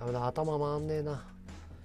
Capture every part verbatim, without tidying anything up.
ダメだ、頭回んねえな。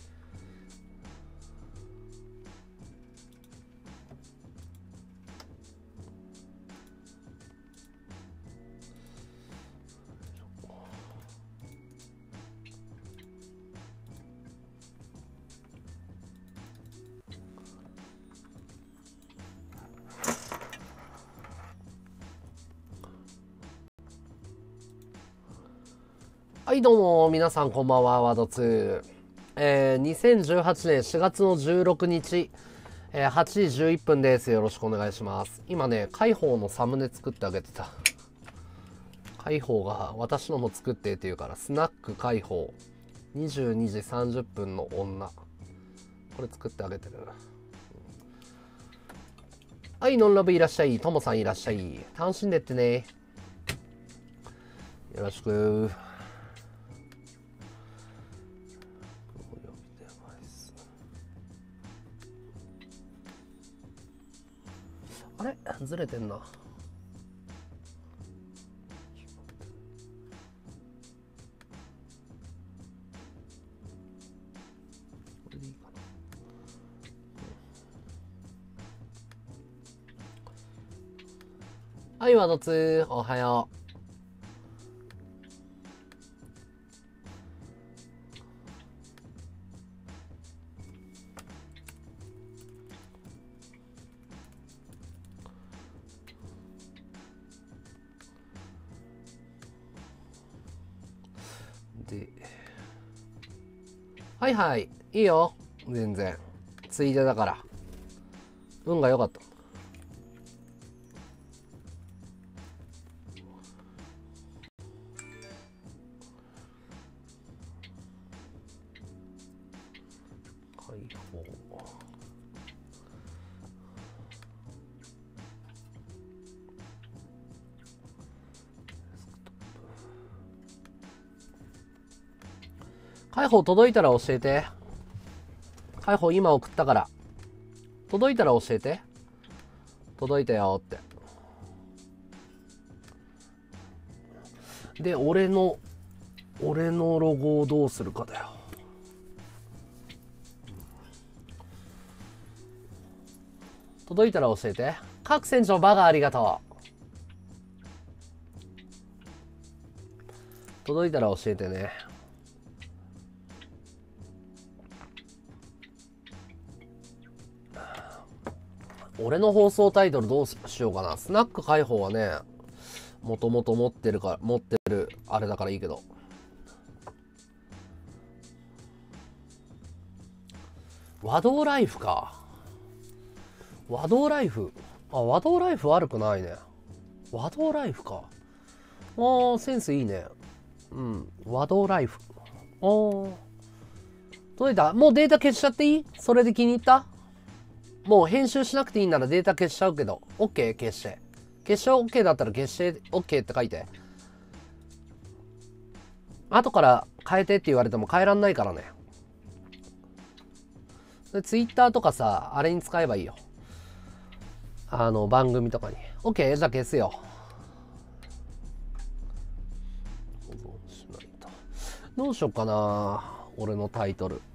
はい、どうも、皆さんこんばんは、ワードツー。えー、にせんじゅうはちねんしがつのじゅうろくにち、えー、はちじじゅういっぷんです。よろしくお願いします。今ね、海宝のサムネ作ってあげてた。海宝が私のも作ってって言うから、スナック海宝。にじゅうにじさんじゅっぷんの女。これ作ってあげてる。はい、ノンラブいらっしゃい。ともさんいらっしゃい。楽しんでってね。よろしく。あれずれてんな。これでいいかな。はい、ワードツー、おはよう。で、はいはい、いいよ。全然。ついでだから。運が良かった。解放。解放届いたら教えて。解放今送ったから。届いたら教えて。届いたよって。で、俺の、俺のロゴをどうするかだよ。届いたら教えて。各船長バカありがとう。届いたら教えてね。俺の放送タイトルどうしようかな。スナック解放はね、もともと持ってるから、持ってるあれだからいいけど。和道ライフか。和道ライフ。あ、和道ライフ悪くないね。和道ライフか。あー、センスいいね。うん。和道ライフ。あー。届いた？もうデータ消しちゃっていい？それで気に入った？もう編集しなくていいならデータ消しちゃうけど。OK？ 消して。消しちゃ OK だったら消して OK って書いて。後から変えてって言われても変えらんないからね。ツイッターとかさ、あれに使えばいいよ。あの、番組とかに。OK？ じゃあ消すよ。保存しないと。どうしよっかな。俺のタイトル。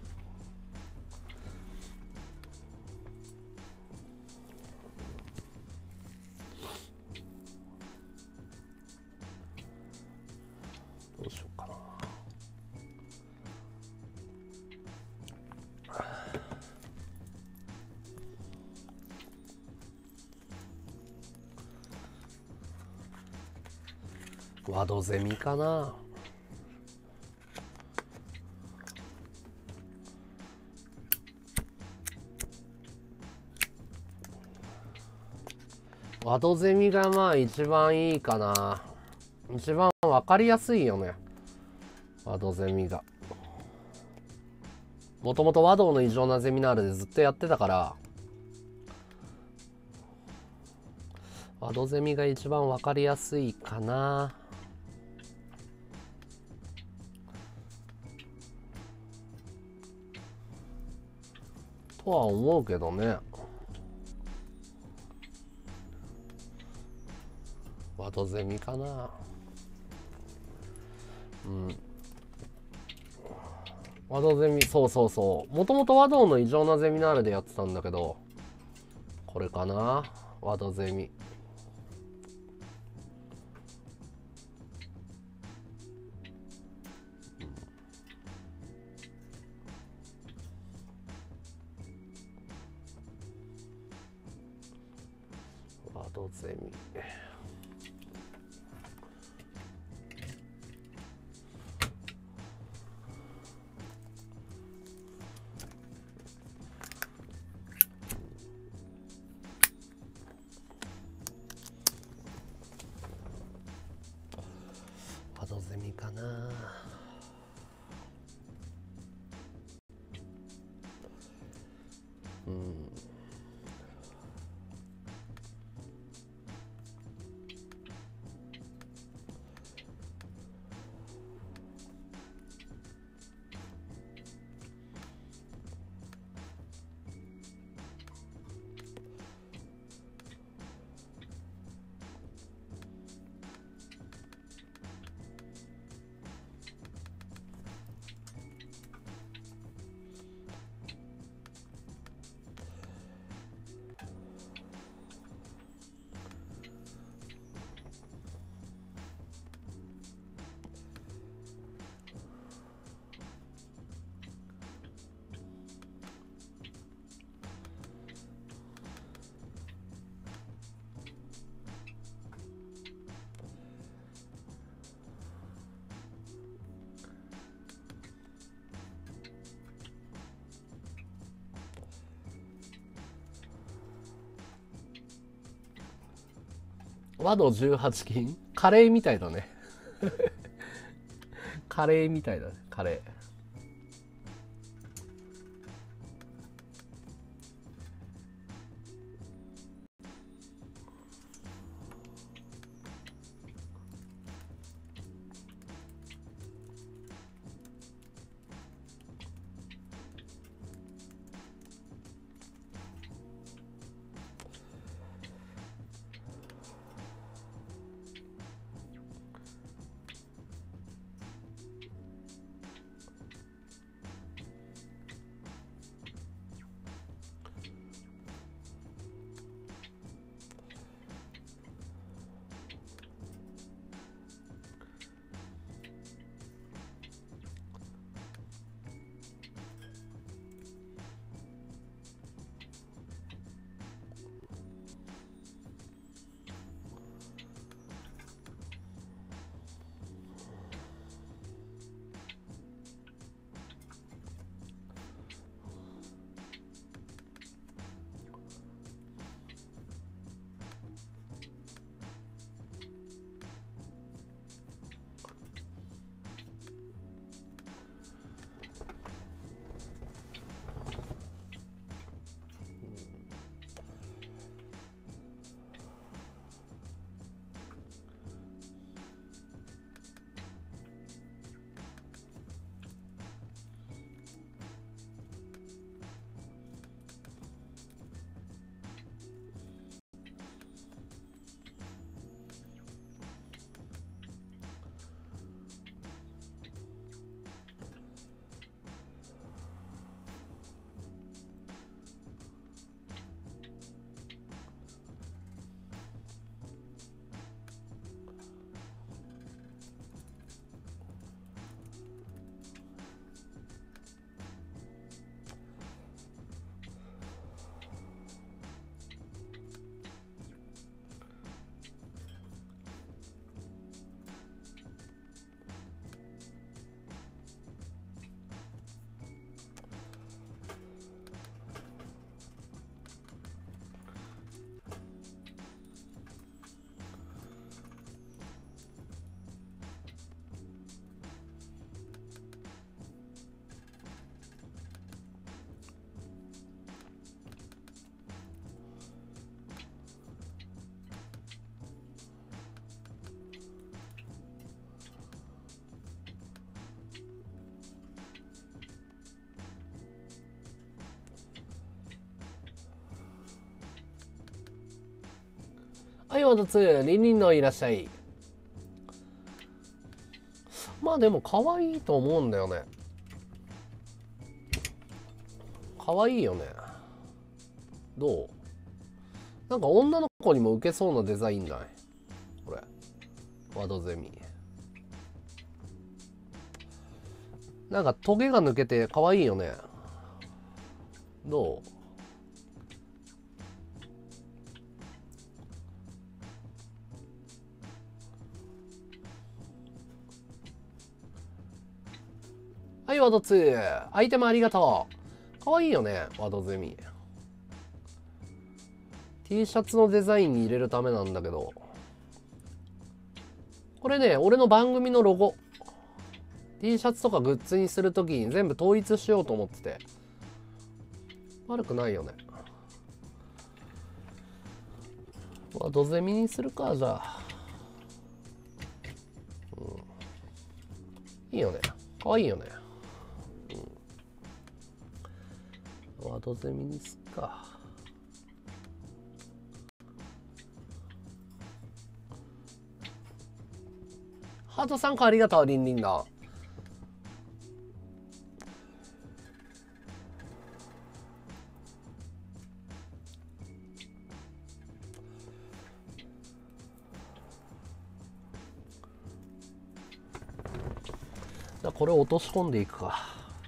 どうしようかな。ワドゼミかな。ワドゼミがまあ一番いいかな。一番わかりやすいよね。ワドゼミが。もともと和道の異常なゼミナールでずっとやってたから、ワドゼミが一番わかりやすいかな。とは思うけどね。ワドゼミかな。うん。 和道ゼミ、そうそうそう。もともと和道の異常なゼミナールでやってたんだけど、これかな、和道ゼミ。和道ゼミ。和道ゼミかな。うん。和道じゅうはち金、カレーみたいだね。カレーみたいだね、カレー。はい、ワンツー、リンリンのいらっしゃい。まあでも可愛いと思うんだよね。 かわいいよね。どう？なんか女の子にも受けそうなデザインない？これワドゼミ。なんかトゲが抜けてかわいいよね。どう？はい、ワドツー。アイテムありがとう。かわいいよね、ワドゼミ。T シャツのデザインに入れるためなんだけど。これね、俺の番組のロゴ。T シャツとかグッズにするときに全部統一しようと思ってて。悪くないよね。ワドゼミにするか、じゃあ。うん、いいよね。かわいいよね。うん、ワドゼミにすっか。ハート参加ありがとう、リンリンだ。じゃあこれを落とし込んでいくか。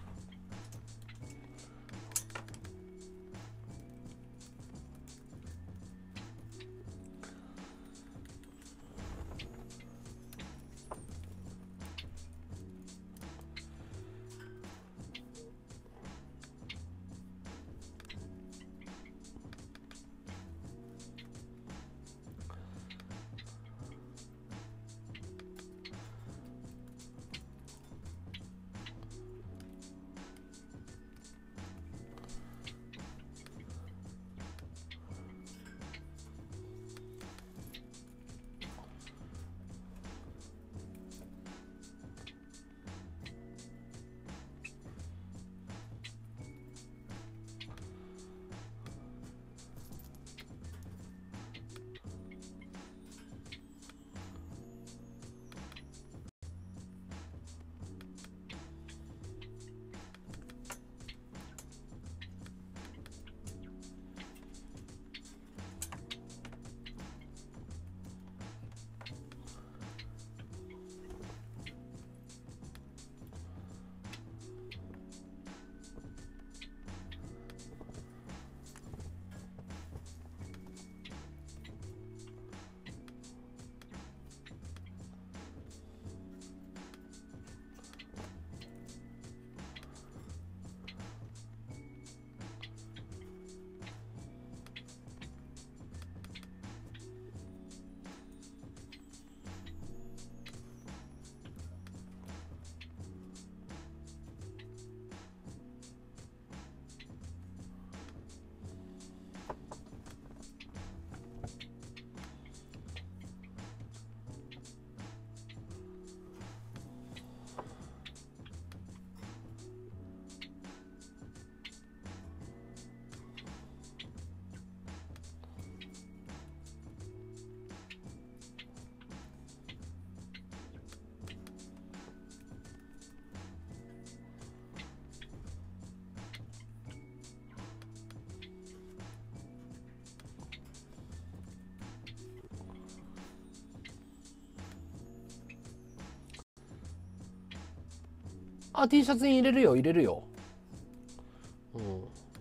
あ、T シャツに入れるよ、入れるよ。うん。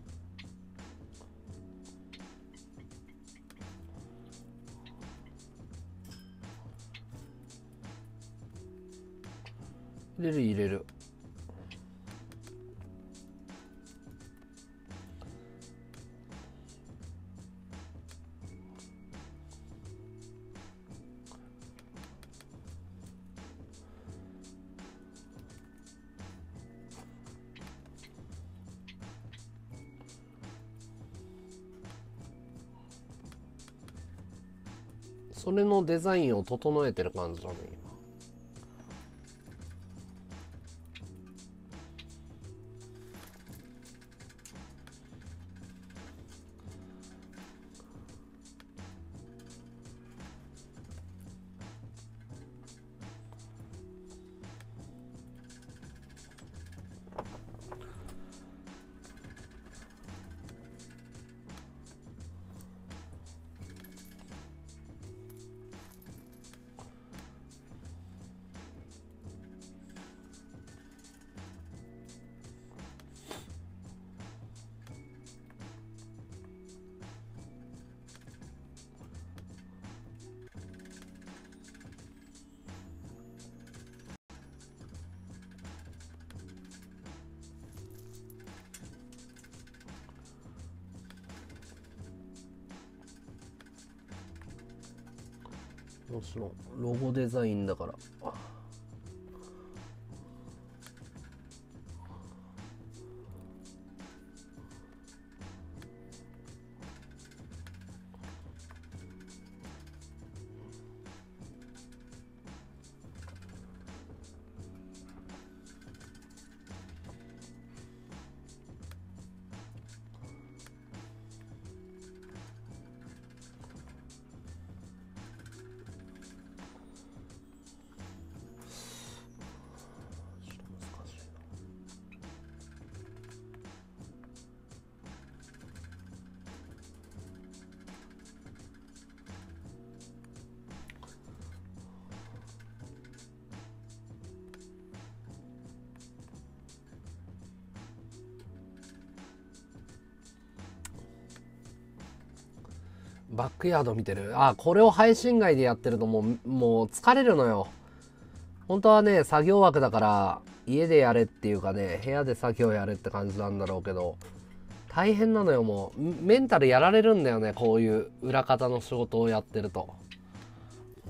入れる入れる。それのデザインを整えてる感じだね、今。 もちろんロゴデザインだから。バックヤード見てる。あ、これを配信外でやってるともう、もう疲れるのよ。本当はね、作業枠だから、家でやれっていうかね、部屋で作業やれって感じなんだろうけど、大変なのよ、もう。メンタルやられるんだよね、こういう裏方の仕事をやってると。うん、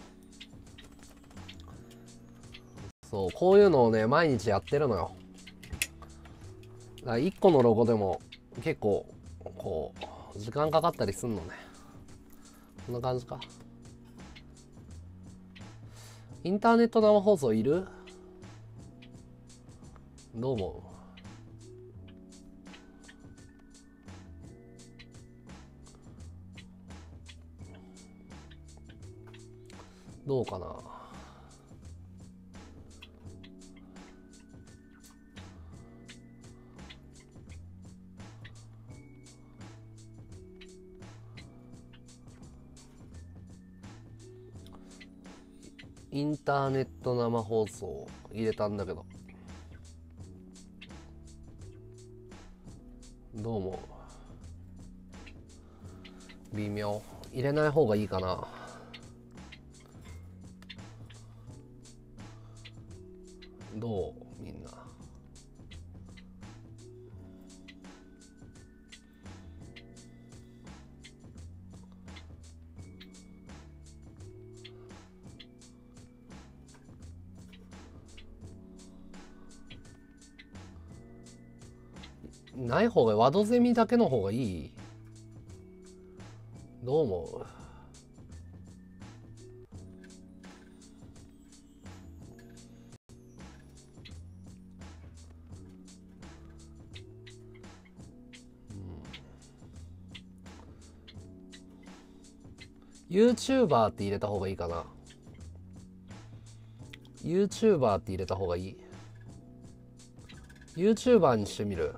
そう、こういうのをね、毎日やってるのよ。だからいっこのロゴでも結構、こう、時間かかったりすんのね。こんな感じか。インターネット生放送いる？どう思う？どうかな。インターネット生放送入れたんだけど、どう思う？微妙。入れない方がいいかな。どう？みんな。ない方が、ワドゼミだけの方がいい？どう思う？YouTuber って入れた方がいいかな。YouTuber って入れた方がいい？ YouTuber にしてみる？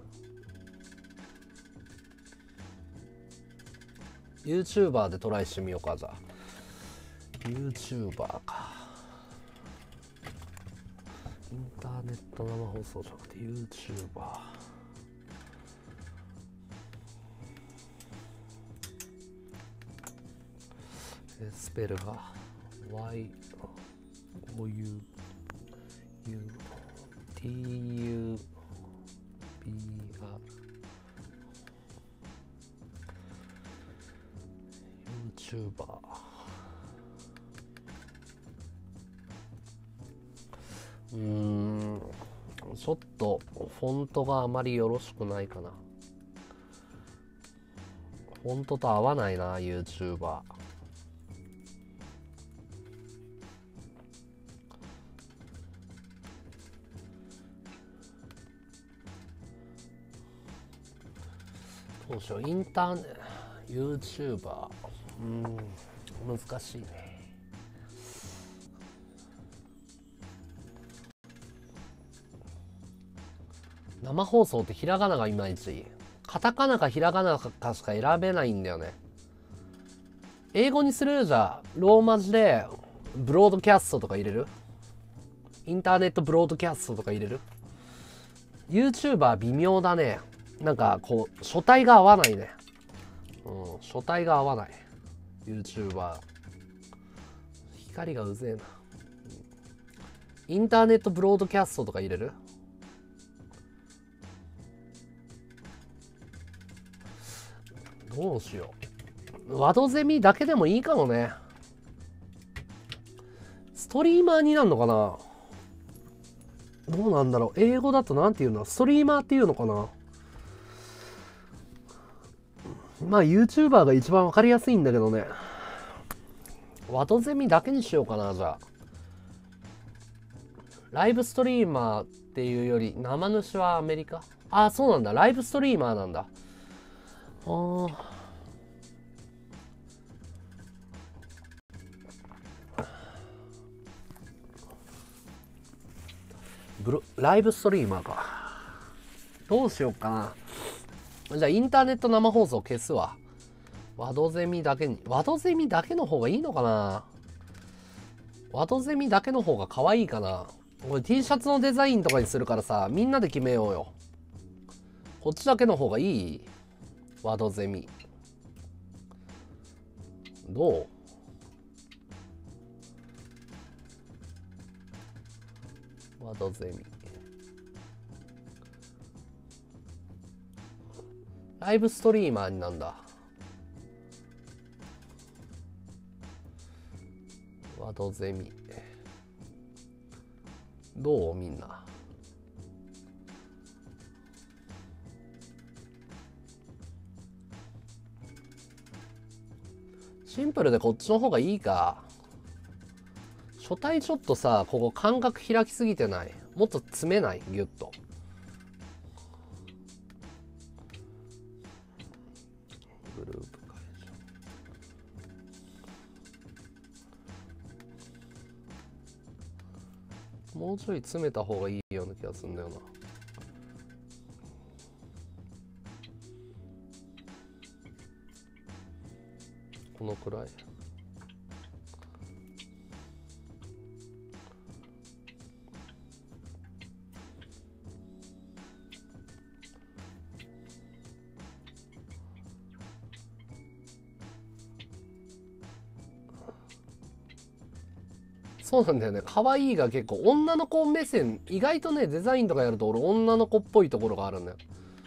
YouTuber でトライしてみようか。じゃあ YouTuber か。インターネット生放送じゃなくて YouTuber。スペルが Y O U U T U B R YouTuber。 うーん、ちょっとフォントがあまりよろしくないかな。フォントと合わないな YouTuber。どうしよう。インターネット YouTuber。 うーん、難しいね。生放送ってひらがながいまいち、カタカナかひらがなかしか選べないんだよね。英語にする？じゃあローマ字でブロードキャストとか入れる？インターネットブロードキャストとか入れる？ YouTuber 微妙だね。なんかこう書体が合わないね。うん、書体が合わない YouTuber。 光がうぜえな。インターネットブロードキャストとか入れる？どうしよう。ワドゼミだけでもいいかもね。 トリーマーになるのかな。どうなんだろう。英語だとなんていうの、ストリーマーっていうのかな。まあ YouTuber が一番わかりやすいんだけどね。ワトゼミだけにしようかな。じゃあライブストリーマーっていうより生主はアメリカ。あ、そうなんだ。ライブストリーマーなんだ。あーブロライブストリーマーか。どうしようかな。じゃあインターネット生放送消すわ。ワドゼミだけに。ワドゼミだけの方がいいのかな。ワドゼミだけの方が可愛いかな。これ T シャツのデザインとかにするからさ、みんなで決めようよ。こっちだけの方がいい。ワドゼミどう？ワドゼミライブストリーマーになんだ。ワドゼミどうみんな。シンプルでこっちの方がいいか。書体ちょっとさ、ここ間隔開きすぎてない？もっと詰めない？ギュッと。グループ解除。もうちょい詰めた方がいいような気がするんだよな。このくらい。そうなんだよね。可愛いが結構女の子目線、意外とね、デザインとかやると俺女の子っぽいところがあるんだよ。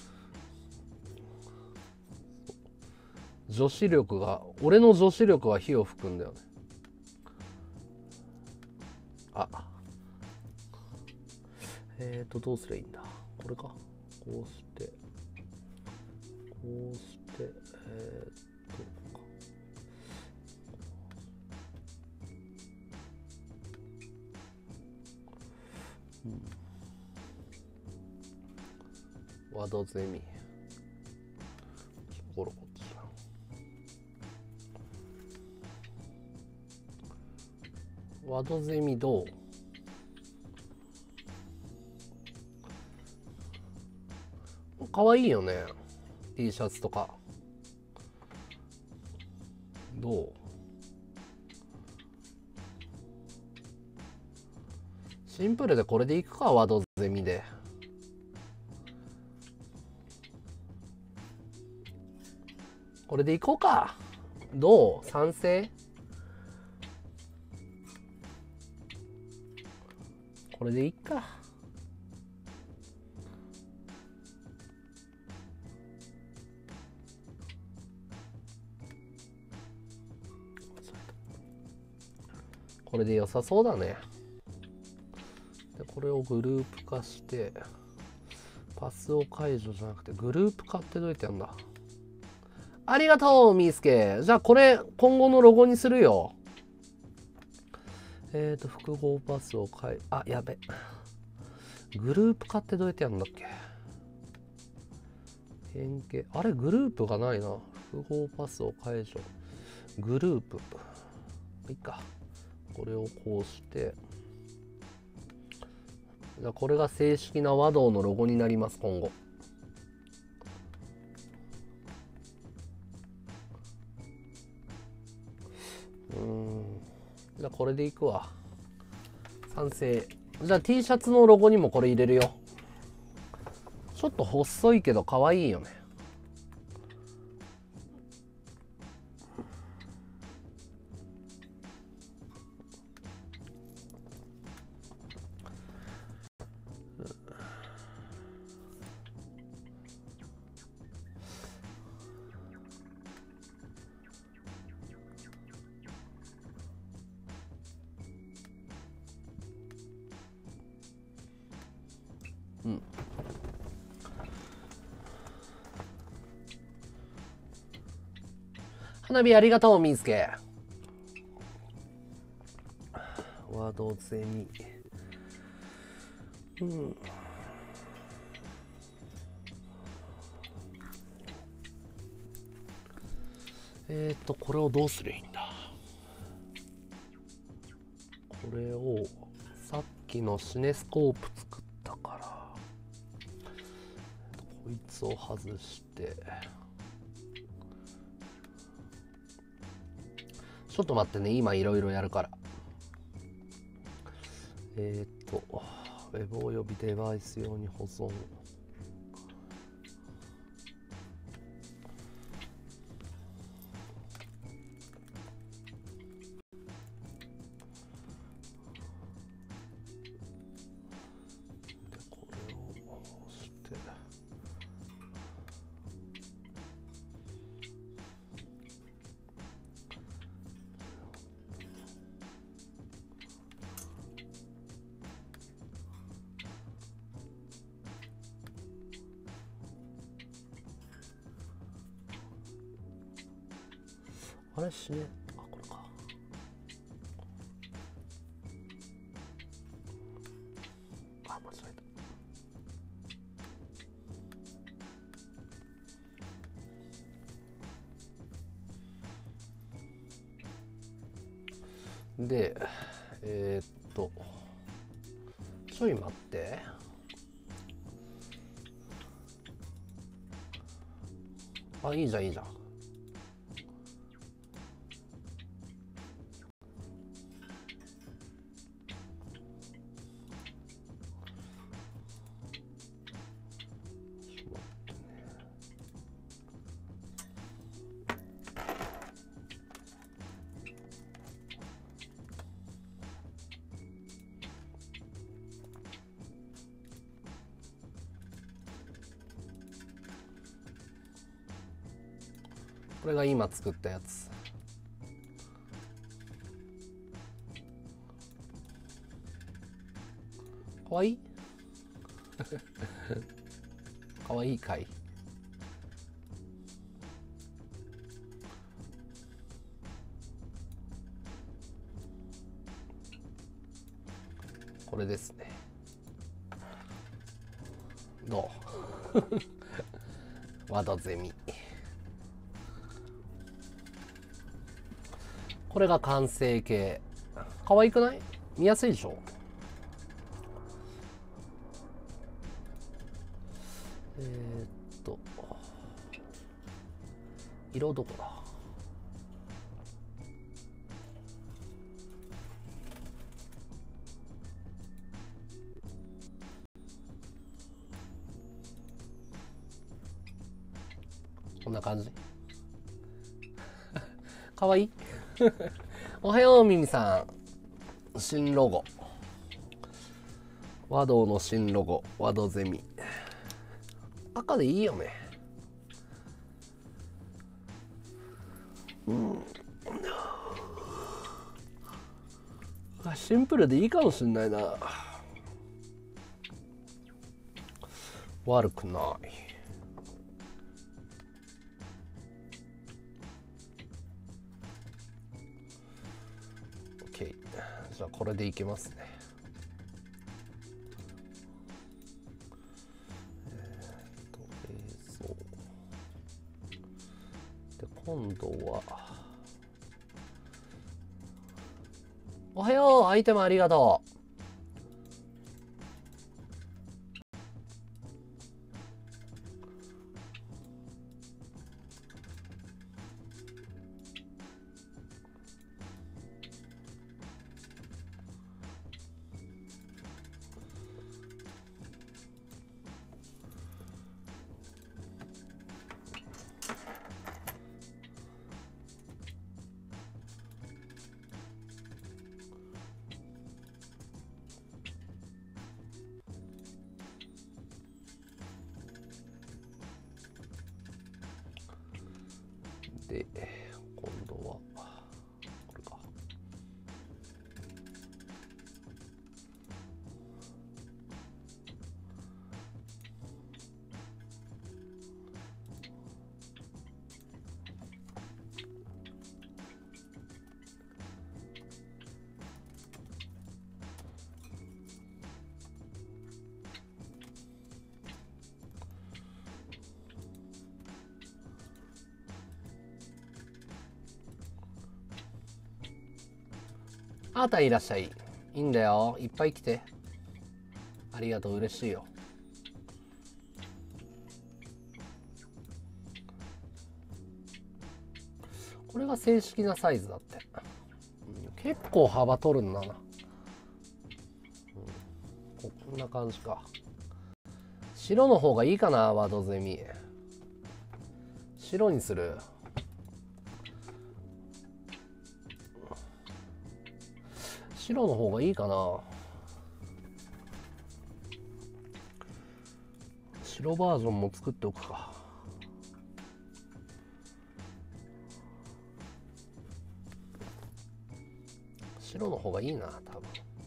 女子力が、俺の女子力は火を吹くんだよね。あ。えーと、どうすりゃいいんだ。これか。こうして、こうして、えーと、うん、ワドゼミ。ころこっちだ。ワドゼミどう？かわいいよね。T シャツとか。どう？シンプルでこれでいくか、ワドゼミで。これでいこうか。どう？賛成？これでいっか。これで良さそうだね。でこれをグループ化して、パスを解除じゃなくてグループ化ってどうやってやるんだ。ありがとうみーすけ。じゃあこれ今後のロゴにするよ。えっと複合パスを解、あ、やべ。グループ化ってどうやってやるんだっけ。変形、あれグループがないな。複合パスを解除。グループ。いいか。これをこうして。じゃあこれが正式な和道のロゴになります、今後。うーん。じゃあこれでいくわ。賛成。じゃあ T シャツのロゴにもこれ入れるよ。ちょっと細いけど可愛いよね。 うん。花火ありがとう、みーすけ。ワードゼミ。うん。えっと、これをどうすりゃいいんだ。これを、さっきのシネスコープ作ったから、こいつを外して、ちょっと待ってね、今いろいろやるから。えっと、ウェブおよびデバイス用に保存。あれしね、あ、これか。あ、間違えた。で、えー、っと、ちょい待って。あ、いいじゃん、いいじゃん。これが今作ったやつ。かわいいかわいいかい。これですね。どうワドゼミ。これが完成形。かわいくない？見やすいでしょ？えー、っと色どこだ？こんな感じ。かわいいおはよう、ミミさん。新ロゴ。和道の新ロゴ、和道ゼミ。赤でいいよね。うん。シンプルでいいかもしんないな。悪くない。OK。じゃあこれでいけますね。今度はおはよう、アイテムありがとう。で、今度はこれか。 あーたんいらっしゃい。いいんだよ、いっぱい来て。ありがとう、嬉しいよ。これが正式なサイズだって。結構幅取るんだな、うん、こんな感じか。白の方がいいかな、ワードゼミ。白にする。白の方がいいかな。白バージョンも作っておくか。白の方がいいな、多分。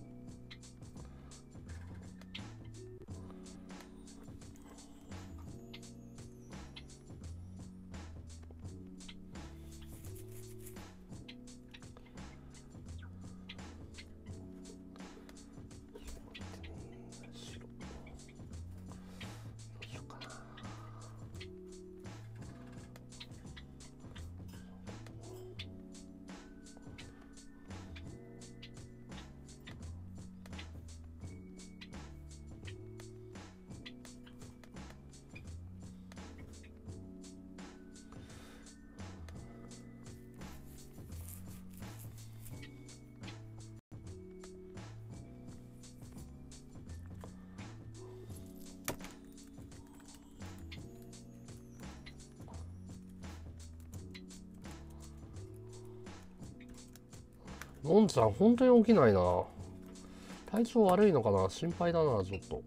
のんちゃん本当に起きないな。体調悪いのかな、心配だな。ちょっと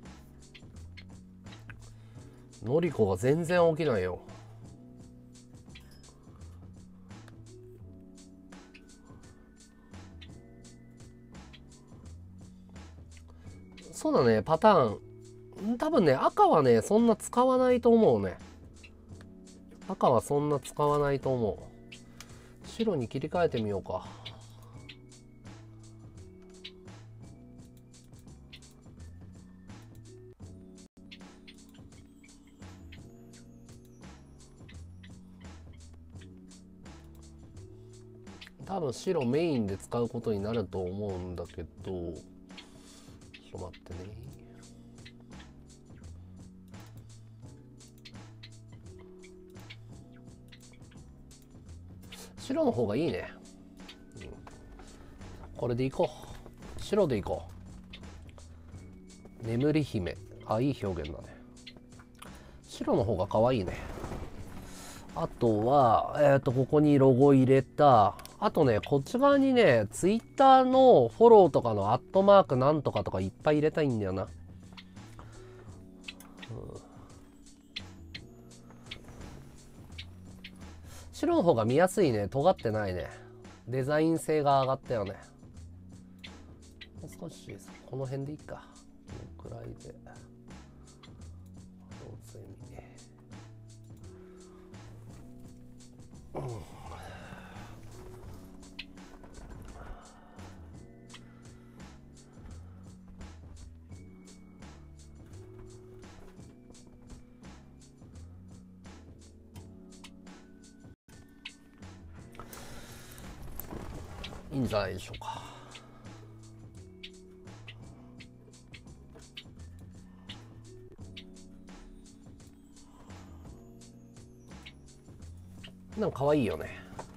のりこが全然起きないよ。そうだね、パターン多分ね、赤はねそんな使わないと思うね。赤はそんな使わないと思う。白に切り替えてみようか。多分白メインで使うことになると思うんだけど、ちょっと待ってね。白の方がいいね、うん、これでいこう。白でいこう。眠り姫、あ、いい表現だね。白の方が可愛いね。あとはえっ、ー、とここにロゴ入れた。あとね、こっち側にね、ツイッターのフォローとかのアットマークなんとかとかいっぱい入れたいんだよな。うん、白の方が見やすいね。尖ってないね。デザイン性が上がったよね。もう少しこの辺でいいか。このくらいで。うん、いいんじゃないでしょうか。なんか可愛いよね。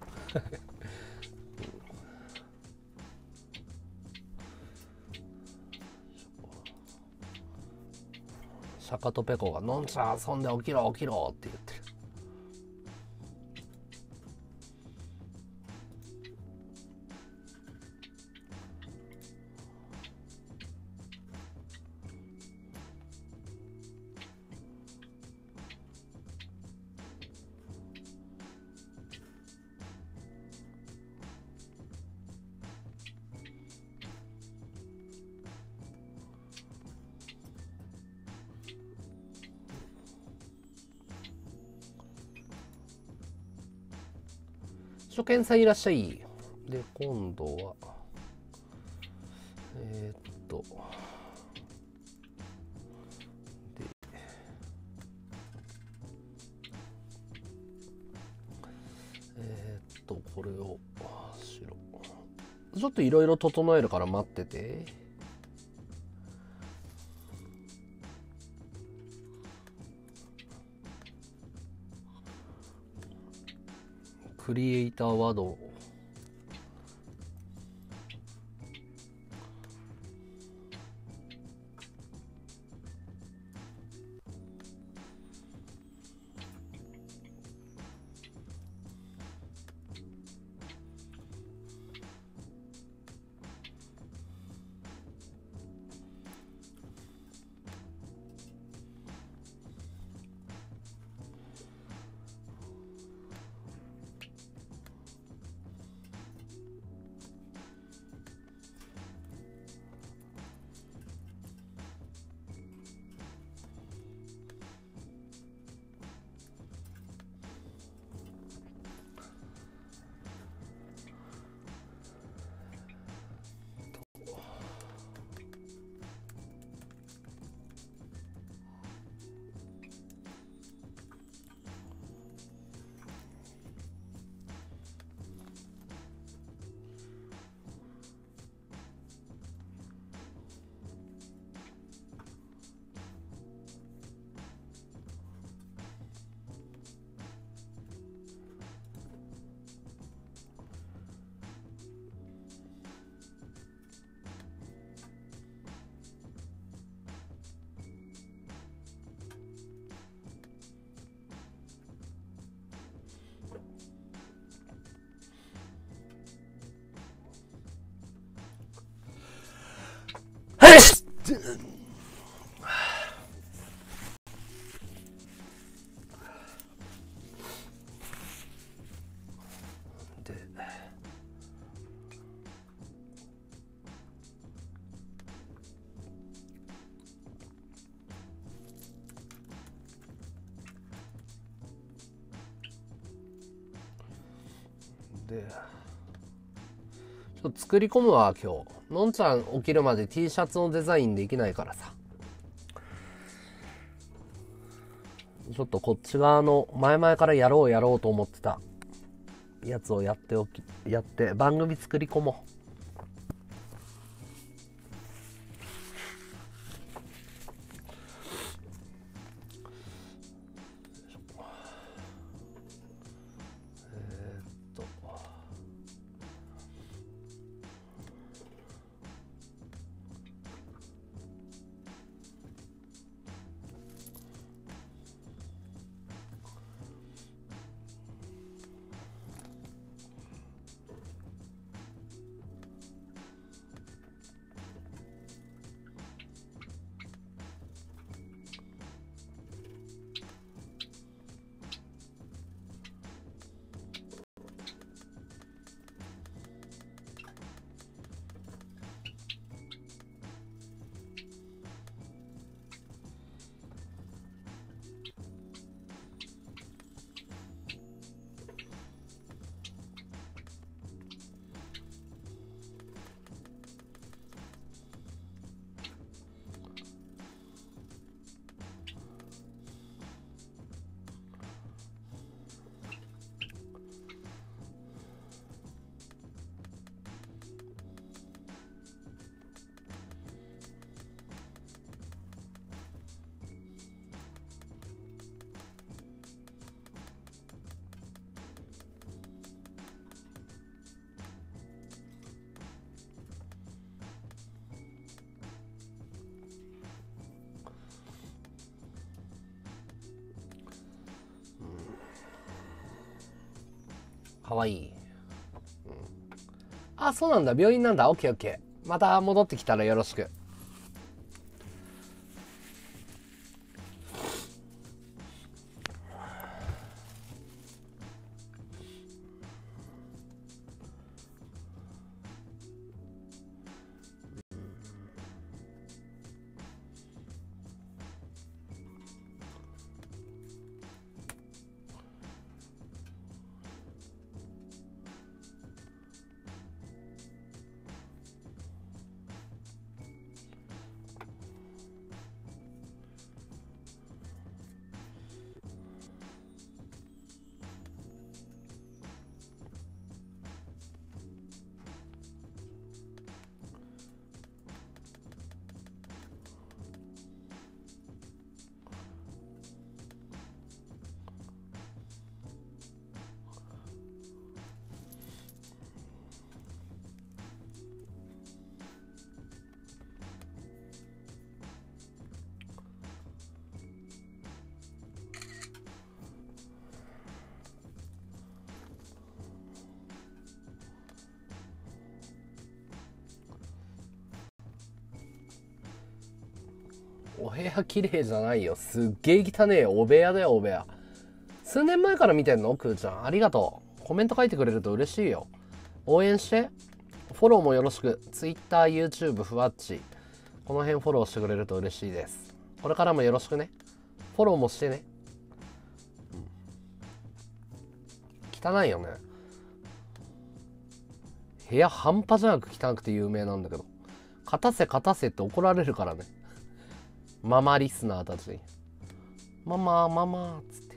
シャカとペコが「のんちゃん遊んで起きろ起きろ」って言ってる。初見さんいらっしゃい。で今度はえー、っとでえー、っとこれを白ちょっといろいろ整えるから待ってて。クリエイターワードで、ちょっと作り込むわ今日。のんちゃん起きるまで T シャツのデザインできないからさ。ちょっとこっち側の前々からやろうやろうと思ってたやつをやっておきやって番組作り込もう。かわいい、うん、あ、そうなんだ、病院なんだ。オッケーオッケー。また戻ってきたらよろしく。 お部屋綺麗じゃないよ。すっげえ汚ねえよ。お部屋だよ、お部屋。数年前から見てんのくーちゃん。ありがとう。コメント書いてくれると嬉しいよ。応援して。フォローもよろしく。Twitter、YouTube、ふわっち。この辺フォローしてくれると嬉しいです。これからもよろしくね。フォローもしてね。うん、汚いよね。部屋半端じゃなく汚くて有名なんだけど。勝たせ勝たせって怒られるからね。ママリスナーたちに。ママママーっつって。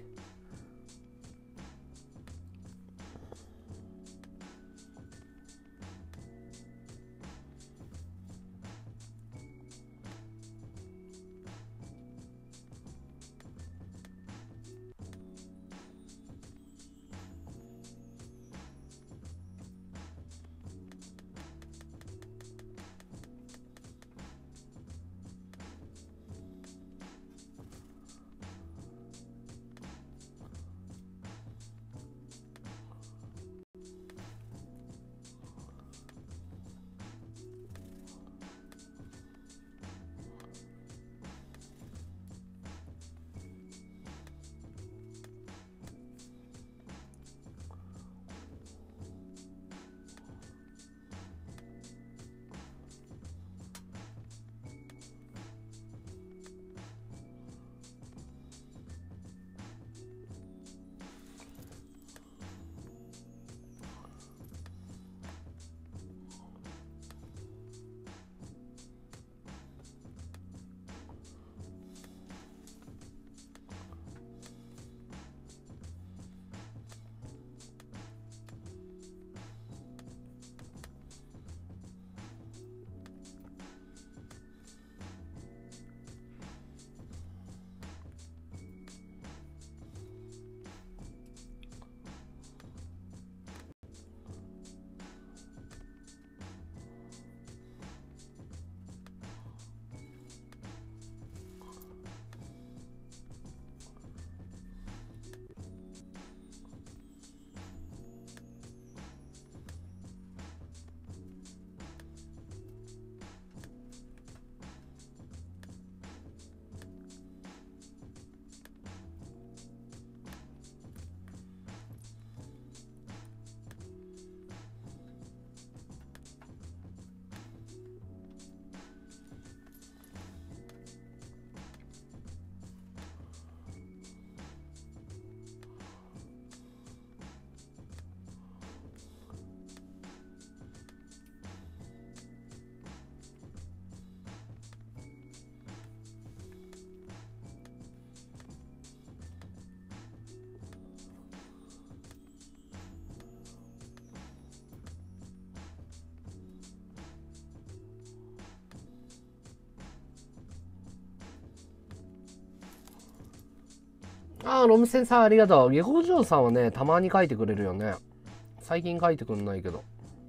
ああ、ロムセンさんありがとう。下校嬢さんはね、たまに書いてくれるよね。最近書いてくんないけど。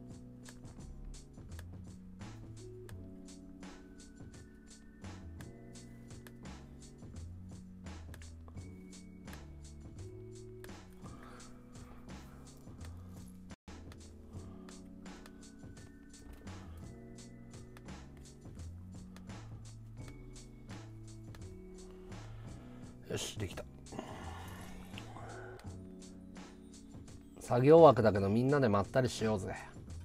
よし、できた。作業枠だけどみんなでまったりしようぜ。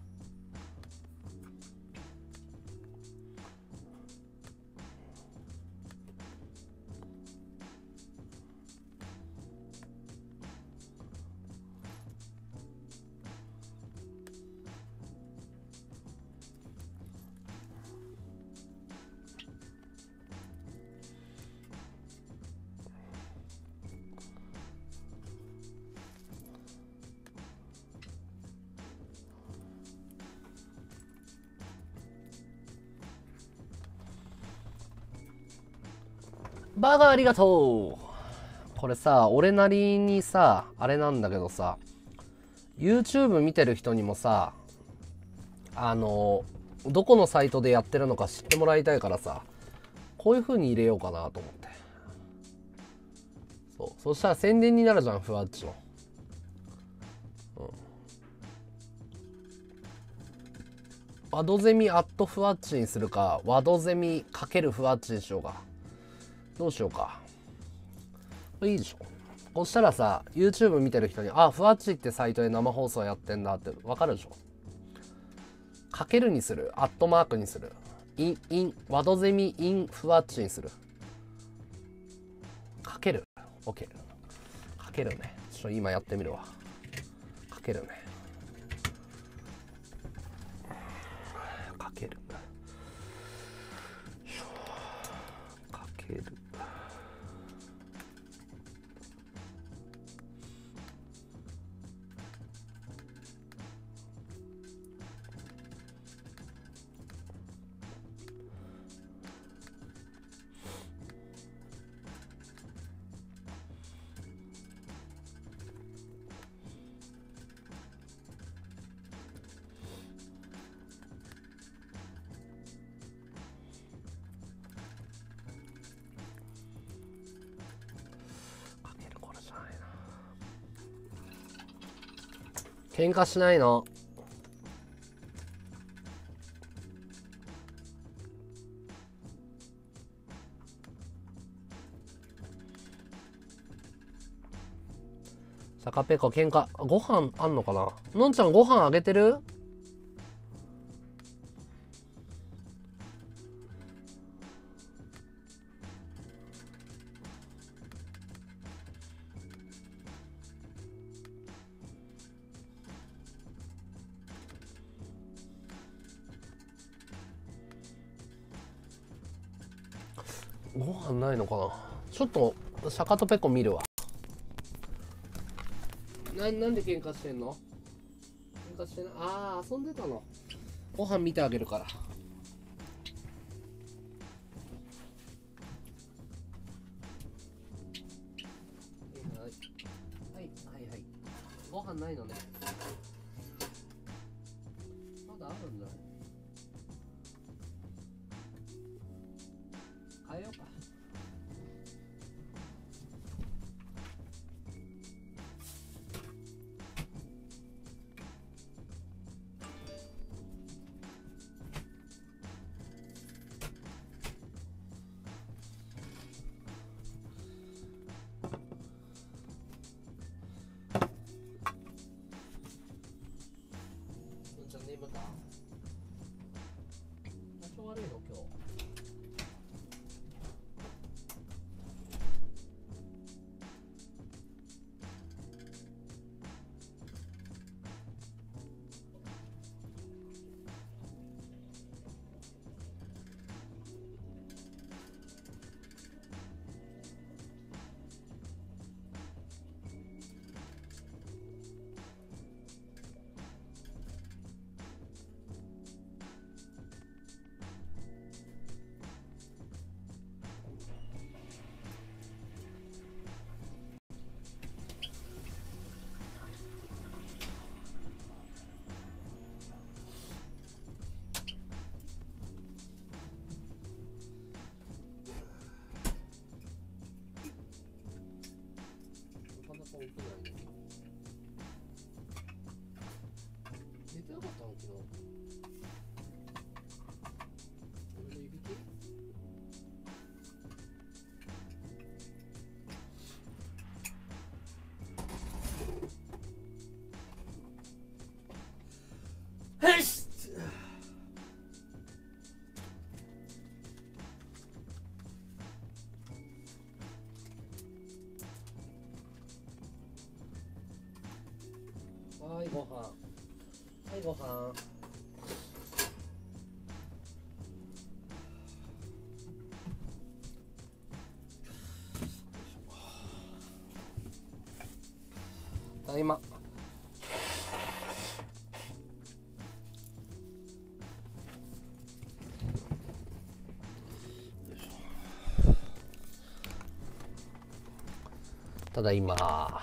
バーガーありがとう。これさ、俺なりにさ、あれなんだけどさ、YouTube 見てる人にもさ、あの、どこのサイトでやってるのか知ってもらいたいからさ、こういう風に入れようかなと思って。そう。そしたら宣伝になるじゃん、ふわっちの。うん。ワドゼミアットふわっちにするか、ワドゼミかけるふわっちにしようか。 どうしようか。いいでしょ。そしたらさ、 YouTube 見てる人に、あ、ふわっちってサイトで生放送やってんだって分かるでしょ。かけるにする、アットマークにする、イン、イン、ワドゼミインふわっちにする。かける OK。 かけるね。ちょっと今やってみるわ。かけるね。かけるかける。喧嘩しないの。坂ペコ喧嘩。ご飯あんのかな。のんちゃんご飯あげてる？ご飯ないのかな。ちょっと坂とペコ見るわ。な、なんで喧嘩してんの？喧嘩してない。ああ、遊んでたの。ご飯見てあげるから。はいはいはい。ご飯ないのね。まだあるんだ。変えようか。じゃあ眠た？体調悪いの今日。起きないね。寝てなかったの昨日。俺のいびき？へっしはいご飯。はいご飯。ただいま。ただいま。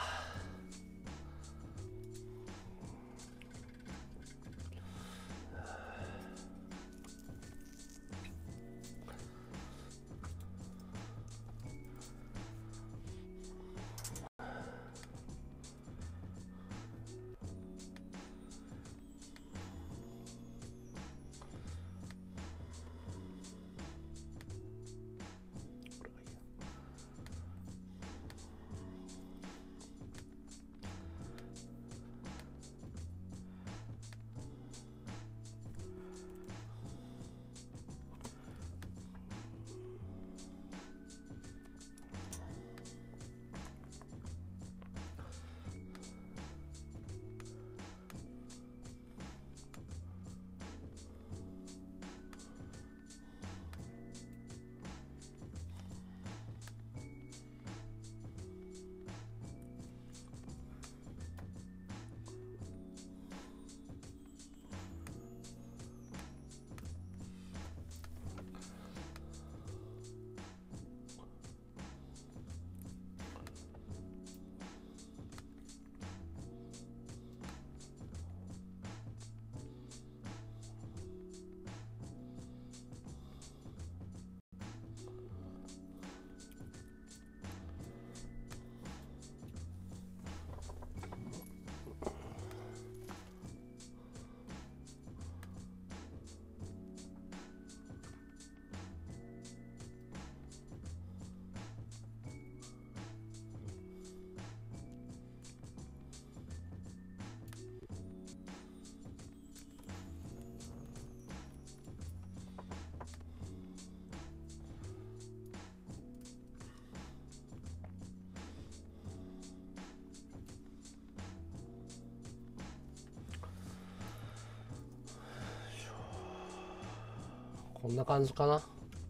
こんな感じかな。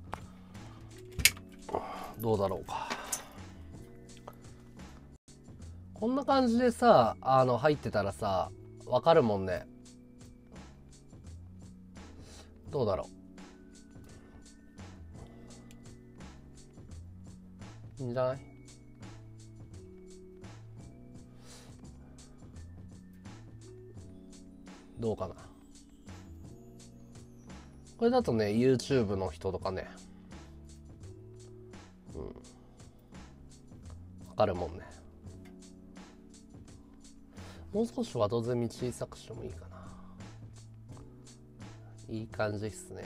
どうだろうか。こんな感じでさ、あの入ってたらさ、わかるもんね。どうだろう。いいんじゃない？どうかな。これだとね、YouTube の人とかね、うん、わかるもんね。もう少し窓積み小さくしてもいいかな。いい感じっすね。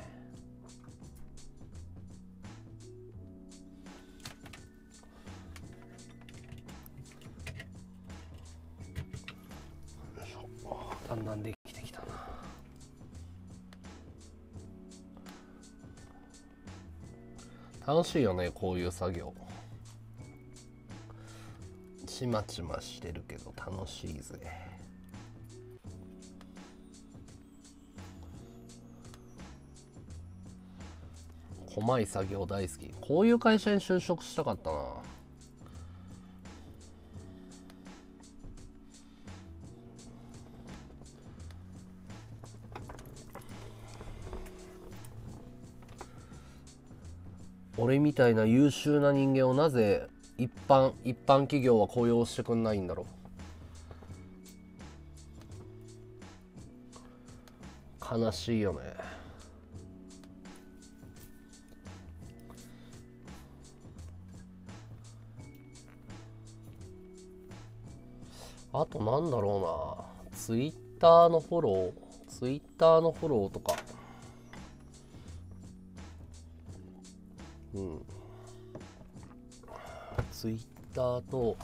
だんだんできてきたな。楽しいよね、こういう作業。ちまちましてるけど楽しいぜ。細い作業大好き。こういう会社に就職したかったな。俺みたいな優秀な人間をなぜ一般一般企業は雇用してくんないんだろう。悲しいよね。あとなんだろうな。ツイッターのフォロー、ツイッターのフォローとか。うん。ツイッターと、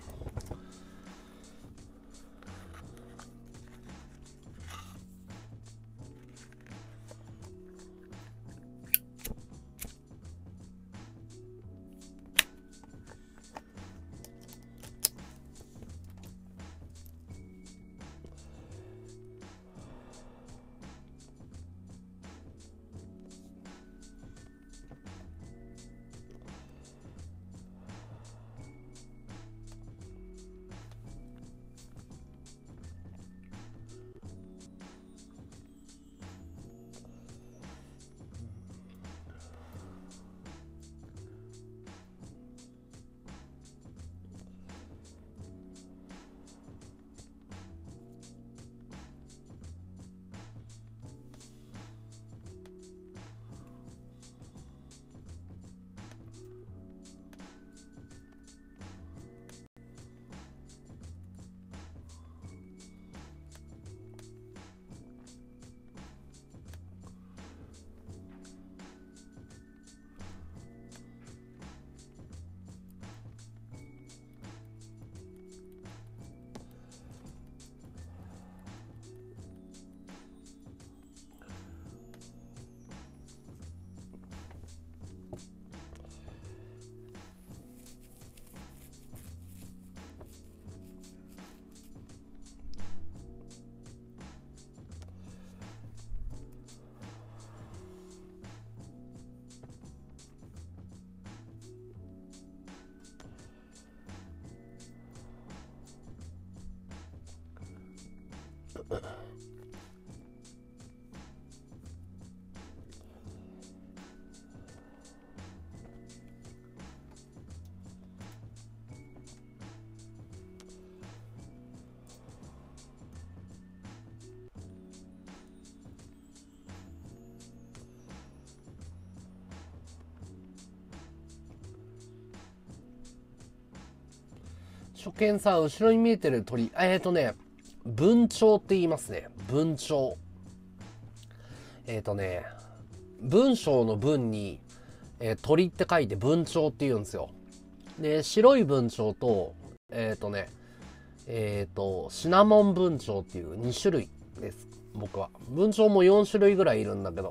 初見さ、後ろに見えてる鳥、えっとね、文鳥って言いますね。文鳥。えっとね、文章の文に、えー、鳥って書いて文鳥って言うんですよ。で、白い文鳥と、えっとね、えっと、シナモン文鳥っていうに種類です。僕は。文鳥もよん種類ぐらいいるんだけど、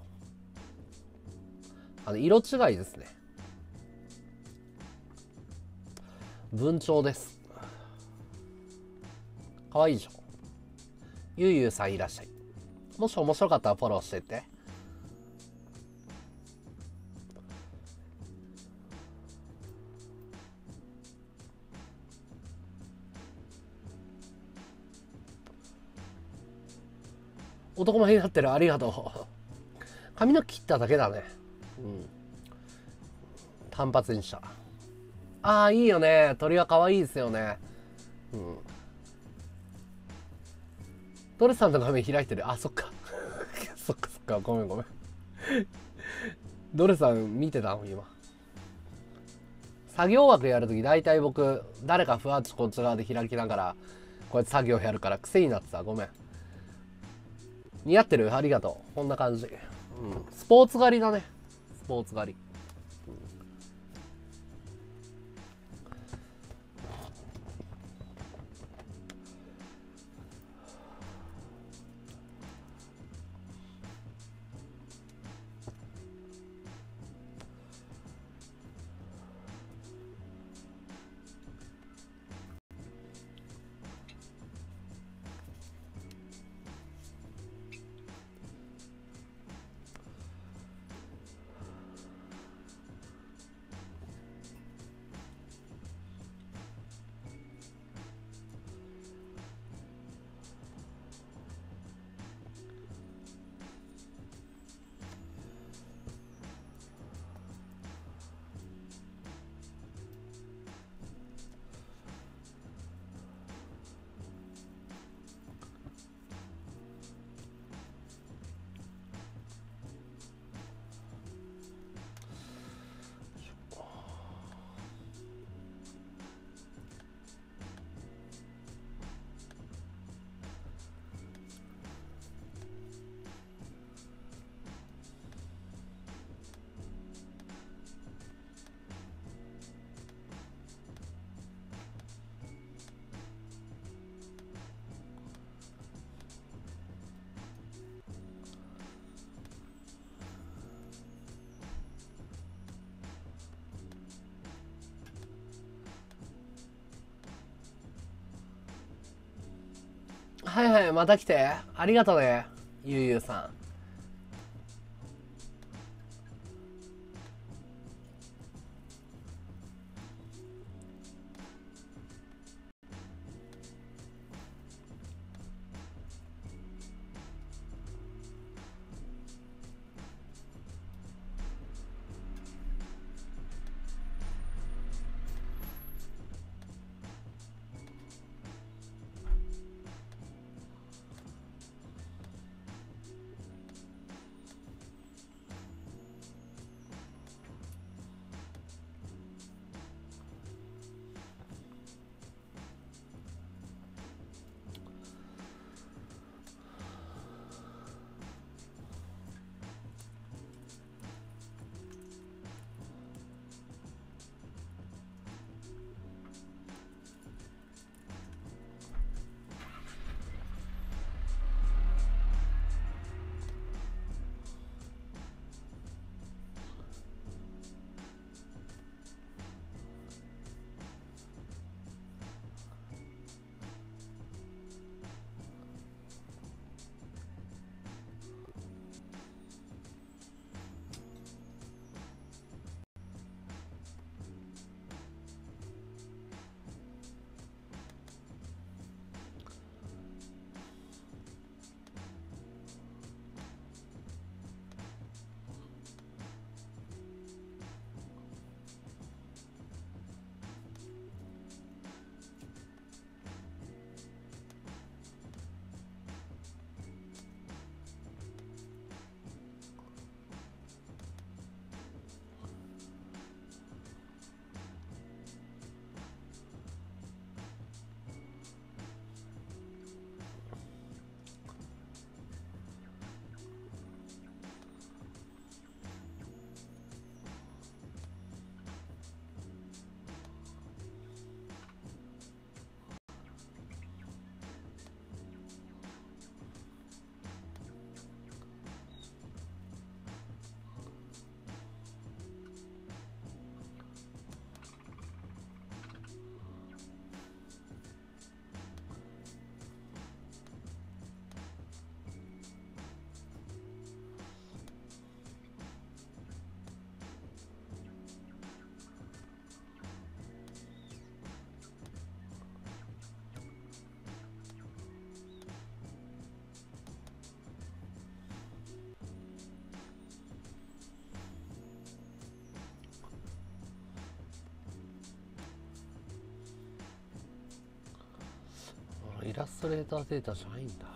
あの、色違いですね。文鳥です。かわいいでしょ。ゆうゆうさんいらっしゃい。もし面白かったらフォローしてって。 男前になってる。ありがとう。髪の毛切っただけだね。うん。単発にした。ああ、いいよね。鳥は可愛いですよね。うん。ドレさんの画面開いてる。あ、そっか。そっかそっか。ごめんごめん。ドレさん見てたの今。作業枠やるとき大体僕、誰かふわっとこっち側で開きながら、こうやって作業やるから癖になってた。ごめん。似合ってる？ありがとう。こんな感じ。うん。スポーツ狩りだね。スポーツ狩り。はいはい、また来て。ありがとね。ゆうゆうさん。 イラストレーターデータじゃないんだ。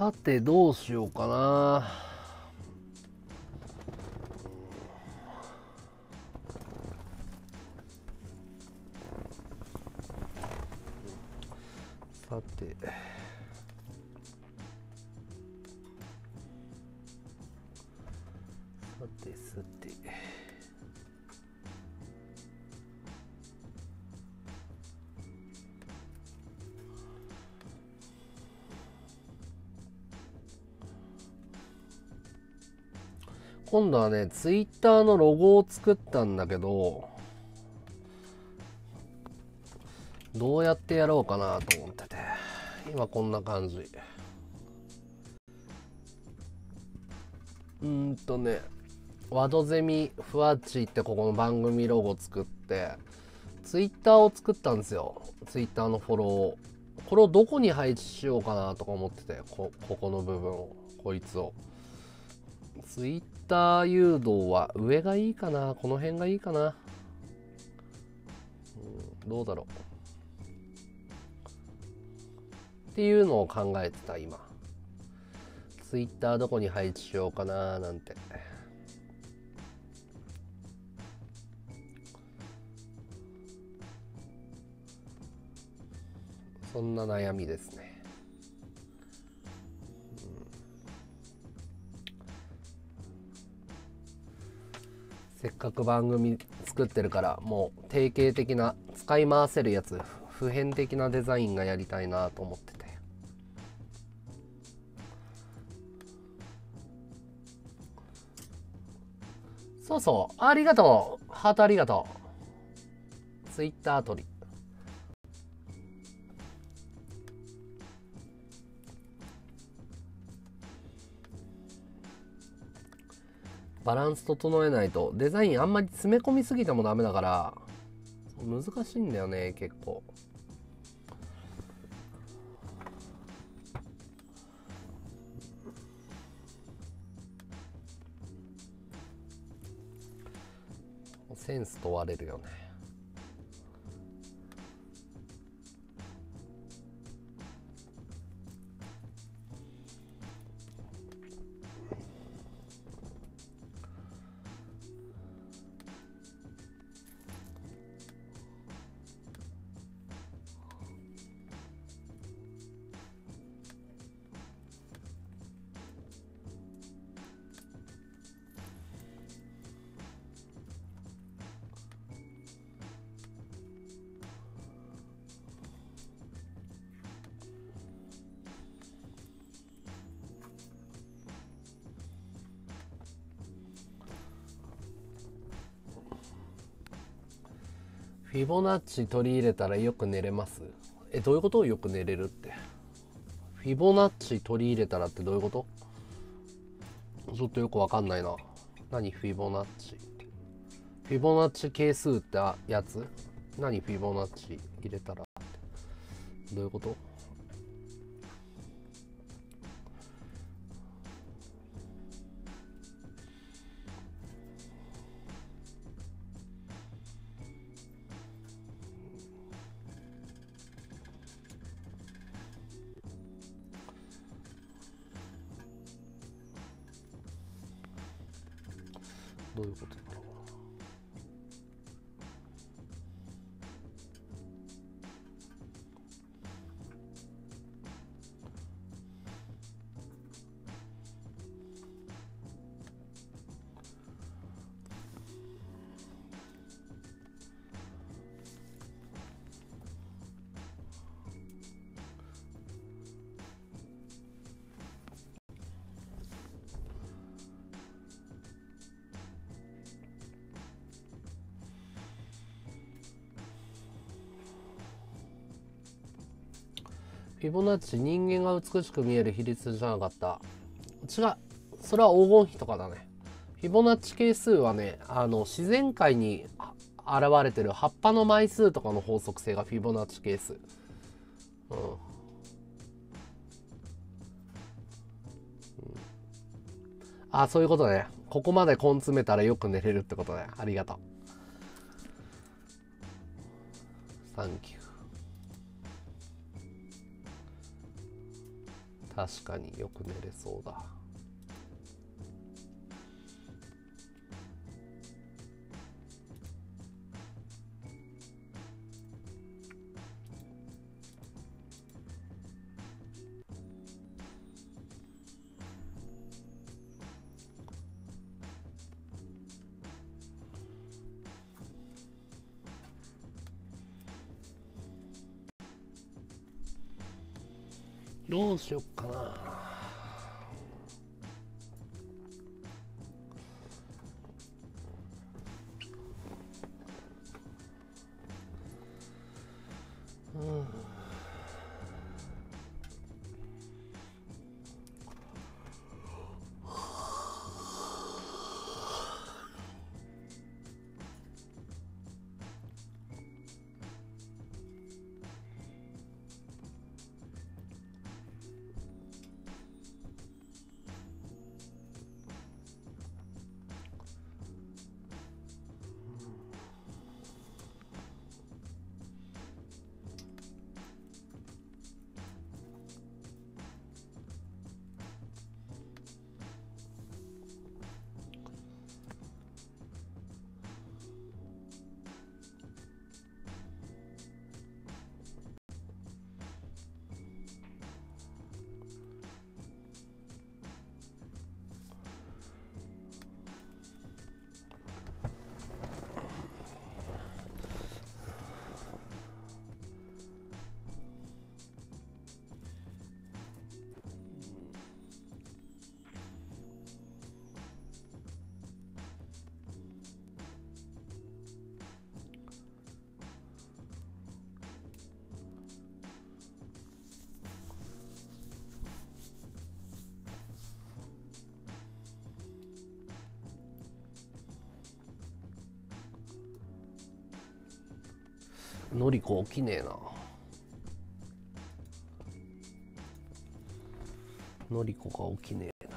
さてどうしようかな。さてさてさて今度はね、ツイッターのロゴを作ったんだけど、どうやってやろうかなと思ってて、今こんな感じ。うーんとね、ワドゼミふわっちってここの番組ロゴ作って、ツイッターを作ったんですよ。ツイッターのフォローを。これをどこに配置しようかなとか思ってて、こ、ここの部分を、こいつを。ツイッター誘導は上がいいかな、この辺がいいかな。うん、どうだろう。っていうのを考えてた今。ツイッターどこに配置しようかななんて。そんな悩みですね。せっかく番組作ってるからもう定型的な使い回せるやつ、普遍的なデザインがやりたいなと思ってて。そうそう、ありがとう、ハートありがとう。ツイッター取りバランス整えないと。デザインあんまり詰め込みすぎてもダメだから難しいんだよね結構。センス問われるよね。フィボナッチ取り入れたらよく寝れます？え、どういうこと？よく寝れるって。フィボナッチ取り入れたらってどういうこと？ちょっとよくわかんないな。何フィボナッチ。フィボナッチ係数ってやつ？何フィボナッチ入れたらって。どういうこと？どういうことだろう。フィボナッチ、人間が美しく見える比率じゃなかった。違う。それは黄金比とかだね。フィボナッチ係数はね、あの、自然界に現れてる葉っぱの枚数とかの法則性がフィボナッチ係数。うん。あ、そういうことね。ここまで根詰めたらよく寝れるってことね。ありがとう。サンキュー。 確かによく寝れそうだ。どうしよっかな。うん。のりこ起きねえな。のりこが起きねえな。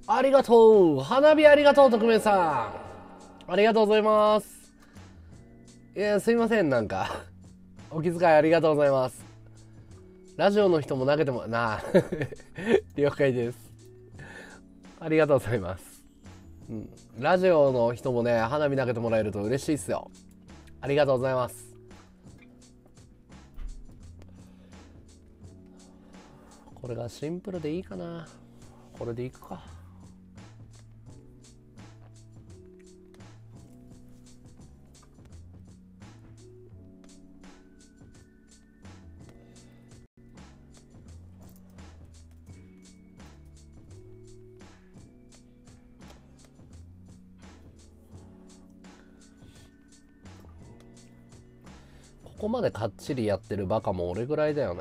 ありがとう。花火ありがとう、特命さん。ありがとうございます。いや、すいません、なんか。お気遣いありがとうございます。ラジオの人も投げても、なあ。了解です。ありがとうございます。うん。ラジオの人もね、花火投げてもらえると嬉しいっすよ。ありがとうございます。これがシンプルでいいかな。これでいくか。ここまでかっちりやってるバカも俺ぐらいだよね。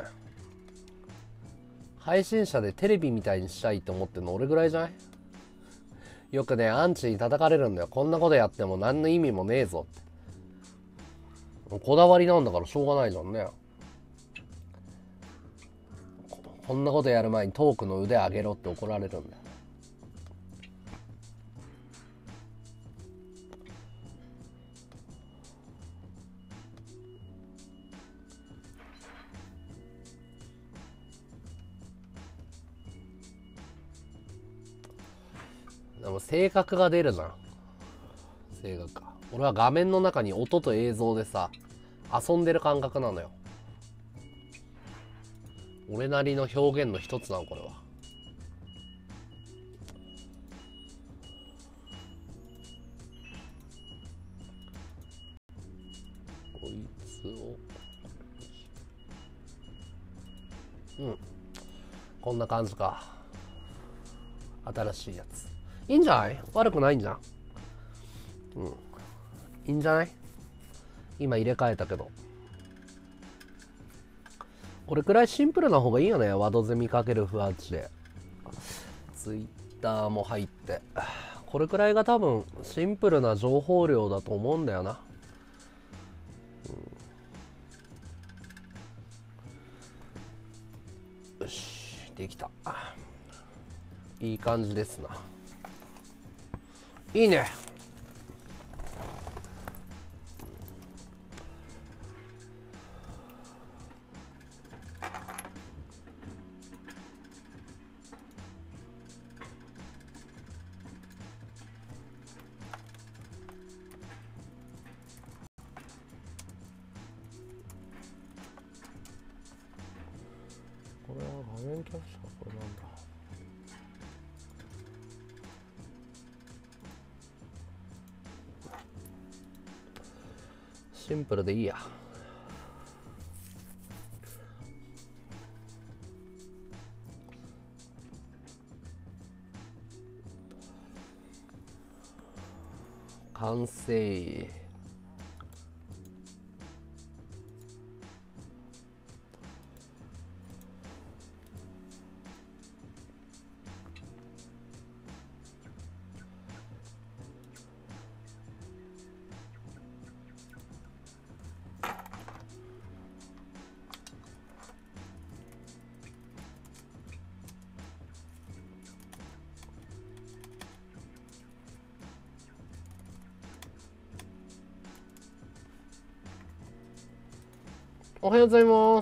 配信者でテレビみたいにしたいと思ってるの俺ぐらいじゃない？よくね、アンチに叩かれるんだよ。こんなことやっても何の意味もねえぞって。こだわりなんだからしょうがないじゃんね。こんなことやる前にトークの腕上げろって怒られるんだよ。でも性格が出るじゃん。性格か。俺は画面の中に音と映像でさ、遊んでる感覚なのよ。俺なりの表現の一つなの、これは。こいつを。うん。こんな感じか。新しいやつ。いいんじゃない？悪くないんじゃん。うん。いいんじゃない？今入れ替えたけど。これくらいシンプルな方がいいよね。ワドゼミかけるふわっちで。ツイッターも入って。これくらいが多分シンプルな情報量だと思うんだよな。うん、よし、できた。いい感じですな。いいね。これは画面キャプチャー、これなんだ。シンプルでいいや。完成。おはようございます。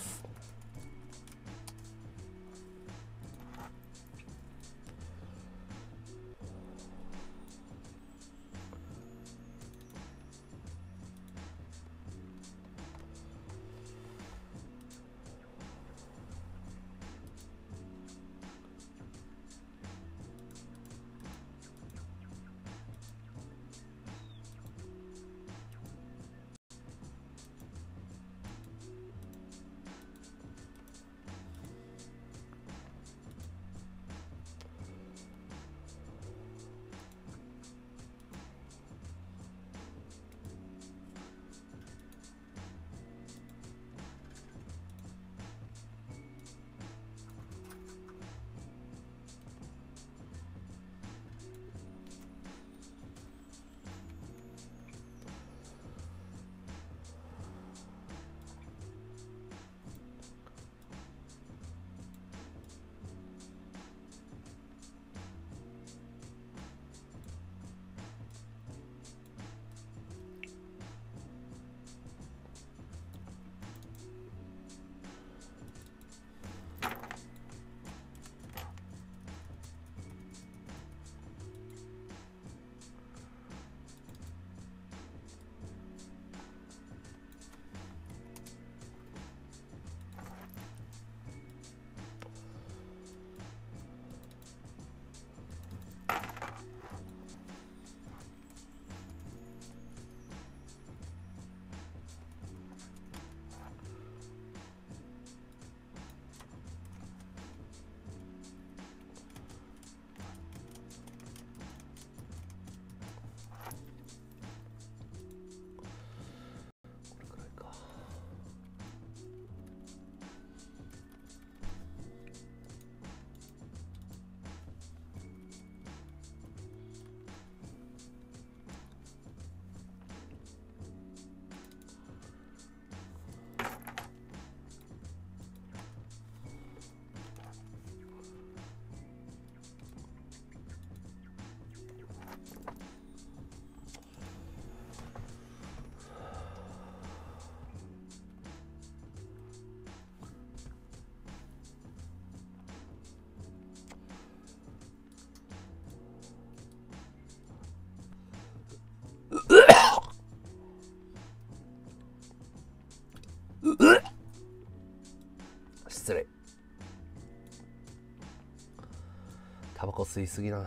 吸いすぎな。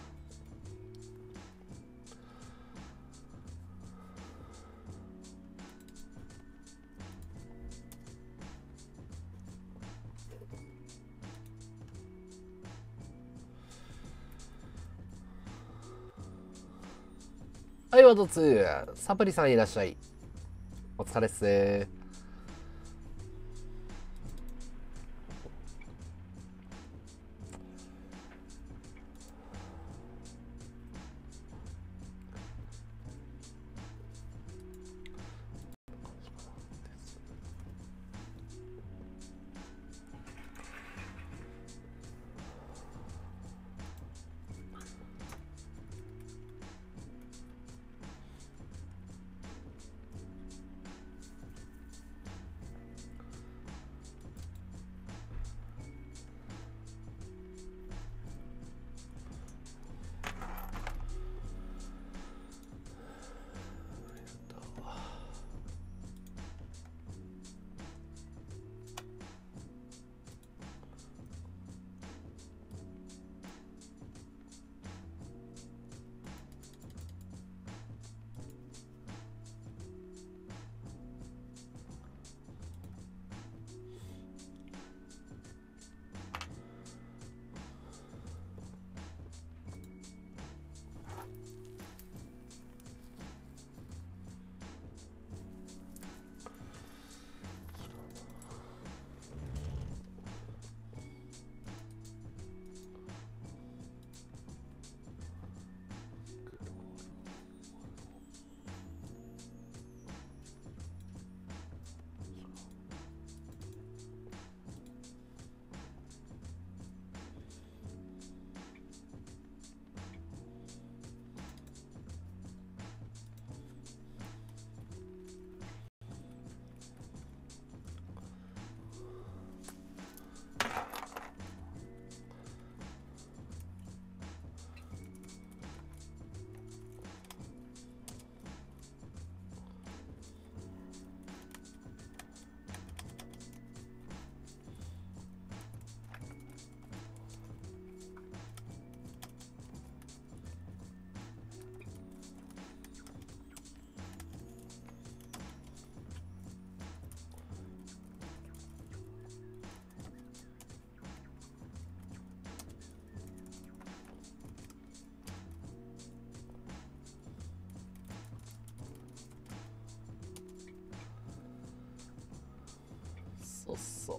はい、ワードツー。サプリさんいらっしゃい。お疲れっすー。そうそう。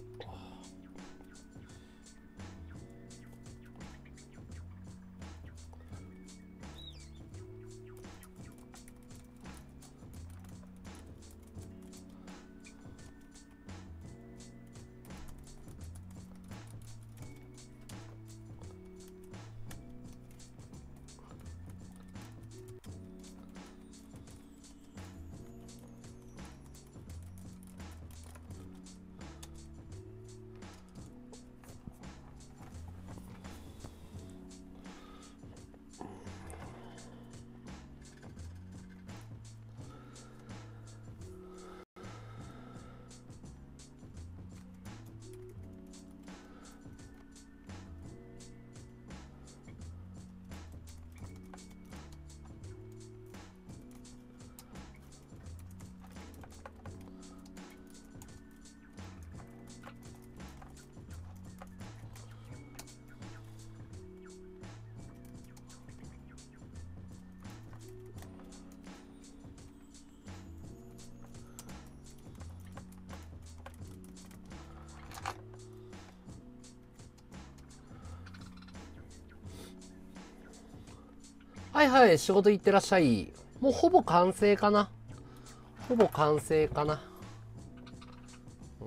はいはい、仕事行ってらっしゃい。もうほぼ完成かな。ほぼ完成かな。うん、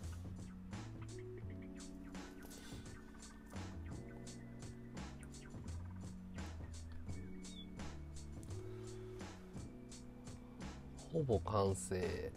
ほぼ完成。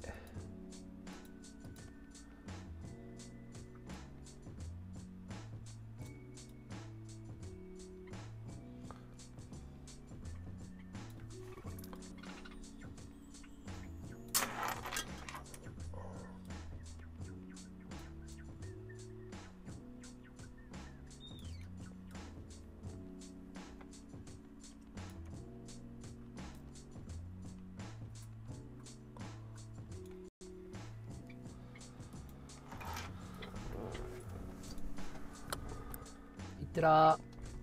てら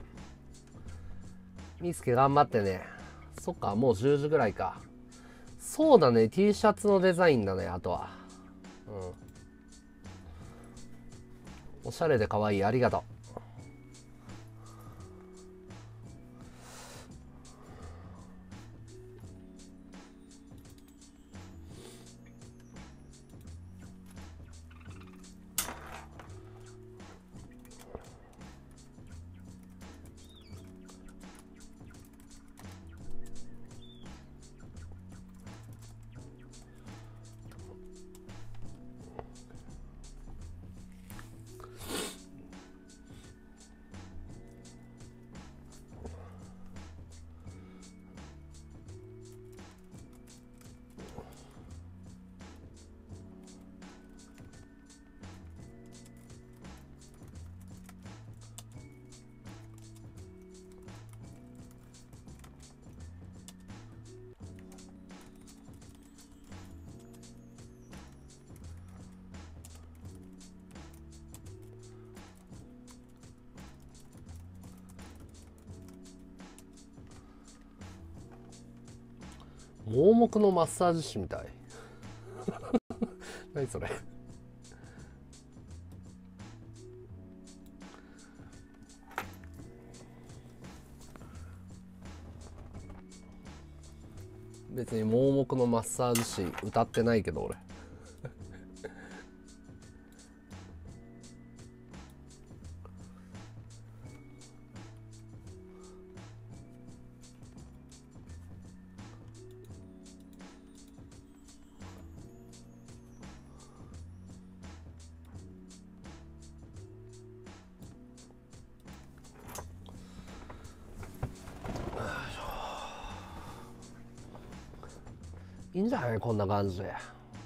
ー。みーすけ頑張ってね。そっか、もうじゅうじぐらいか。そうだね、T シャツのデザインだね、あとは。うん。おしゃれで可愛い、ありがとう。盲目のマッサージ師みたい。何それ。別に盲目のマッサージ師歌ってないけど俺。いいんじゃないこんな感じで。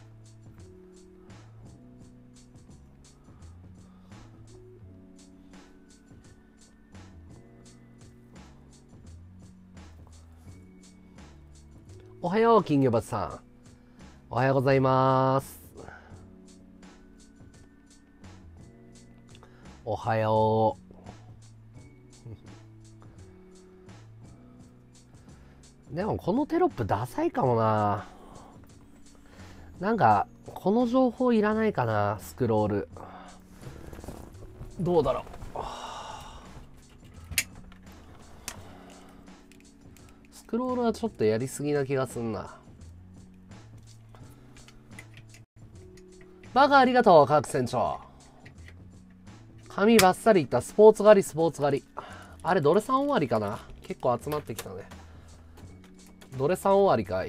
おはよう金魚鉢さん、おはようございます。おはよう。でもこのテロップダサいかもな。なんかこの情報いらないかな。スクロールどうだろう。スクロールはちょっとやりすぎな気がすんな。バカありがとう各船長。髪バッサリいった。スポーツ狩りスポーツ狩り。あれどれさん終わりかな。結構集まってきたね。どれさん終わりかい。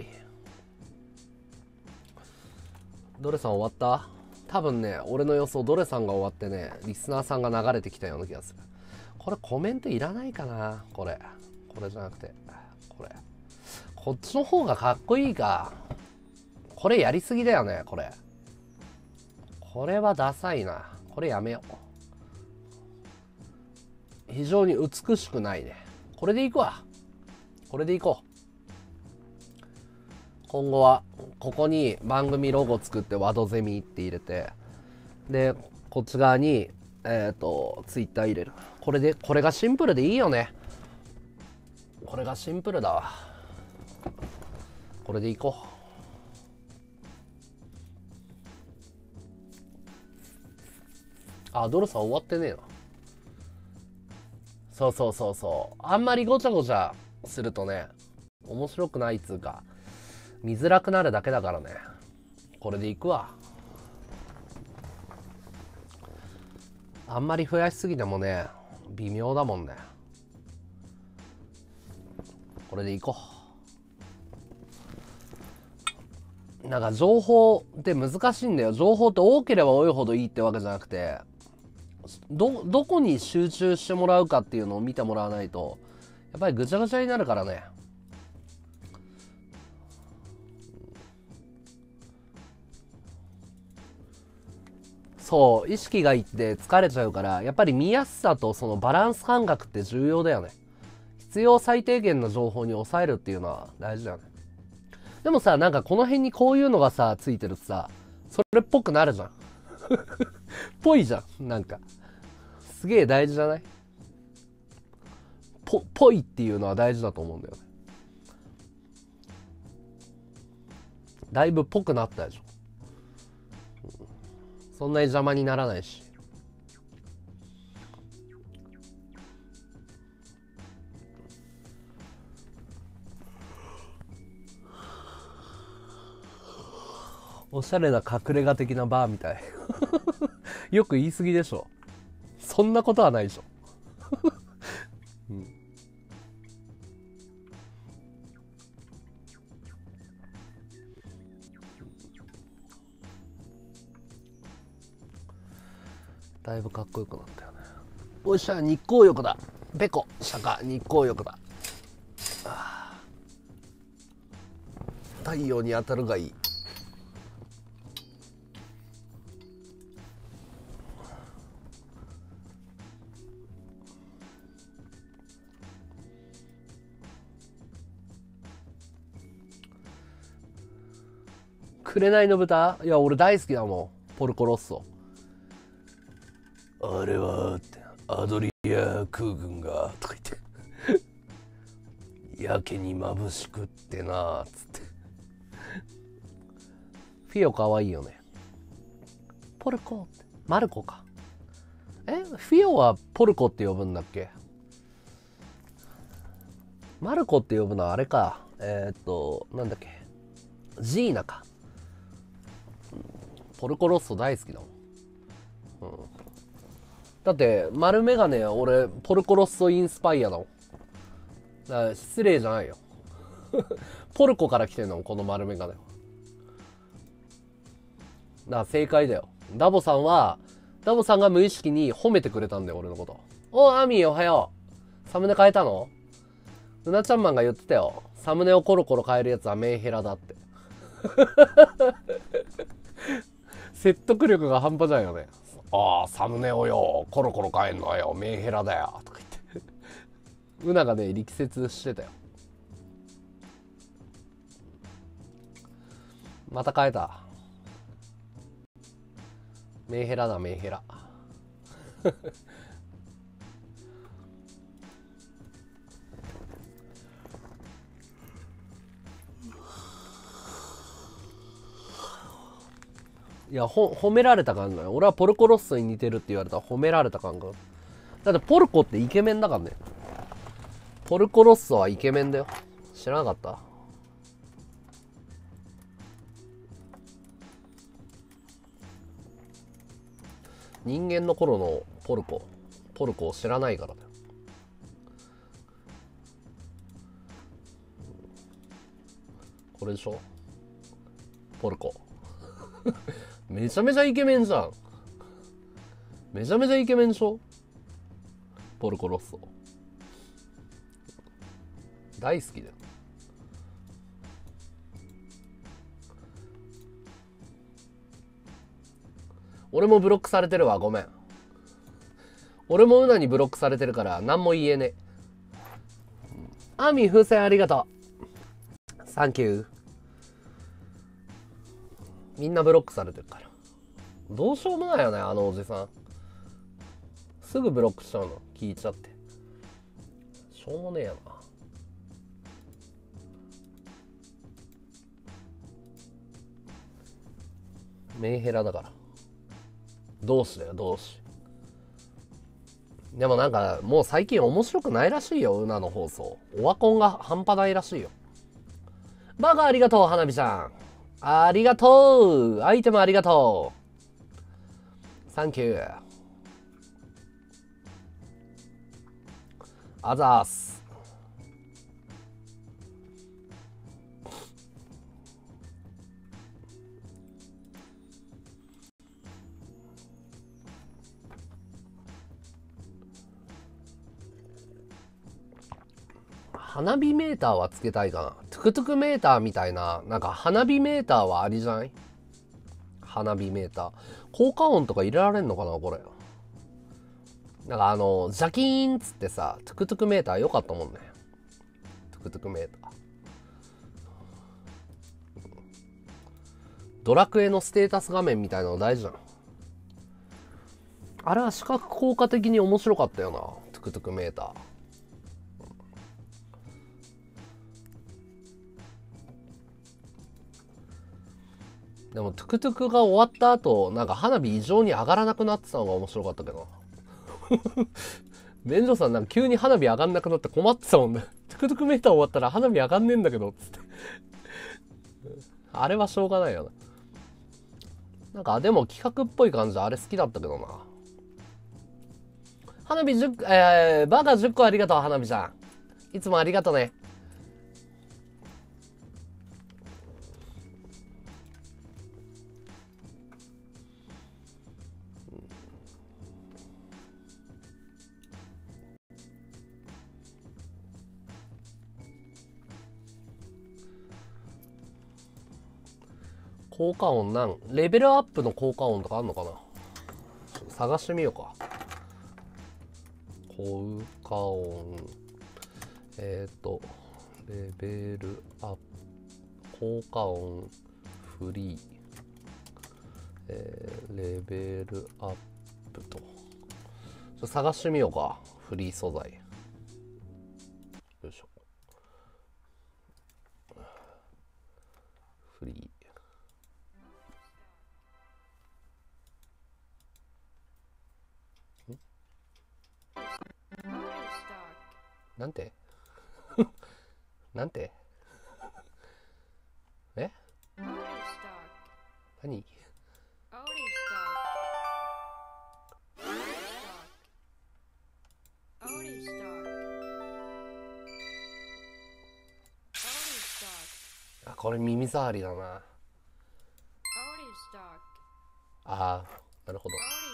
どれさん終わった？多分ね、俺の予想どれさんが終わってね、リスナーさんが流れてきたような気がする。これコメントいらないかな。これこれじゃなくてこれ、こっちの方がかっこいいか。これやりすぎだよね。これこれはダサいな。これやめよう。非常に美しくないね。これでいくわ。これでいこう。今後はここに番組ロゴ作ってワドゼミって入れて、でこっち側にえっとツイッター入れる。これで、これがシンプルでいいよね。これがシンプルだわ。これでいこう。あ、ドルさん終わってねえな。そうそうそうそう。あんまりごちゃごちゃするとね、面白くないっつうか、見づらくなるだけだからね。これでいくわ。あんまり増やしすぎてもね、微妙だもんね。これでいこう。なんか情報って難しいんだよ。情報って多ければ多いほどいいってわけじゃなくて、どどこに集中してもらうかっていうのを見てもらわないとやっぱりぐちゃぐちゃになるからね。そう意識がいって疲れちゃうから、やっぱり見やすさとそのバランス感覚って重要だよね。必要最低限の情報に抑えるっていうのは大事だよね。でもさ、なんかこの辺にこういうのがさついてるとさ、それっぽくなるじゃんぽいじゃん。なんかすげえ大事じゃない？ ぽぽいっていうのは大事だと思うんだよね。だいぶぽくなったでしょ。そんなに邪魔にならないし。おしゃれな隠れ家的なバーみたい。よく言い過ぎでしょ。そんなことはないでしょ。うん、だいぶかっこよくなったよね。おっしゃ、日光浴だ。ペコ、釈迦、日光浴だ。太陽に当たるがいい。紅の豚、いや俺大好きだもん、ポルコロッソ。あれはってアドリア空軍がとか言ってやけに眩しくってなーっつって。フィオかわいいよね。ポルコってマルコか。えフィオはポルコって呼ぶんだっけ。マルコって呼ぶのはあれか、えー、っとなんだっけ、ジーナか。ポルコロッソ大好きだもん、うん、だって丸メガネ俺ポルコロッソインスパイアだもん。だから失礼じゃないよ。ポルコから来てんのこの丸メガネは。だから正解だよ。ダボさんはダボさんが無意識に褒めてくれたんだよ俺のこと。おアミーおはよう、サムネ変えたの。うなちゃんマンが言ってたよ、サムネをコロコロ変えるやつはメンヘラだって。説得力が半端ないよね。ああサムネをよコロコロ変えんのはよメンヘラだよとか言って。うながね力説してたよ。また変えた。メンヘラだメンヘラ。いやほ褒められた感じだよ。俺はポルコロッソに似てるって言われたら褒められた感覚。だってポルコってイケメンだからね。ポルコロッソはイケメンだよ。知らなかった。人間の頃のポルコポルコを知らないからだよ。これでしょポルコ。めちゃめちゃイケメンじゃん。めちゃめちゃイケメンでしょポルコロッソ。大好きだよ。俺もブロックされてるわ、ごめん。俺もウナにブロックされてるから何も言えねえ。アーミー風船ありがとう。サンキュー。みんなブロックされてるからどうしようもないよねあのおじさん。すぐブロックしちゃうの聞いちゃって。しょうもねえやな。メンヘラだから。同志だよ同志。でもなんかもう最近面白くないらしいよウナの放送。オワコンが半端ないらしいよ。バカありがとう花火ちゃん。ありがとう。アイテムありがとう。サンキュー。あざーす。花火メーターはつけたいかな。トゥクトゥクメーターみたいな、なんか花火メーターはありじゃない？花火メーター。効果音とか入れられんのかなこれ。なんかあの、ジャキーンっつってさ、トゥクトゥクメーター良かったもんね。トゥクトゥクメーター。ドラクエのステータス画面みたいなの大事じゃん。あれは視覚効果的に面白かったよな、トゥクトゥクメーター。 でもトゥクトゥクが終わった後なんか花火異常に上がらなくなってたのが面白かったけど便所さんなんか急に花火上がんなくなって困ってたもんねトゥクトゥクメーター終わったら花火上がんねえんだけどつってあれはしょうがないよな。なんかでも企画っぽい感じであれ好きだったけどな。花火じゅっ、えー、バカじゅっこありがとう花火ちゃん。いつもありがとね。効果音なんレベルアップの効果音とかあんのかな。探してみようか。効果音えっ、ー、とレベルアップ効果音フリー、えー、レベルアップとちょっと探してみようか。フリー素材よいしょ。フリーなんてなんてえ何あ、これ耳障りだな。あー、なるほど。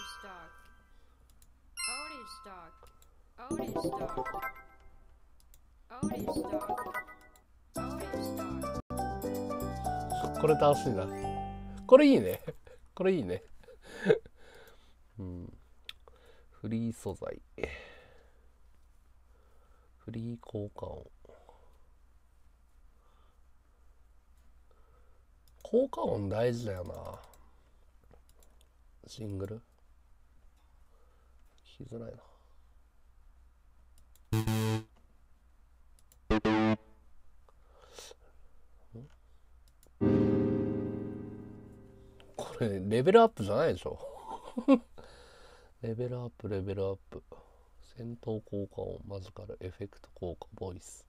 これ楽しいな。これいいね。これいいね。うん。フリー素材。フリー効果音。効果音大事だよな。シングル聞きづらいな。これレベルアップじゃないでしょレベルアップレベルアップ戦闘効果音マジカルエフェクト効果ボイス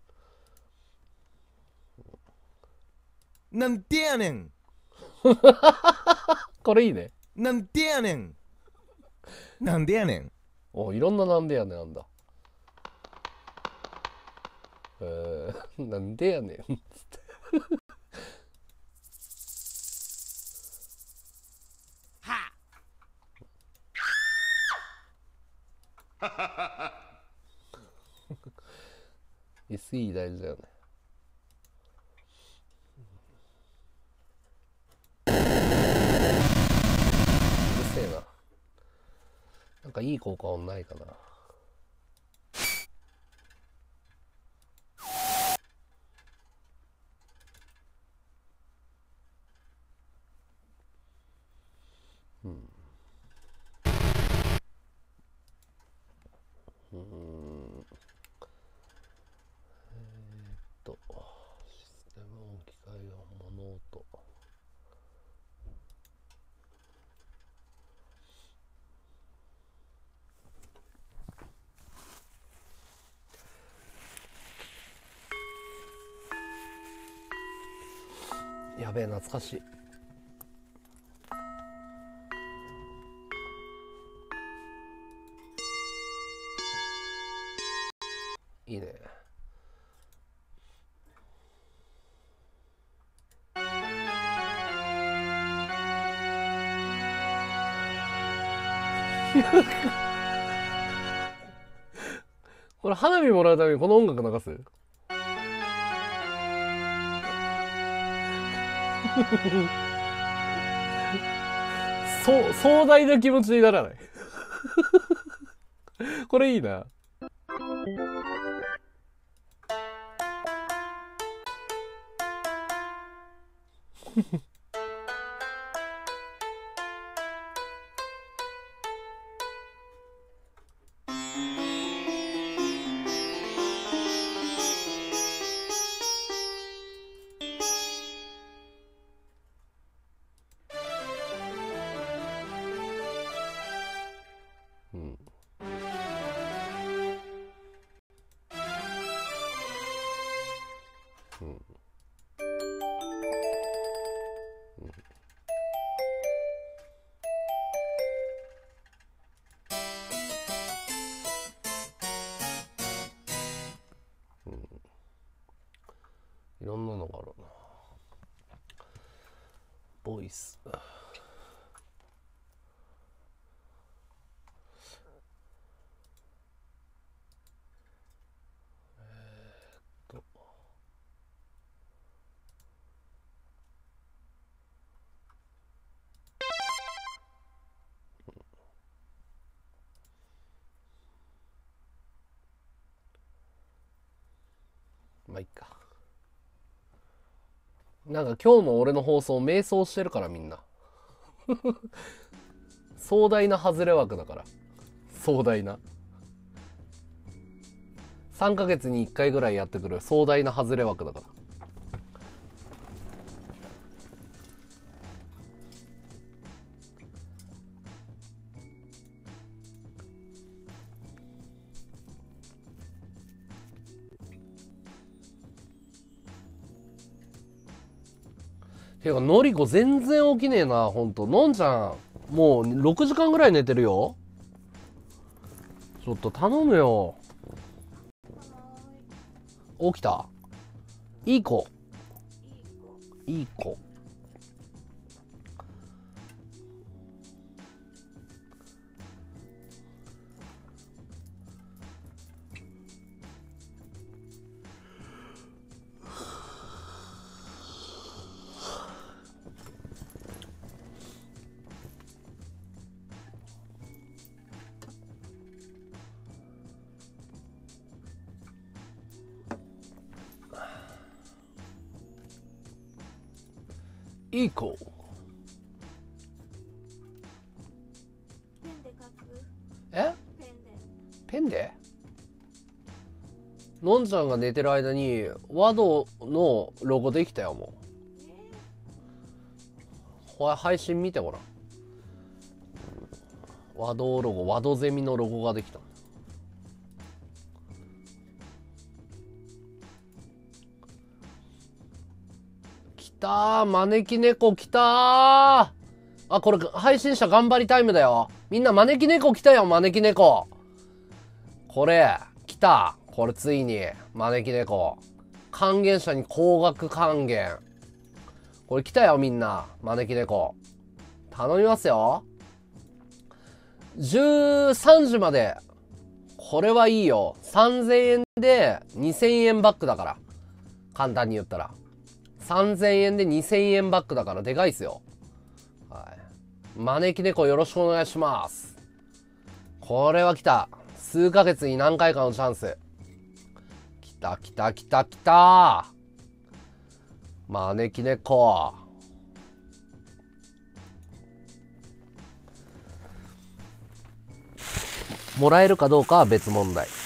なんでやねんこれいいね。 なんでやねんなんでやねんお、いろんななんでやねんなんだ。えー、なんでやねんつってはエスイー 大事だよね。うるせえな。なんかいい効果音ないかな。うん。うーん。えー、っとシステム音機械音物音。やべえ懐かしい。いいね。これ花火もらうためにこの音楽流すそう壮大な気持ちにならないこれいいないろんなのがあるな。ボイス。えー、っと。まあいいか。なんか今日の俺の放送迷走してるからみんな壮大な外れ枠だから。壮大なさんかげつにいっかいぐらいやってくる壮大な外れ枠だから。てかのりこ全然起きねえな。ほんとのんちゃんもうろくじかんぐらい寝てるよ。ちょっと頼むよ。起きた？いい子いい子。いい子。え？ペンで？のんちゃんが寝てる間にワドのロゴできたよ。もうこれ配信見てごらん。ワドロゴ、ワドゼミのロゴができた。きたー、招き猫きたー。あ、これ配信者頑張りタイムだよ。みんな招き猫来たよ。招き猫これ来た。これついに招き猫還元者に高額還元。これ来たよ。みんな招き猫頼みますよ。じゅうさんじまで。これはいいよ。さんぜんえんでにせんえんバックだから。簡単に言ったらさんぜんえんでにせんえんバックだからでかいっすよ。はい、招き猫よろしくお願いします。これは来た。数ヶ月に何回かのチャンス。来た来た来た来た。招き猫もらえるかどうかは別問題。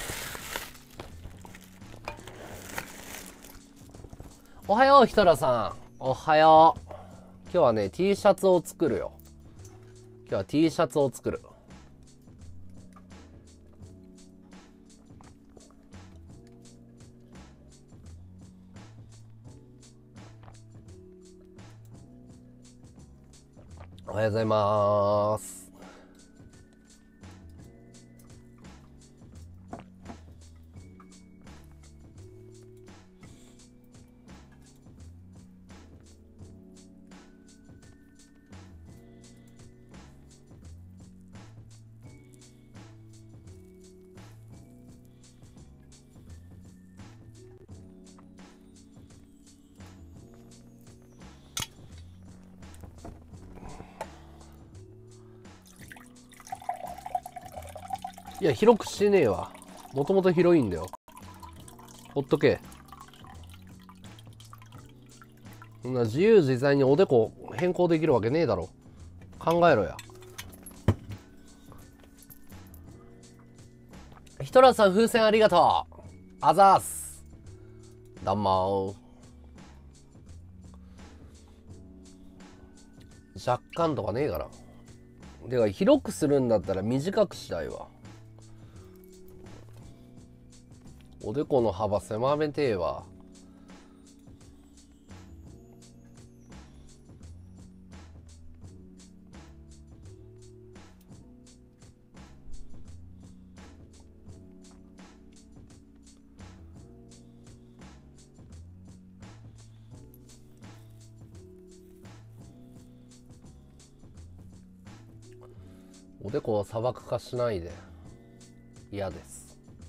おはよう、ひとらさん。おはよう。今日はね T シャツを作るよ。今日は T シャツを作る。おはようございます。いや、広くしてねえわ。もともと広いんだよ。ほっとけ。そんな自由自在におでこ変更できるわけねえだろ。考えろや。ひとらさん風船ありがとう。あざーす。どうもー。若干とかねえから。てか広くするんだったら短くしたいわ。おでこの幅狭めてえわ。 おでこを砂漠化しないで。嫌です。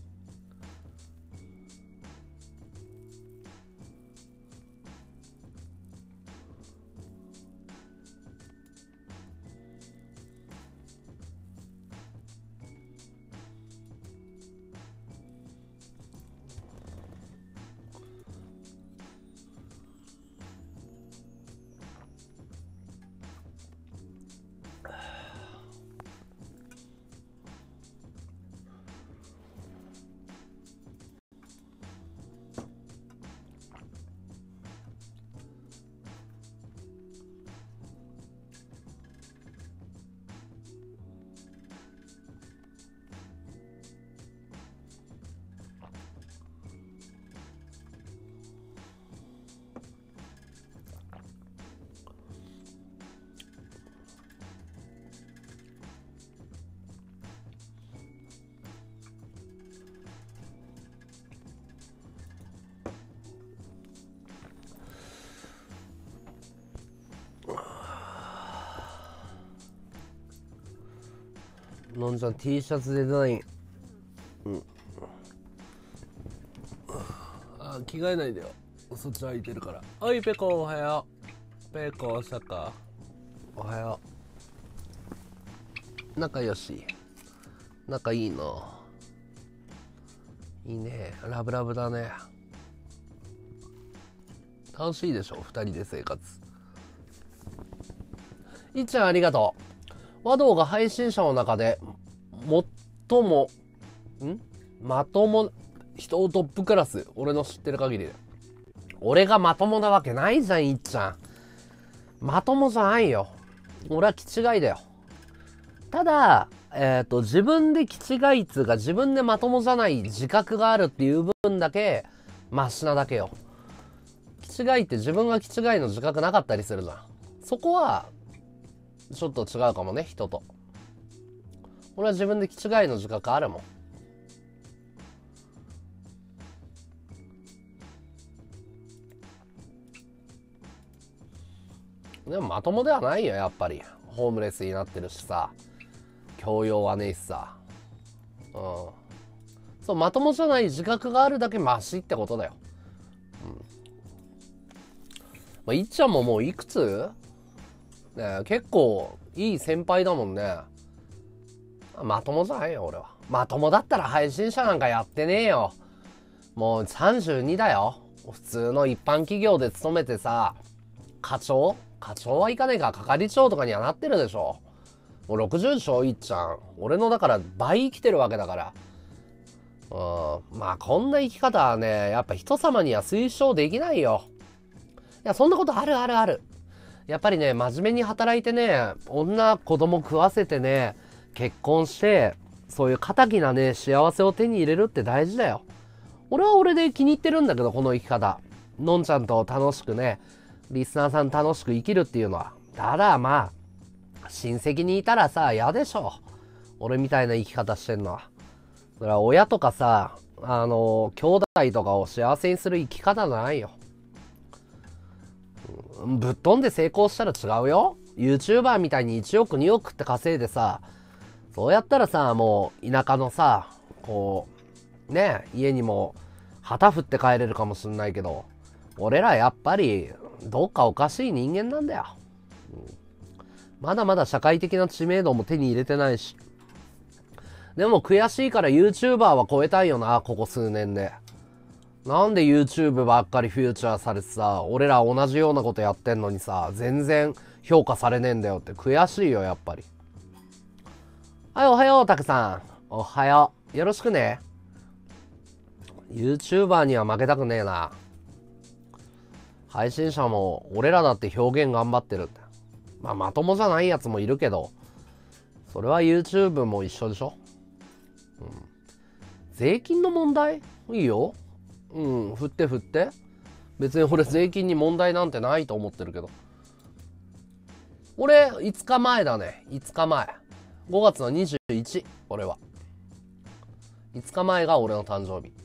のんちゃん T シャツデザイン、うん、あ着替えないでよ、そっち空いてるから。おいペコおはよう。ペコシャカおはよう。仲良し、仲いいのいいね、ラブラブだね。楽しいでしょふたりで生活。いっちゃんありがとう。和道が配信者の中で最もんまとも人をトップクラス、俺の知ってる限りで。俺がまともなわけないじゃん。いっちゃんまともじゃないよ。俺は気違いだよ。ただえっと自分で気違いっつうか、自分でまともじゃない自覚があるっていう分だけマシなだけよ。気違いって自分が気違いの自覚なかったりするじゃん。そこはちょっと違うかもね、人と。俺は自分で気違いの自覚あるもん。でもまともではないよ、やっぱり。ホームレスになってるしさ、教養はねえしさ。うん。そう、まともじゃない自覚があるだけマシってことだよ。うん。まあ、いっちゃんももういくつね、結構いい先輩だもんね。まともじゃないよ、俺は。まともだったら配信者なんかやってねえよ。もうさんじゅうにだよ。普通の一般企業で勤めてさ、課長課長はいかねえか、係長とかにはなってるでしょ。もうろくじゅうでしょ、いっちゃん。俺のだから倍生きてるわけだから。うん。まあこんな生き方はね、やっぱ人様には推奨できないよ。いや、そんなことあるあるある。やっぱりね、真面目に働いてね、女、子供食わせてね、結婚して、そういう堅なね、幸せを手に入れるって大事だよ。俺は俺で気に入ってるんだけど、この生き方。のんちゃんと楽しくね、リスナーさん楽しく生きるっていうのは。ただまあ、親戚にいたらさ、嫌でしょ。俺みたいな生き方してんのは。それは親とかさ、あの、兄弟とかを幸せにする生き方じゃないよ。ぶっ飛んで成功したら違うよ。YouTuber みたいにいちおくにおくって稼いでさ、そうやったらさ、もう田舎のさ、こうね、家にも旗振って帰れるかもしんないけど、俺らやっぱりどっかおかしい人間なんだよ、うん、まだまだ社会的な知名度も手に入れてないし。でも悔しいから YouTuber は超えたいよな、ここ数年で。なんで YouTube ばっかりフューチャーされてさ、俺ら同じようなことやってんのにさ、全然評価されねえんだよって悔しいよ、やっぱり。はい、おはよう、たくさん。おはよう。よろしくね。YouTuber には負けたくねえな。配信者も、俺らだって表現頑張ってるって。まあ、まともじゃないやつもいるけど、それは YouTube も一緒でしょ。うん。税金の問題？いいよ。うん、振って振って。別に俺税金に問題なんてないと思ってるけど。俺、いつかまえだね。いつかまえ。ごがつのにじゅういち、俺は。いつかまえが俺の誕生日。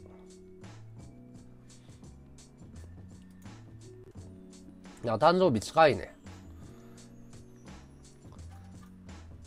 いや、誕生日近いね。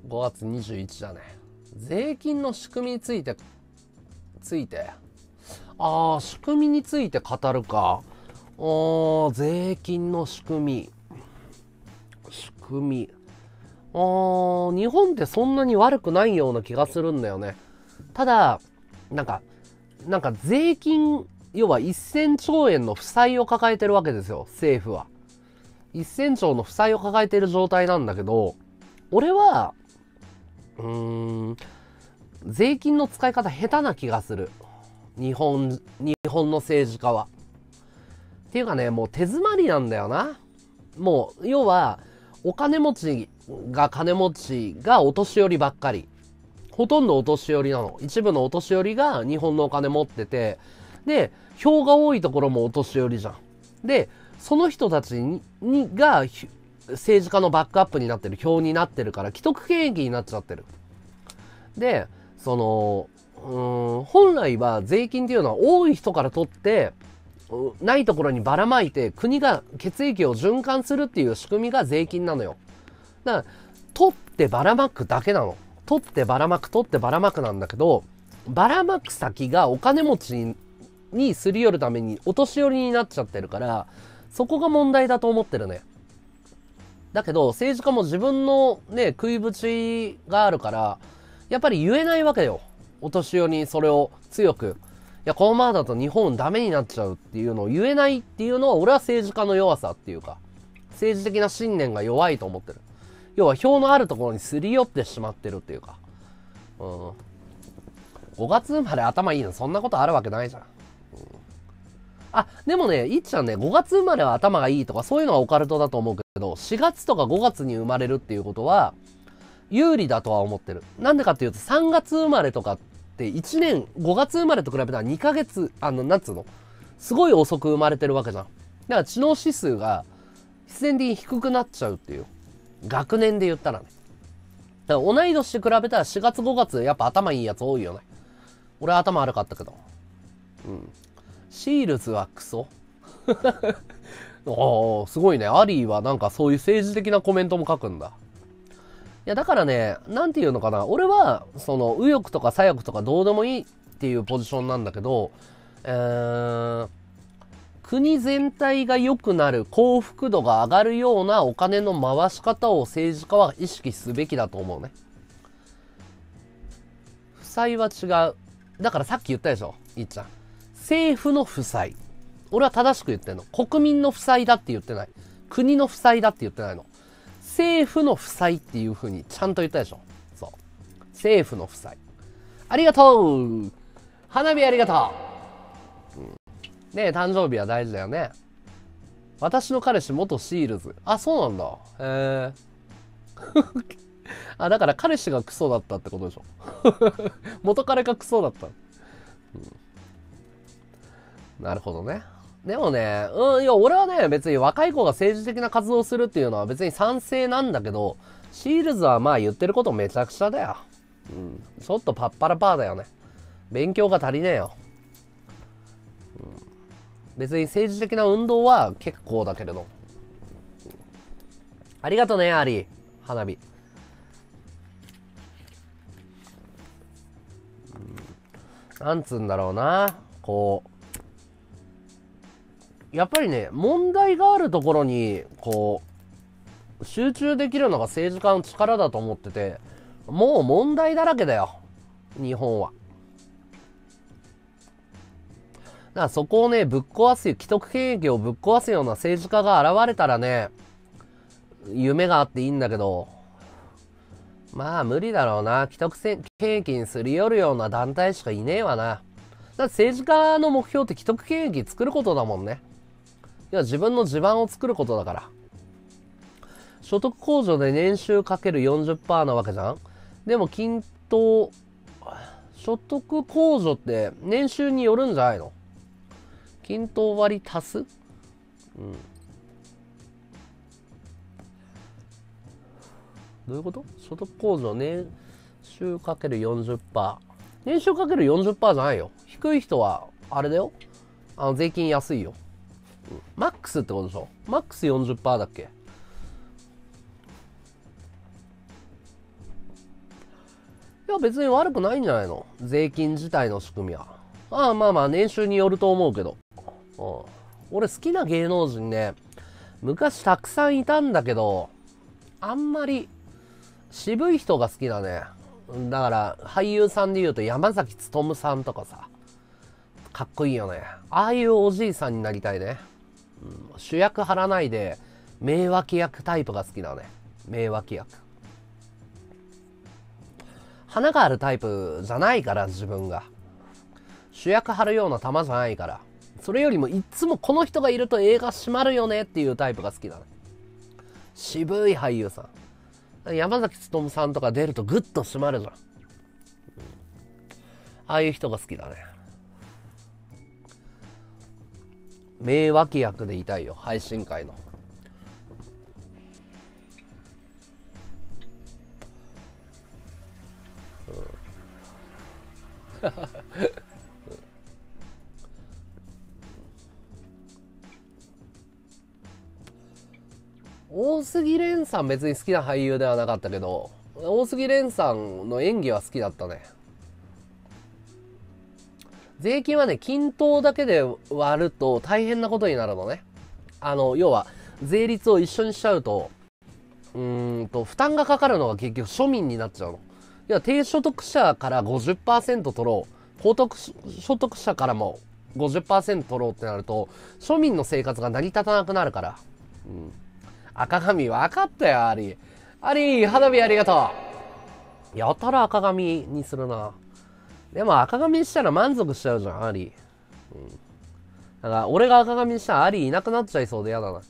ごがつにじゅういちだね。税金の仕組みについて、ついて。ああ、仕組みについて語るか。おー、税金の仕組み。仕組み。あー、日本ってそんなに悪くないような気がするんだよね。ただ、なんか、なんか税金、要はせんちょうえんの負債を抱えてるわけですよ、政府は。せんちょうの負債を抱えてる状態なんだけど、俺は、うーん、税金の使い方下手な気がする。日本、日本の政治家は。っていうかね、もう手詰まりなんだよな。もう、要は、お金持ちが金持ちがお年寄りばっかり。ほとんどお年寄りなの。一部のお年寄りが日本のお金持ってて、で、票が多いところもお年寄りじゃん。で、その人たちににが政治家のバックアップになってる、票になってるから、既得権益になっちゃってる。で、その、うーん、本来は税金っていうのは多い人から取って、ないところにばらまいて、国が血液を循環するっていう仕組みが税金なのよ。だから、取ってばらまくだけなの。取ってばらまく、取ってばらまくなんだけど、ばらまく先がお金持ちにすり寄るためにお年寄りになっちゃってるから、そこが問題だと思ってるね。だけど、政治家も自分のね、食いぶちがあるから、やっぱり言えないわけよ。お年寄りにそれを強く。いや、このままだと日本ダメになっちゃうっていうのを言えないっていうのは、俺は政治家の弱さっていうか、政治的な信念が弱いと思ってる。要は票のあるところにすり寄ってしまってるっていうか。うん。ごがつ生まれ頭いいの、そんなことあるわけないじゃん。うん、あ、でもね、いっちゃんね、ごがつ生まれは頭がいいとか、そういうのはオカルトだと思うけど、しがつとかごがつに生まれるっていうことは、有利だとは思ってる。なんでかっていうと、さんがつ生まれとかっていちねん、ごがつ生まれと比べたらにかげつ、あの、なんつうのすごい遅く生まれてるわけじゃん。だから知能指数が必然的に低くなっちゃうっていう。学年で言ったらね。だから同い年と比べたらしがつごがつやっぱ頭いいやつ多いよね。俺は頭悪かったけど。うん。シールズはクソおー、すごいね。アリーはなんかそういう政治的なコメントも書くんだ。いや、だからね、なんていうのかな。俺は、その、右翼とか左翼とかどうでもいいっていうポジションなんだけど、えー、国全体が良くなる、幸福度が上がるようなお金の回し方を政治家は意識すべきだと思うね。負債は違う。だからさっき言ったでしょ、いっちゃん。政府の負債。俺は正しく言ってんの。国民の負債だって言ってない。国の負債だって言ってないの。政府の負債っていう風にちゃんと言ったでしょ。そう。政府の負債。ありがとう。花火ありがとう。うん、ねえ、誕生日は大事だよね。私の彼氏元シールズ。あ、そうなんだ。へえ。あ、だから彼氏がクソだったってことでしょ。元彼がクソだった。うん、なるほどね。でもね、うん、いや、俺はね、別に若い子が政治的な活動をするっていうのは別に賛成なんだけど、シールズはまあ言ってることめちゃくちゃだよ。うん。ちょっとパッパラパーだよね。勉強が足りねえよ。うん、別に政治的な運動は結構だけれど。うん、ありがとね、アリー。花火。うん、なんつうんだろうな。こう。やっぱりね、問題があるところに、こう、集中できるのが政治家の力だと思ってて、もう問題だらけだよ。日本は。だからそこをね、ぶっ壊す、既得権益をぶっ壊すような政治家が現れたらね、夢があっていいんだけど、まあ無理だろうな。既得権益にすり寄るような団体しかいねえわな。だって政治家の目標って既得権益作ることだもんね。いや、自分の地盤を作ることだから。所得控除で年収かける よんじゅっパーセント なわけじゃん。でも均等、所得控除って年収によるんじゃないの？均等割足す？うん。どういうこと？所得控除年収かける よんじゅっパーセント。年収かける よんじゅっパーセント じゃないよ。低い人は、あれだよ。あの、税金安いよ。うん、マックスってことでしょ？マックス よんじゅっパーセント だっけ？ や別に悪くないんじゃないの、税金自体の仕組みは。ああ、まあまあ年収によると思うけど、うん、俺好きな芸能人ね、昔たくさんいたんだけど、あんまり渋い人が好きだね。だから俳優さんで言うと山崎努さんとかさ、かっこいいよね。ああいうおじいさんになりたいね、うん、主役張らないで名脇役タイプが好きだね。名脇役、花があるタイプじゃないから、自分が主役張るような玉じゃないから。それよりもいつもこの人がいると映画閉まるよねっていうタイプが好きだね。渋い俳優さん、山崎努さんとか出るとグッと閉まるじゃん、うん、ああいう人が好きだね。名脇役でいたいよ、配信会の。うん大杉蓮さん別に好きな俳優ではなかったけど、大杉蓮さんの演技は好きだったね。税金はね、均等だけで割ると大変なことになるのね。あの、要は、税率を一緒にしちゃうと、うーんと、負担がかかるのが結局庶民になっちゃうの。いや、低所得者から ごじゅっパーセント 取ろう。高得所得者からも ごじゅっパーセント 取ろうってなると、庶民の生活が成り立たなくなるから。うん。赤髪分かったよ、アリ。アリ、花火ありがとう。やたら赤髪にするな。でも赤髪にしたら満足しちゃうじゃん、アリ。うん。だから俺が赤髪にしたらアリいなくなっちゃいそうでやだな。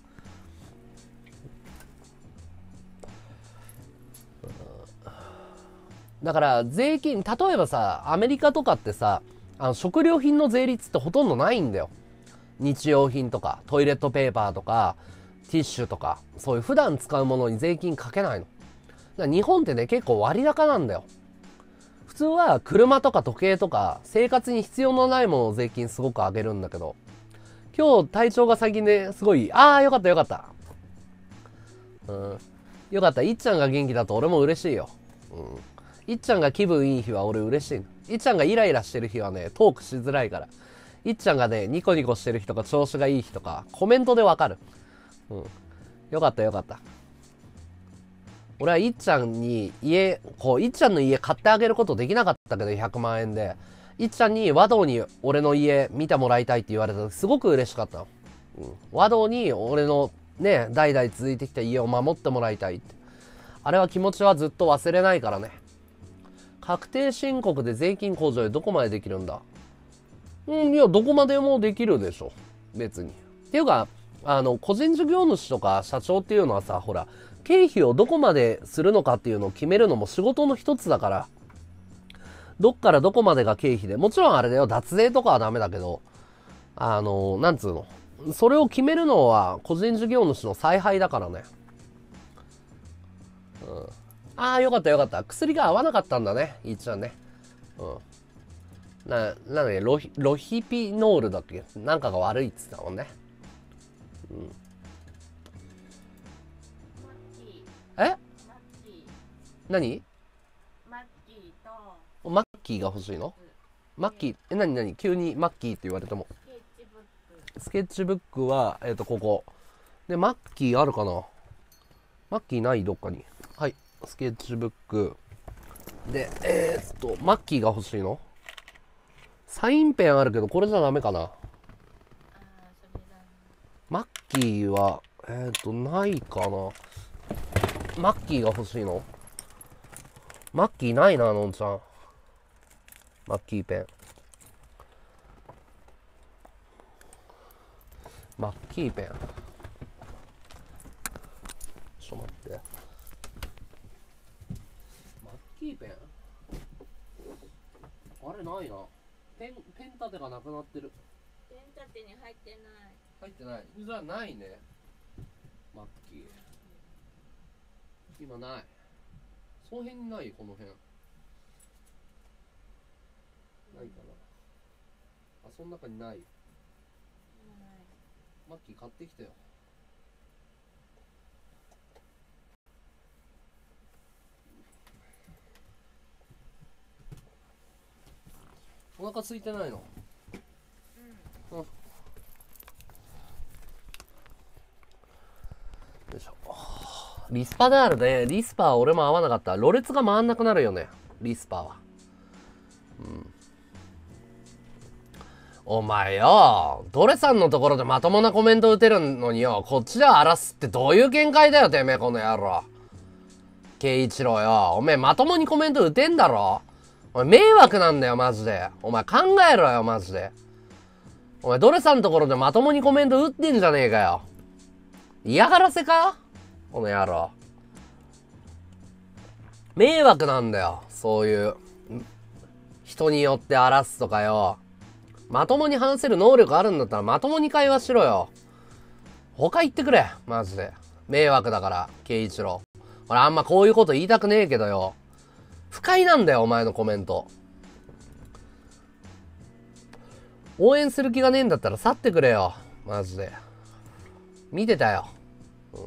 だから税金、例えばさ、アメリカとかってさ、あの食料品の税率ってほとんどないんだよ。日用品とか、トイレットペーパーとか、ティッシュとか、そういう普段使うものに税金かけないの。だから日本ってね、結構割高なんだよ。普通は車とか時計とか、生活に必要のないものの税金すごく上げるんだけど、今日体調が最近ね、すごい、ああ、よかったよかった。うん。よかった。いっちゃんが元気だと俺も嬉しいよ。うん。いっちゃんが気分いい日は俺嬉しいの。いっちゃんがイライラしてる日はね、トークしづらいから。いっちゃんがね、ニコニコしてる日とか調子がいい日とか、コメントでわかる。うん。よかったよかった。俺はいっちゃんに家、こう、いっちゃんの家買ってあげることできなかったけど、ひゃくまんえんで。いっちゃんに和道に俺の家見てもらいたいって言われた時すごく嬉しかったの。うん。和道に俺のね、代々続いてきた家を守ってもらいたいって。あれは気持ちはずっと忘れないからね。確定申告で税金控除でどこまでできるんだ？うん、いや、どこまでもできるでしょ。別に。っていうか、あの、個人事業主とか社長っていうのはさ、ほら、経費をどこまでするのかっていうのを決めるのも仕事の一つだから、どっからどこまでが経費で、もちろんあれだよ、脱税とかはダメだけど、あの、なんつうの。それを決めるのは個人事業主の采配だからね。うん。ああ、よかったよかった。薬が合わなかったんだね、いっちゃんね。うん。な、なんだっけ、ロヒ、ロヒピノールだっけ、なんかが悪いっつったもんね。うん。え？何？ マッキーとマッキーが欲しいの？マッキー、え、なになに急にマッキーって言われても。スケッチブックは、えっと、ここ。で、マッキーあるかな？マッキーない？どっかに。はい。スケッチブック。で、えー、っと、マッキーが欲しいの？サインペンあるけど、これじゃダメかな？マッキーは、えー、っと、ないかな？マッキーが欲しいの？マッキーないな、のんちゃん。マッキーペン。マッキーペン。ちょっと待って。マッキーペン？あれないな。ペン、ペン立てがなくなってる。 ペン立てに入ってない。 入ってない。じゃあないね。マッキー。今ない。その辺にない？この辺。ないかな。あ、その中にない。マッキー買ってきたよ。 お腹空いてないの？うん。よいしょ。リスパであるね。リスパは俺も合わなかった。ろれつが回んなくなるよね。リスパは。うん。お前よ、ドレさんのところでまともなコメント打てるのによ、こっちで荒らすってどういう見解だよ、てめえ、この野郎。圭一郎よ、おめえまともにコメント打てんだろ？お前迷惑なんだよ、マジで。お前考えろよ、マジで。お前ドレさんのところでまともにコメント打ってんじゃねえかよ。嫌がらせか？この野郎。迷惑なんだよ、そういう。人によって荒らすとかよ。まともに話せる能力あるんだったらまともに会話しろよ。他言ってくれ、マジで。迷惑だから、圭一郎。俺あんまこういうこと言いたくねえけどよ。不快なんだよ、お前のコメント。応援する気がねえんだったら去ってくれよ。マジで。見てたよ。うん。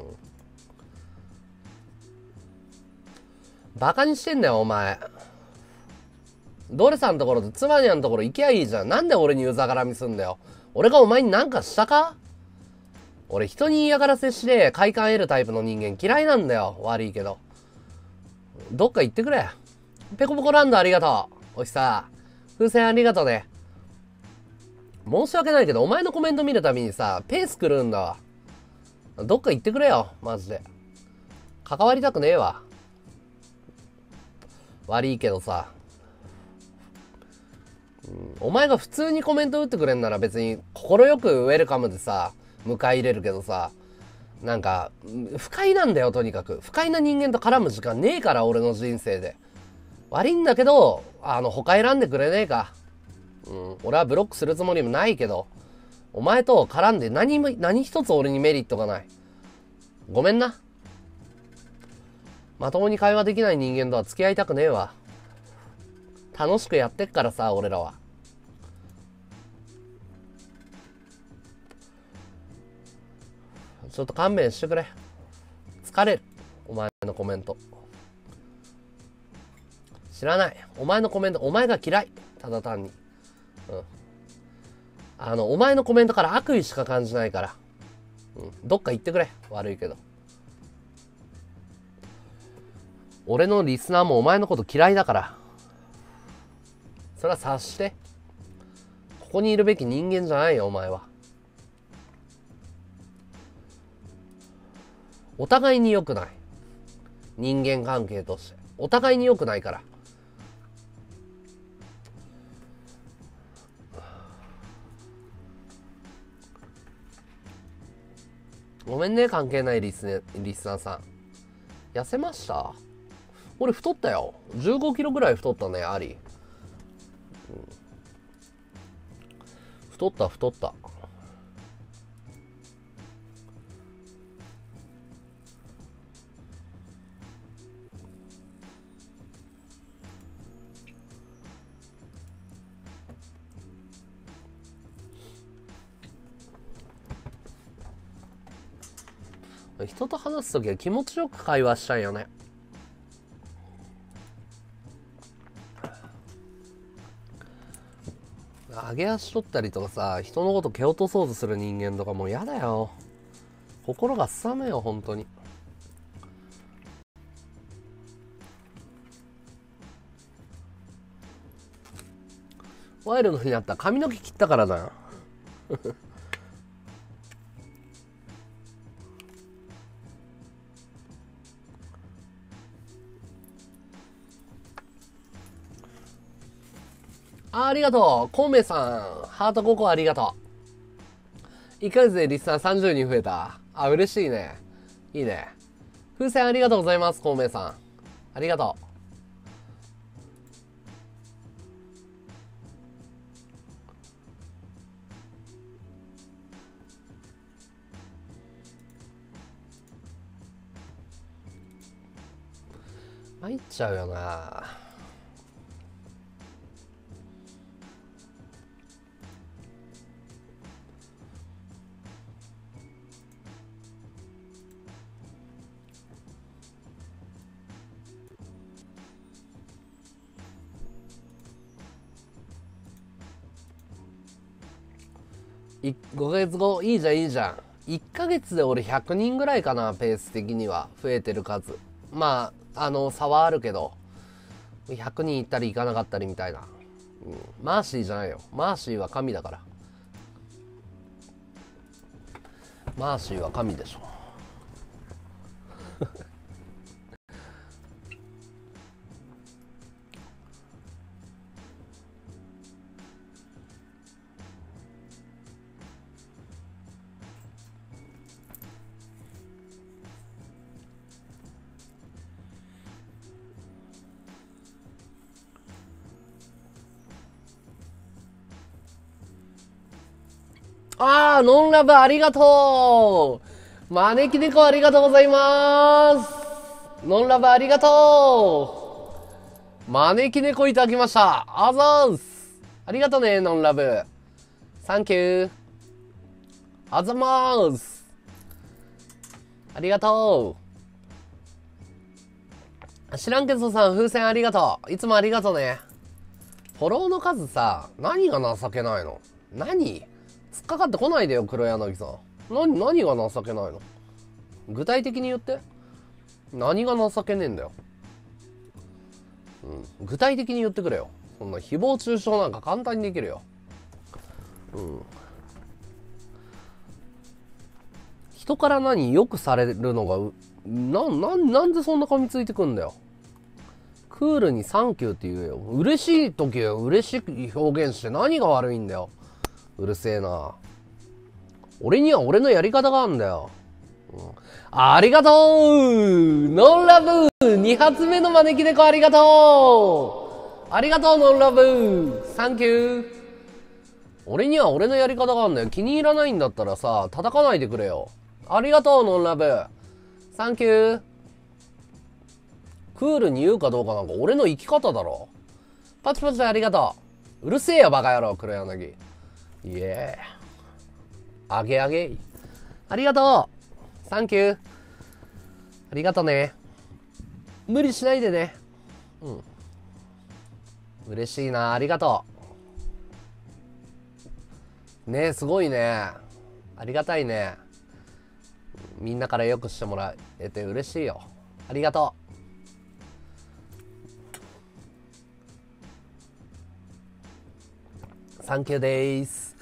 バカにしてんだよ、お前。ドレさんのところとツマニャンのところ行きゃいいじゃん。なんで俺にうざがらみすんだよ。俺がお前になんかしたか？俺人に嫌がらせして快感得るタイプの人間嫌いなんだよ。悪いけど。どっか行ってくれ。ペコポコランドありがとう。おひさ。風船ありがとうね。申し訳ないけど、お前のコメント見るたびにさ、ペース狂うんだわ。どっか行ってくれよ。マジで。関わりたくねえわ。悪いけどさ。お前が普通にコメント打ってくれんなら別に快くウェルカムでさ、迎え入れるけどさ、なんか、不快なんだよ、とにかく。不快な人間と絡む時間ねえから、俺の人生で。悪いんだけど、あの、他選んでくれねえか。うん、俺はブロックするつもりもないけど、お前と絡んで何も、何一つ俺にメリットがない。ごめんな。まともに会話できない人間とは付き合いたくねえわ。楽しくやってっからさ、俺らは。ちょっと勘弁してくれ。疲れる。お前のコメント。知らない。お前のコメント、お前が嫌い。ただ単に。うん。あの、お前のコメントから悪意しか感じないから。うん。どっか行ってくれ。悪いけど。俺のリスナーもお前のこと嫌いだから。それは察して。ここにいるべき人間じゃないよ、お前は。お互いに良くない。人間関係として。お互いに良くないから。ごめんね、関係ないリスね、リスナーさん。痩せました？俺太ったよ。じゅうごキロぐらい太ったね、あり。うん、太った、太った。人と話すときは気持ちよく会話したいよね。上げ足取ったりとかさ、人のこと蹴落とそうとする人間とかもう嫌だよ。心がすさむよ、本当に。ワイルドになった。髪の毛切ったからだよ。あ, ありがとう。コウメさん。ハートごこありがとう。いっかげつでリスナーさんじゅうにん増えた。あ、嬉しいね。いいね。風船ありがとうございます、コウメさん。ありがとう。参っちゃうよな。 いごかげつご、いいじゃんいいじゃん。いっかげつで俺ひゃくにんぐらいかな、ペース的には。増えてる数。まあ、あの、差はあるけど、ひゃくにんいったりいかなかったりみたいな。うん、マーシーじゃないよ。マーシーは神だから。マーシーは神でしょ。あー、ノンラブありがとう。招き猫ありがとうございます。ノンラブありがとう。招き猫いただきました。あざーす。ありがとうね、ノンラブ。サンキュー。あざまーす。ありがとう。知らんけどさん、風船ありがとう。いつもありがとうね。フォローの数さ、何が情けないの？何？突っかかってこないでよ、黒柳さん。何、何が情けないの？具体的に言って。何が情けねえんだよ。うん。具体的に言ってくれよ。そんな誹謗中傷なんか簡単にできるよ。うん。人から何よくされるのが、な、な、なんでそんな噛みついてくんだよ。クールにサンキューって言うよ。嬉しい時は嬉しい表現して何が悪いんだよ。うるせえな。俺には俺のやり方があるんだよ。うん、あ, ありがとうノンラブに発目の招き猫ありがとうありがとうノンラブサンキュー俺には俺のやり方があるんだよ。気に入らないんだったらさ、叩かないでくれよ。ありがとうノンラブサンキュークールに言うかどうかなんか俺の生き方だろ。パチパチありがとううるせえよバカ野郎黒柳。イエーあげあげありがとうサンキューありがとね。無理しないでね。うん嬉しいな。ありがとうねえ。すごいね。ありがたいね。みんなからよくしてもらえて嬉しいよ。ありがとうサンキューでーす。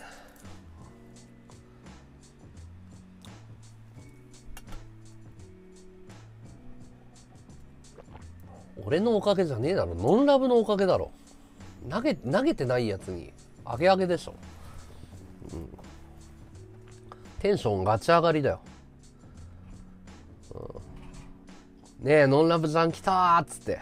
俺のおかげじゃねえだろ。ノンラブのおかげだろ。投げ、投げてないやつにあげあげでしょ。うん、テンションガチ上がりだよ。うん、ねえノンラブちゃん来たーっつって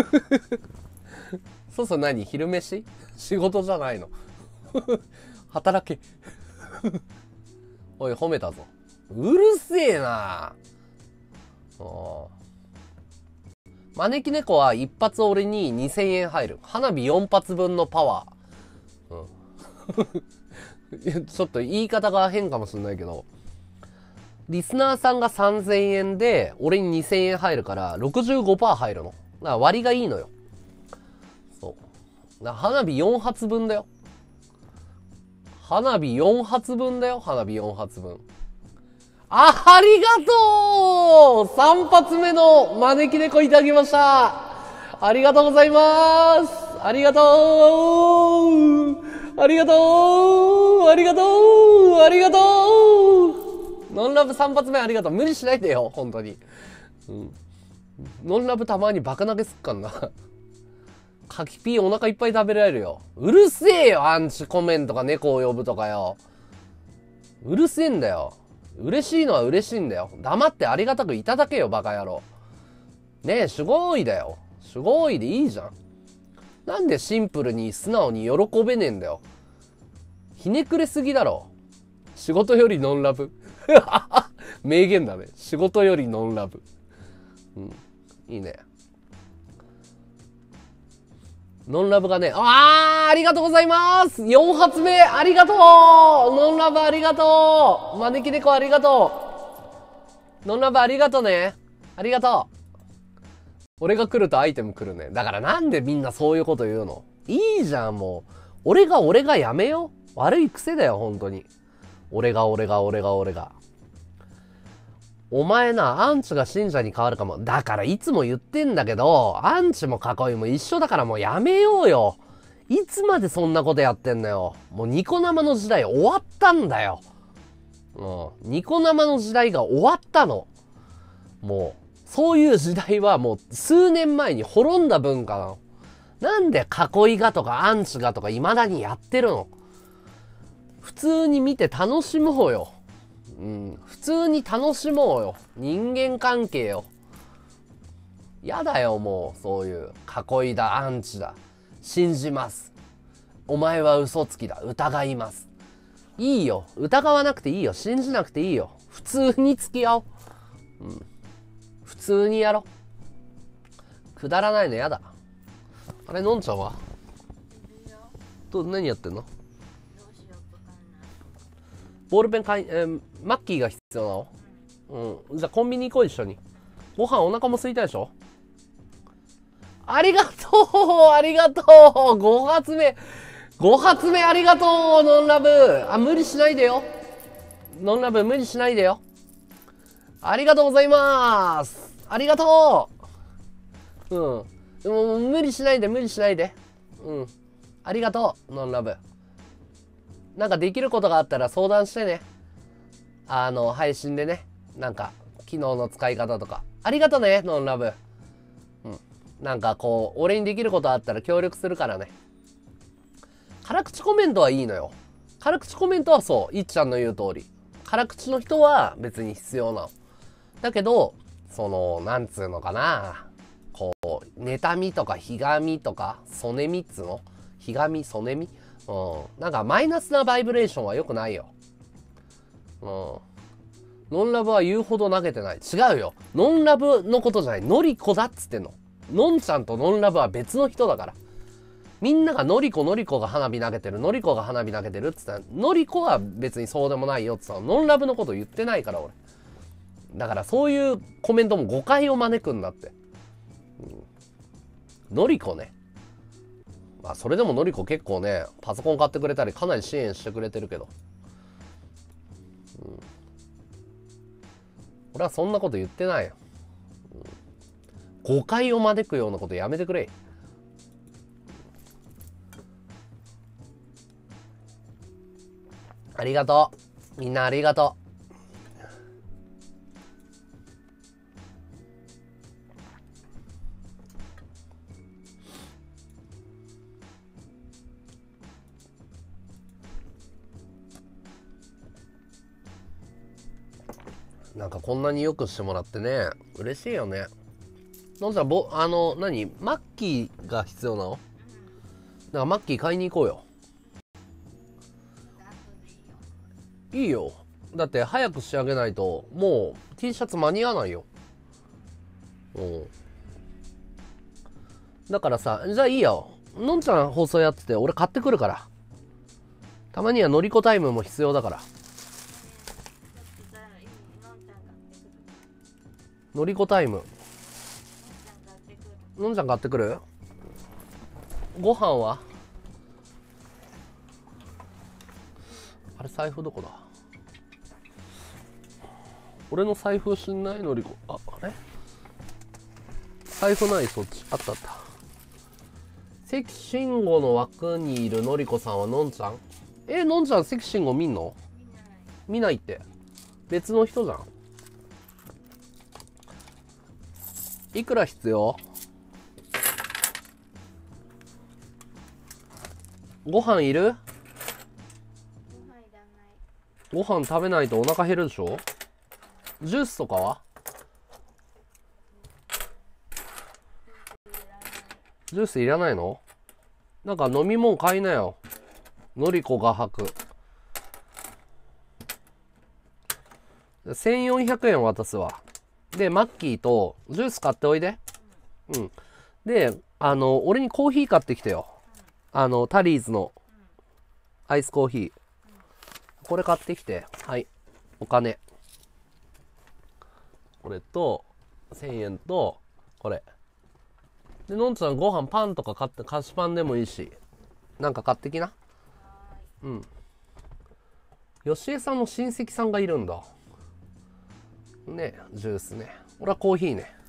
そうそう。何昼飯仕事じゃないの働けおい褒めたぞ。うるせえな。あ招き猫は一発俺ににせんえん入る。花火よん発分のパワー。うん、ちょっと言い方が変かもしれないけど、リスナーさんがさんぜんえんで俺ににせんえん入るから ろくじゅうごパーセント 入るの。だから割がいいのよ。そう。だから花火よん発分だよ。花火よん発分だよ。花火よん発分。あ、ありがとう !さん 発目の招き猫いただきました。ありがとうございます。ありがとうありがとうありがとうありがとうノンラブさん発目ありがとう。無理しないでよ、本当に。うん。ノンラブたまにバカ投げすっかんな。カキピーお腹いっぱい食べられるよ。うるせえよ、アンチコメントが猫を呼ぶとかよ。うるせえんだよ。嬉しいのは嬉しいんだよ。黙ってありがたくいただけよ、バカ野郎。ねえ、すごいだよ。すごいでいいじゃん。なんでシンプルに素直に喜べねえんだよ。ひねくれすぎだろ。仕事よりノンラブ。名言だね。仕事よりノンラブ。うん。いいね。ノンラブがね、あーありがとうございます !よん 発目ありがとうノンラブありがとう招き猫ありがとうノンラブありがとうねありがとう俺が来るとアイテム来るね。だからなんでみんなそういうこと言うの？いいじゃん、もう。俺が俺がやめよう。悪い癖だよ、本当に。 俺が俺が俺が俺が。お前な、アンチが信者に変わるかも。だからいつも言ってんだけど、アンチも囲いも一緒だからもうやめようよ。いつまでそんなことやってんのよ。もうニコ生の時代終わったんだよ。うん。ニコ生の時代が終わったの。もう、そういう時代はもう数年前に滅んだ文化なの。なんで囲いがとかアンチがとか未だにやってるの。普通に見て楽しもうよ。うん、普通に楽しもうよ。人間関係よ。やだよ、もう、そういう、囲いだ、アンチだ。信じます。お前は嘘つきだ。疑います。いいよ。疑わなくていいよ。信じなくていいよ。普通に付き合おう。うん。普通にやろう。くだらないのやだ。あれ、のんちゃんはと、何やってんの？ボールペン買い、えー、マッキーが必要なの？うん。じゃあコンビニ行こう、一緒に。ご飯お腹も空いたでしょ？ありがとうありがとう !ご 発目 !ご 発目ありがとうノンラブあ、無理しないでよ。ノンラブ無理しないでよ。ありがとうございます。ありがとう。うん。でも無理しないで、無理しないで。うん。ありがとう、ノンラブ。なんかできることがあったら相談してね。あの、配信でね。なんか、機能の使い方とか。ありがとね、ノンラブ。うん。なんかこう、俺にできることあったら協力するからね。辛口コメントはいいのよ。辛口コメントはそう。いっちゃんの言う通り。辛口の人は別に必要なの。だけど、その、なんつうのかな。こう、妬みとか、ひがみとか、そねみっつのひがみ、そねみうん。なんかマイナスなバイブレーションは良くないよ。うん。ノンラブは言うほど投げてない。違うよ。ノンラブのことじゃない。ノリコだっつってんの。ノンちゃんとノンラブは別の人だから。みんながノリコノリコが花火投げてる。ノリコが花火投げてるっつったら、ノリコは別にそうでもないよっつったら、ノンラブのこと言ってないから俺。だからそういうコメントも誤解を招くんだって。うん、ノリコね。まあそれでものりこ結構ねパソコン買ってくれたりかなり支援してくれてるけど、うん、俺はそんなこと言ってないよ、うん、誤解を招くようなことやめてくれ。ありがとうみんなありがとう。なんかこんなによくしてもらってね嬉しいよね。のんちゃんぼあの何マッキーが必要なの？だからマッキー買いに行こうよ。いいよ。だって早く仕上げないともう T シャツ間に合わないよ。うんだからさ、じゃあいいよ。のんちゃん放送やってて俺買ってくるから。たまには乗り子タイムも必要だから。のりこタイム。のんちゃん買ってくる？ご飯は？あれ財布どこだ？俺の財布知んない？のりこ。あ、あれ？財布ない？そっち。あったあった。関慎吾の枠にいるのりこさんはのんちゃん？え、のんちゃん関慎吾見んの？見ないって。別の人じゃん。いくら必要？ご飯いる？ご飯食べないとお腹減るでしょ？ジュースとかは？ジュースいらないの？なんか飲み物買いなよ。のりこが吐く。せんよんひゃくえん渡すわ。で、マッキーとジュース買っておいで。うん。で、あの、俺にコーヒー買ってきてよ。あの、タリーズのアイスコーヒー。これ買ってきて。はい。お金。これと、せんえんと、これ。で、のんちゃんご飯パンとか買って、菓子パンでもいいし。なんか買ってきな。うん。 吉江さんの親戚さんがいるんだね。ジュースね。俺はコーヒーね。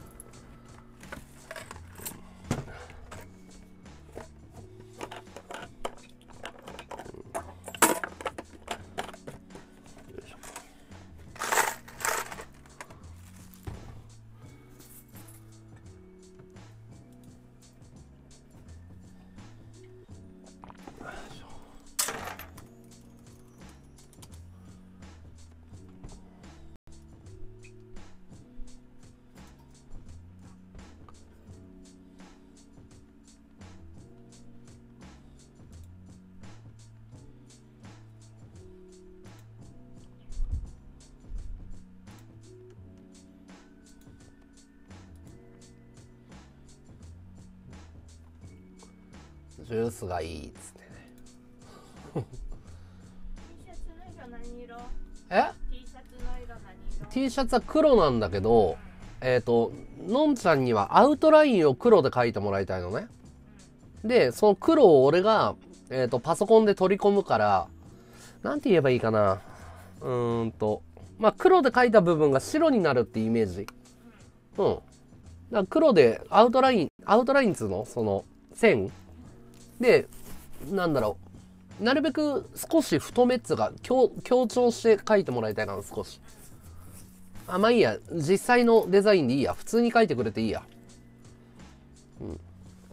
ジュースがいいっつってね。 T シャツの色何色？ え T シャツの色何色？ T シャツは黒なんだけど、えっとのんちゃんにはアウトラインを黒で描いてもらいたいのね。でその黒を俺が、えー、とパソコンで取り込むから、なんて言えばいいかな、うーんとまあ黒で描いた部分が白になるってイメージ。うん。だから黒でアウトラインアウトラインつうのその線で、なんだろう、なるべく少し太めっつうか強強調して描いてもらいたいかな。少し。あ、まあいいや、実際のデザインでいいや。普通に描いてくれていいや。うん。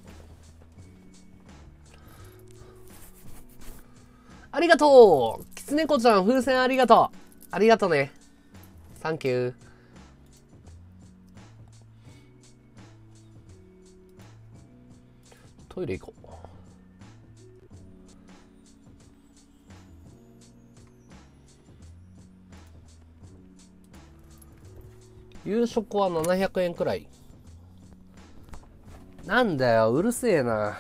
ありがとう。きつねこちゃん、風船ありがとう。ありがとね。サンキュー。トイレ行こう。夕食はななひゃくえんくらい。なんだよ、うるせえな。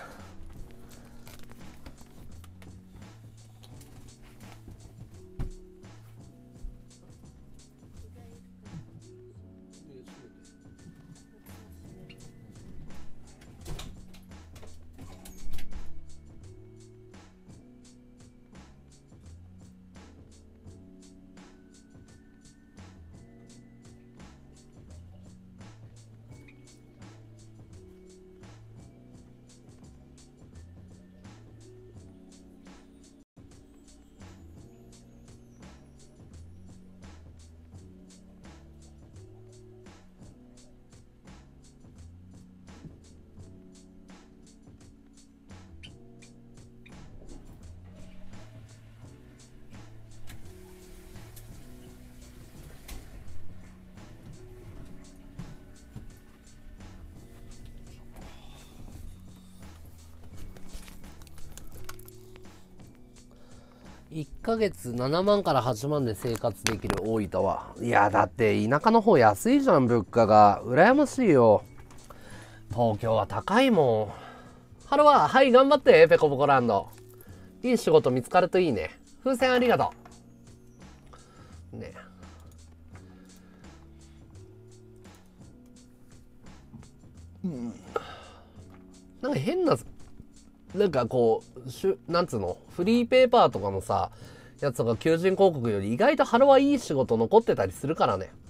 いっかげつななまんからはちまんで生活できる大分は。いやだって田舎の方安いじゃん、物価が。羨ましいよ。東京は高いもん。ハロは、はい、頑張ってペコポコランド。いい仕事見つかるといいね。風船ありがとうね。うん、なんか変ななんかこうしゅなんつうのフリーペーパーとかのさやつが求人広告より意外とハロはいい仕事残ってたりするからね。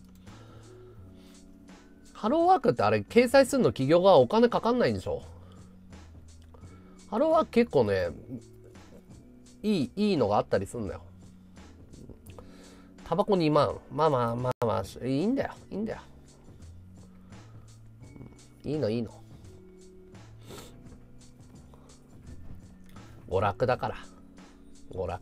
ハローワークってあれ掲載するの企業側お金かかんないんでしょ。ハローワーク結構ねいいいいのがあったりするんだよ。タバコにまん、まあまあまあまあいいんだよいいんだよいいのいいの娯楽だから娯楽。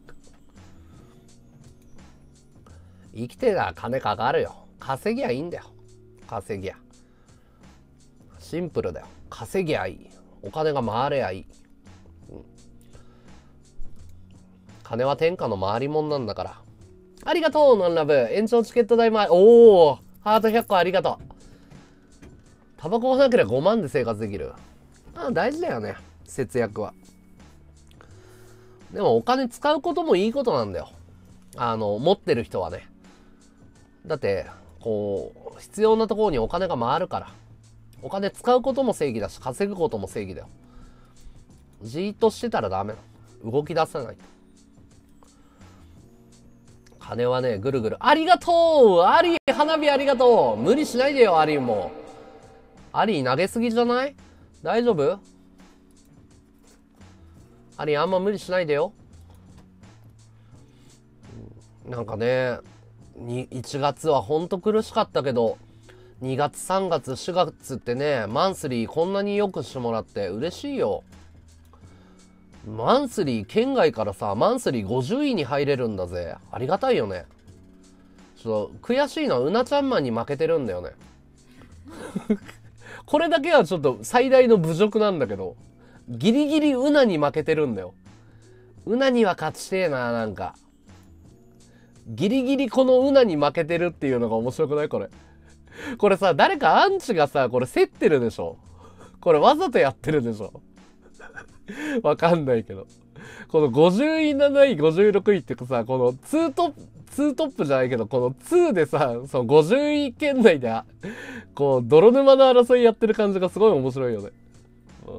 生きてりゃ金かかるよ。稼ぎゃいいんだよ。稼ぎゃシンプルだよ。稼ぎゃいい。お金が回れやいい、うん、金は天下の回りもんなんだから。ありがとうノンラブ。延長チケット代もおおハートひゃっこありがとう。タバコがなければごまんで生活できる。あ大事だよね節約は。でもお金使うこともいいことなんだよ。あの持ってる人はね。だってこう必要なところにお金が回るから。お金使うことも正義だし稼ぐことも正義だよ。じーっとしてたらダメ。動き出さないと。 金はね、ぐるぐる。ありがとうアリー花火ありがとう無理しないでよ、アリーも。アリー投げすぎじゃない？大丈夫？アリーあんま無理しないでよ。なんかね、いちがつはほんと苦しかったけど、にがつ、さんがつ、しがつってね、マンスリーこんなによくしてもらって嬉しいよ。マンスリー県外からさ、マンスリーごじゅういに入れるんだぜ。ありがたいよね。ちょっと悔しいのはうなちゃんマンに負けてるんだよね。これだけはちょっと最大の侮辱なんだけど、ギリギリうなに負けてるんだよ。うなには勝ちてえな、なんか。ギリギリこのうなに負けてるっていうのが面白くない？これ。これさ、誰かアンチがさ、これ競ってるでしょ？これわざとやってるでしょ？わかんないけど。このごじゅうい、なない、ごじゅうろくいってさ、このツートップ、ツートップじゃないけど、このにでさ、そのごじゅうい圏内で、こう、泥沼の争いやってる感じがすごい面白いよね。うん、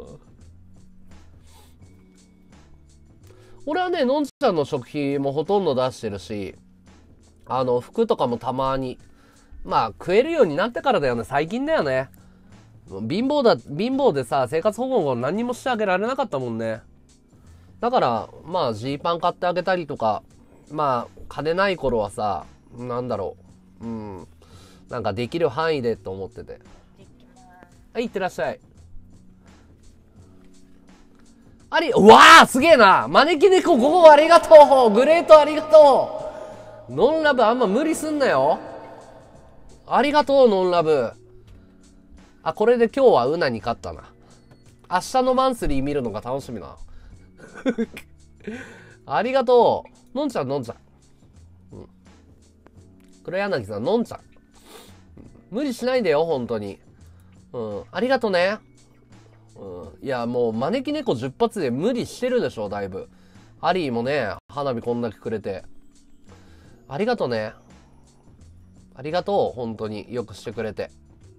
俺はね、のんちゃんの食費もほとんど出してるし、あの、服とかもたまに、まあ、食えるようになってからだよね。最近だよね。貧乏だ、貧乏でさ、生活保護を何にもしてあげられなかったもんね。だから、まあ、ジーパン買ってあげたりとか、まあ、金ない頃はさ、なんだろう。うん。なんかできる範囲でと思ってて。はい、いってらっしゃい。あり、うわーすげえな招き猫ご号ありがとうグレートありがとうノンラブあんま無理すんなよありがとう、ノンラブ。あ、これで今日はウナに勝ったな。明日のマンスリー見るのが楽しみな。ありがとう。のんちゃん、のんちゃん。うん。黒柳さん、のんちゃん。無理しないでよ、本当に。うん。ありがとね。うん。いや、もう、招き猫じゅっ発で無理してるでしょ、だいぶ。アリーもね、花火こんだけくれて。ありがとね。ありがとう、本当によくしてくれて。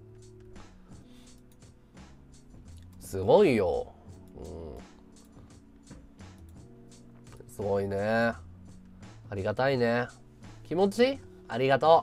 すごいよ。うん、すごいね。ありがたいね。気持ちいい？ありがと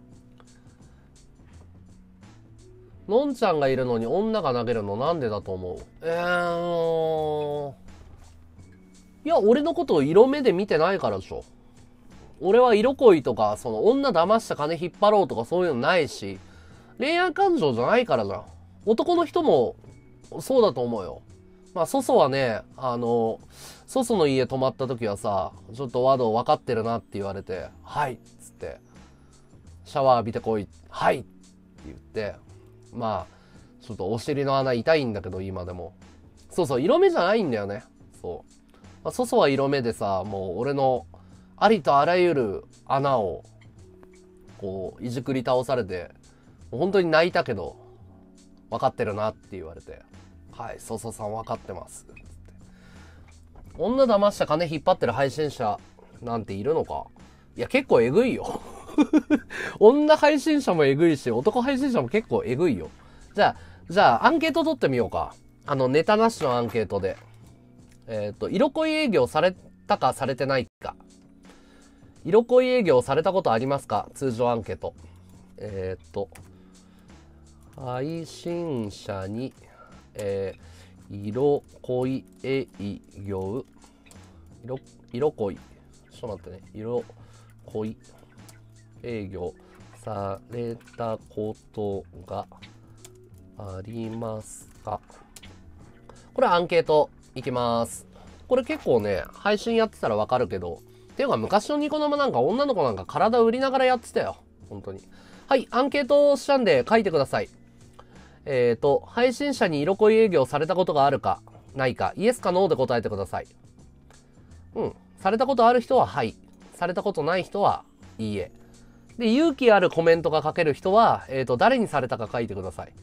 う。のんちゃんがいるのに女が投げるのなんでだと思う？えー、いや、俺のことを色目で見てないからでしょ。俺は色恋とか、その女騙して金引っ張ろうとかそういうのないし、恋愛感情じゃないからじゃん。男の人もそうだと思うよ。まあ、ソソはね、あの、ソソの家泊まった時はさ、ちょっとワド分かってるなって言われて、はいっつって、シャワー浴びてこい、はいって言って、まあ、ちょっとお尻の穴痛いんだけど、今でも。そうそう、色目じゃないんだよね。そう。まあ、ソソは色目でさ、もう俺のありとあらゆる穴を、こう、いじくり倒されて、本当に泣いたけど、分かってるなって言われて、はい、ソソさん分かってます。女騙した金引っ張ってる配信者なんているのか？いや、結構えぐいよ。女配信者もえぐいし、男配信者も結構えぐいよ。じゃあ、じゃあ、アンケート取ってみようか。あの、ネタなしのアンケートで。えっと、色恋営業されたかされてないか。色恋営業されたことありますか？通常アンケート。えっと、配信者に、えー、色恋営業、色、色恋、ちょっと待ってね、色恋営業されたことがありますか？これアンケートいきます。これ結構ね、配信やってたらわかるけど、っていうか昔のニコ生なんか女の子なんか体売りながらやってたよ。本当に。はい、アンケートしたんで書いてください。えっと、配信者に色恋営業されたことがあるか、ないか、イエスかノーで答えてください。うん。されたことある人ははい。されたことない人はいいえ。で、勇気あるコメントが書ける人は、えっと、誰にされたか書いてください。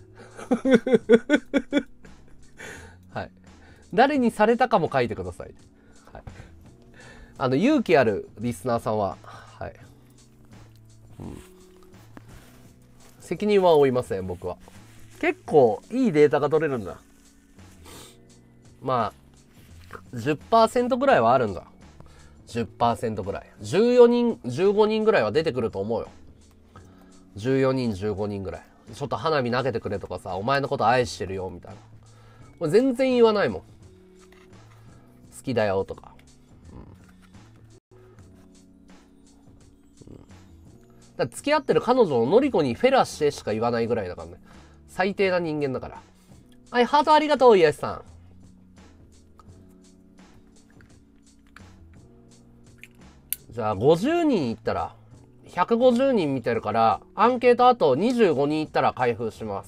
はい。誰にされたかも書いてください。はい。あの、勇気あるリスナーさんは、はい。うん、責任は負いません、僕は。結構いいデータが取れるんだ。まあ、じゅっパーセント ぐらいはあるんだ。 じゅっパーセント ぐらい。じゅうよにん、じゅうごにんぐらいは出てくると思うよ。じゅうよにん、じゅうごにんぐらい。ちょっと花火投げてくれとかさ、お前のこと愛してるよ、みたいな。これ全然言わないもん。好きだよ、とか。うん。うん、だから付き合ってる彼女をのりこにフェラしてしか言わないぐらいだからね。最低な人間だから。はい、ハートありがとう、イエスさん。じゃあ、ごじゅうにんいったら、ひゃくごじゅうにん見てるから、アンケートあとにじゅうごにんいったら開封します。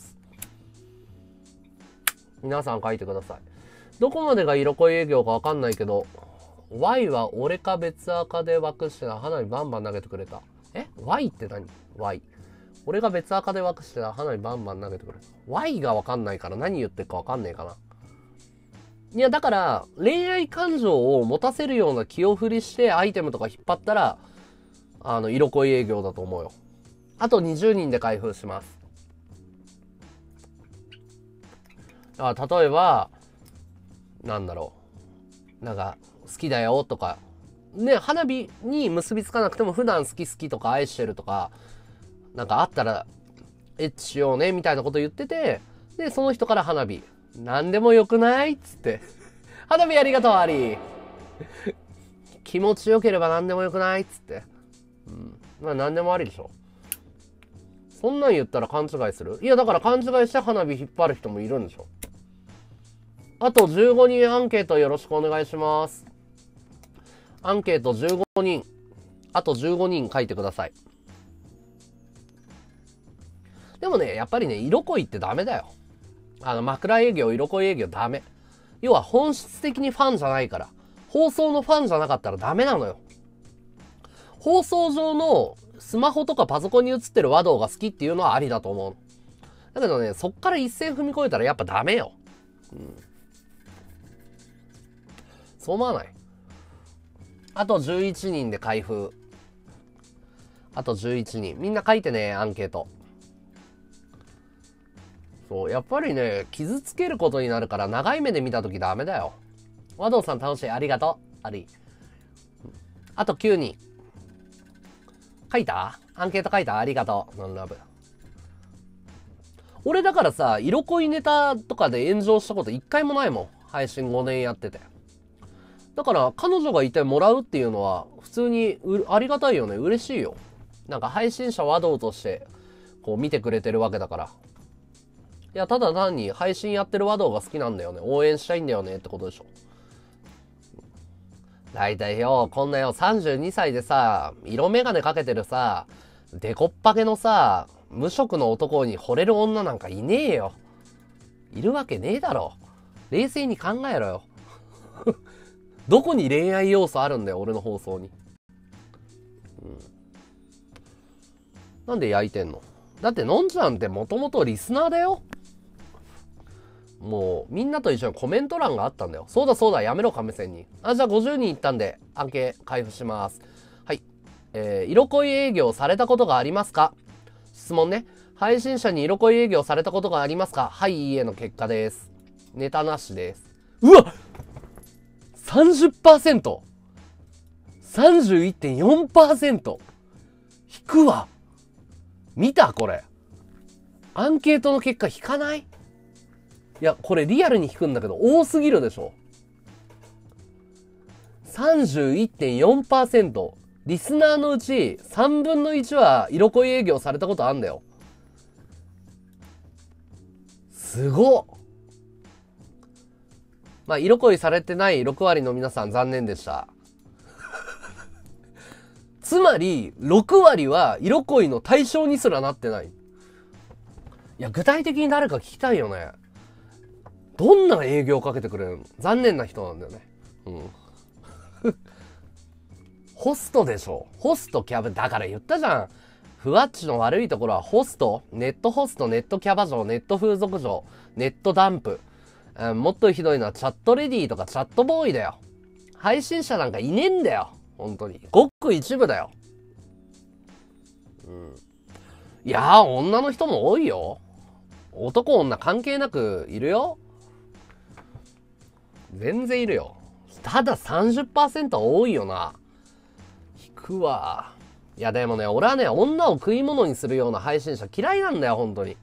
皆さん書いてください。どこまでが色恋営業かわかんないけど、Y は俺か別赤で枠してた花火バンバン投げてくれた。え ?Y って何 ?Y。俺が別赤で枠してた花火バンバン投げてくれた。Y がわかんないから何言ってるかわかんねえかな。いや、だから、恋愛感情を持たせるような気を振りしてアイテムとか引っ張ったら、あの、色恋営業だと思うよ。あとにじゅうにんで開封します。あ、例えば、なんだろう。なんか、好きだよとか、ね、花火に結びつかなくても普段好き好きとか愛してるとか、なんかあったら、エッチしようね、みたいなこと言ってて、で、その人から花火。なんでもよくないっつって。花火ありがとう、アリー。気持ちよければなんでもよくないっつって。うん。まあなんでもありでしょ。そんなん言ったら勘違いする？いやだから勘違いして花火引っ張る人もいるんでしょ。あとじゅうごにんアンケートよろしくお願いします。アンケートじゅうごにん。あとじゅうごにん書いてください。でもね、やっぱりね、色恋ってダメだよ。あの、枕営業、色恋営業ダメ。要は本質的にファンじゃないから。放送のファンじゃなかったらダメなのよ。放送上のスマホとかパソコンに映ってる和道が好きっていうのはありだと思う。だけどね、そっから一線踏み越えたらやっぱダメよ。うん。そう思わない？あとじゅういちにんで開封。あとじゅういちにん。みんな書いてね、アンケート。そう、やっぱりね、傷つけることになるから長い目で見たときダメだよ。和道さん楽しい。ありがとう。あり。あときゅうにん。書いた？アンケート書いた？ありがとう。ノンラブ。俺だからさ、色恋ネタとかで炎上したこと一回もないもん。配信ごねんやってて。だから彼女がいてもらうっていうのは普通にありがたいよね。嬉しいよ。なんか配信者和道としてこう見てくれてるわけだから。いや、ただ単に配信やってる和道が好きなんだよね。応援したいんだよねってことでしょ。だいたいよ、こんなよ、さんじゅうにさいでさ、色眼鏡かけてるさ、デコッパゲのさ、無職の男に惚れる女なんかいねえよ。いるわけねえだろ。冷静に考えろよ。どこに恋愛要素あるんだよ、俺の放送に。うん、なんで焼いてんの？だってのんちゃんってもともとリスナーだよ。もうみんなと一緒にコメント欄があったんだよ。そうだそうだ、やめろ亀仙人。あ、じゃあごじゅうにんいったんでアンケート開封します。はい。えー、色恋営業されたことがありますか？質問ね。配信者に色恋営業されたことがありますか？はい、いいえの結果です。ネタなしです。うわっ !さんじゅっパーセント!さんじゅういってんよんパーセント! 引くわ。見たこれ。アンケートの結果引かない？いや、これリアルに引くんだけど多すぎるでしょ。さんじゅういってんよんパーセント。リスナーのうちさんぶんのいちは色恋営業されたことあんだよ。すごっ。まあ、色恋されてないろくわりの皆さん残念でした。つまり、ろくわりは色恋の対象にすらなってない。いや、具体的に誰か聞きたいよね。どんな営業をかけてくれるの？残念な人なんだよね。うん。ホストでしょ。ホストキャバ、だから言ったじゃん。ふわっちの悪いところはホスト、ネットホスト、ネットキャバ嬢、ネット風俗嬢、ネットダンプ。うん、もっとひどいのはチャットレディーとかチャットボーイだよ。配信者なんかいねえんだよ。本当に。ごく一部だよ。うん。いやー、女の人も多いよ。男女関係なくいるよ。全然いるよ。ただ さんじゅっパーセント は多いよな。 くわ。いやでもね、俺はね、女を食い物にするような配信者嫌いなんだよ、本当に。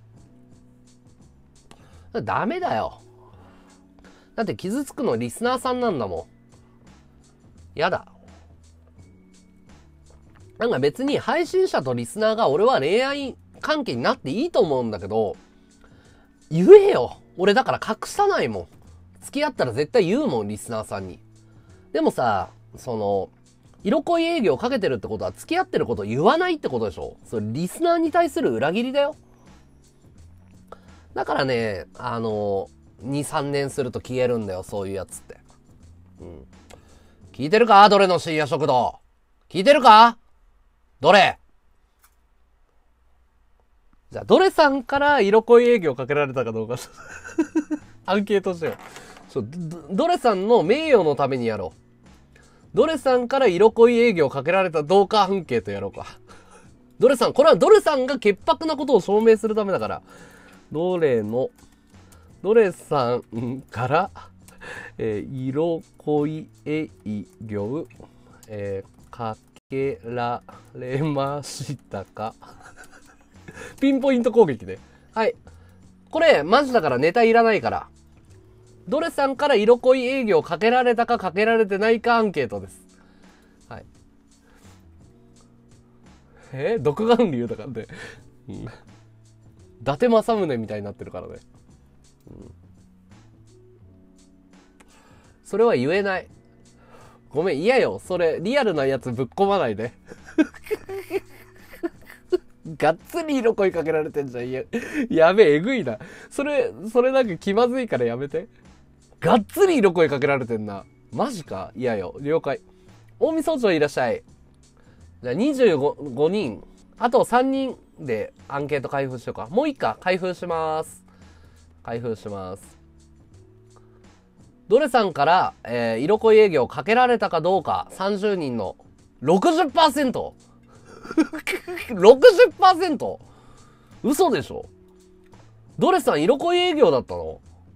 ダメだよ。だって傷つくのリスナーさんなんだもん。やだ。なんか別に配信者とリスナーが俺は恋愛関係になっていいと思うんだけど、言えよ。俺だから隠さないもん。付き合ったら絶対言うもん、リスナーさんに。でもさ、その、色恋営業かけてるってことは付き合ってることを言わないってことでしょ。それリスナーに対する裏切りだよ。だからね、あの、に、さんねんすると消えるんだよ、そういうやつって。うん。聞いてるか？どれの深夜食堂。聞いてるか？どれ？じゃあ、どれさんから色恋営業かけられたかどうか、アンケートしよう。そうど、どれさんの名誉のためにやろう。どれさんから色恋営業かけられたどうかアンケートやろうか。どれさん、これはどれさんが潔白なことを証明するためだから。どれの、どれさんから、えー、色恋営業、えー、かけられましたか。ピンポイント攻撃で。はい。これ、マジだからネタいらないから。どれさんから色恋営業かけられたかかけられてないかアンケートです。はい。えー、独眼竜だからね。うん。伊達政宗みたいになってるからね。うん。それは言えない。ごめん、嫌よ。それ、リアルなやつぶっ込まないで。がっつり色恋かけられてんじゃん。や、やべえ、えぐいな。それ、それなんか気まずいからやめて。がっつり色恋かけられてんな。マジか？嫌よ。了解。大見総長いらっしゃい。じゃあにじゅうごにん。あとさんにんでアンケート開封しようか。もういっか。開封します。開封します。どれさんから、えー、色恋営業かけられたかどうかさんじゅうにんの ろくじゅっパーセント。ろくじゅっパーセント? 嘘でしょ。どれさん色恋営業だったの？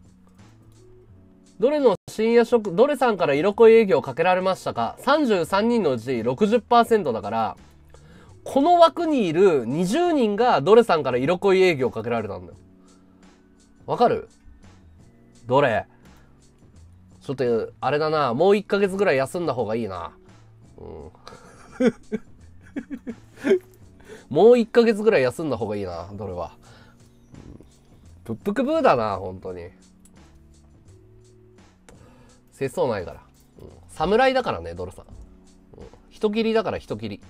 どれの深夜食、どれさんから色恋営業かけられましたか？ さんじゅうさんにんのうち ろくじゅっパーセント だから、この枠にいるにじゅうにんがどれさんから色恋営業かけられたんだよ。わかる？どれ？ちょっと、あれだな。もういっかげつぐらい休んだ方がいいな。うん。もういっかげつぐらい休んだ方がいいな。どれは。ぶっぷくブーだな、本当に。節操ないから。うん、侍だからね、ドルさん。うん、人斬りだから人斬り。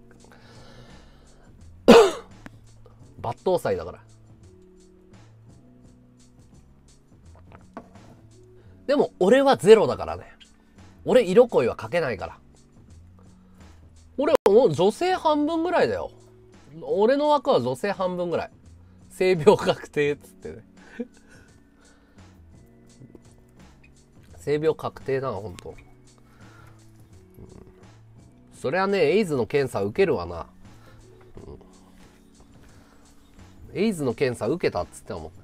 抜刀斎だから。でも俺はゼロだからね。俺色恋はかけないから。俺もう女性半分ぐらいだよ。俺の枠は女性半分ぐらい。性病確定っつってね。性病確定だな、ほんと。うん、そりゃね、エイズの検査受けるわな。うん、エイズの検査受けたっつってたもん。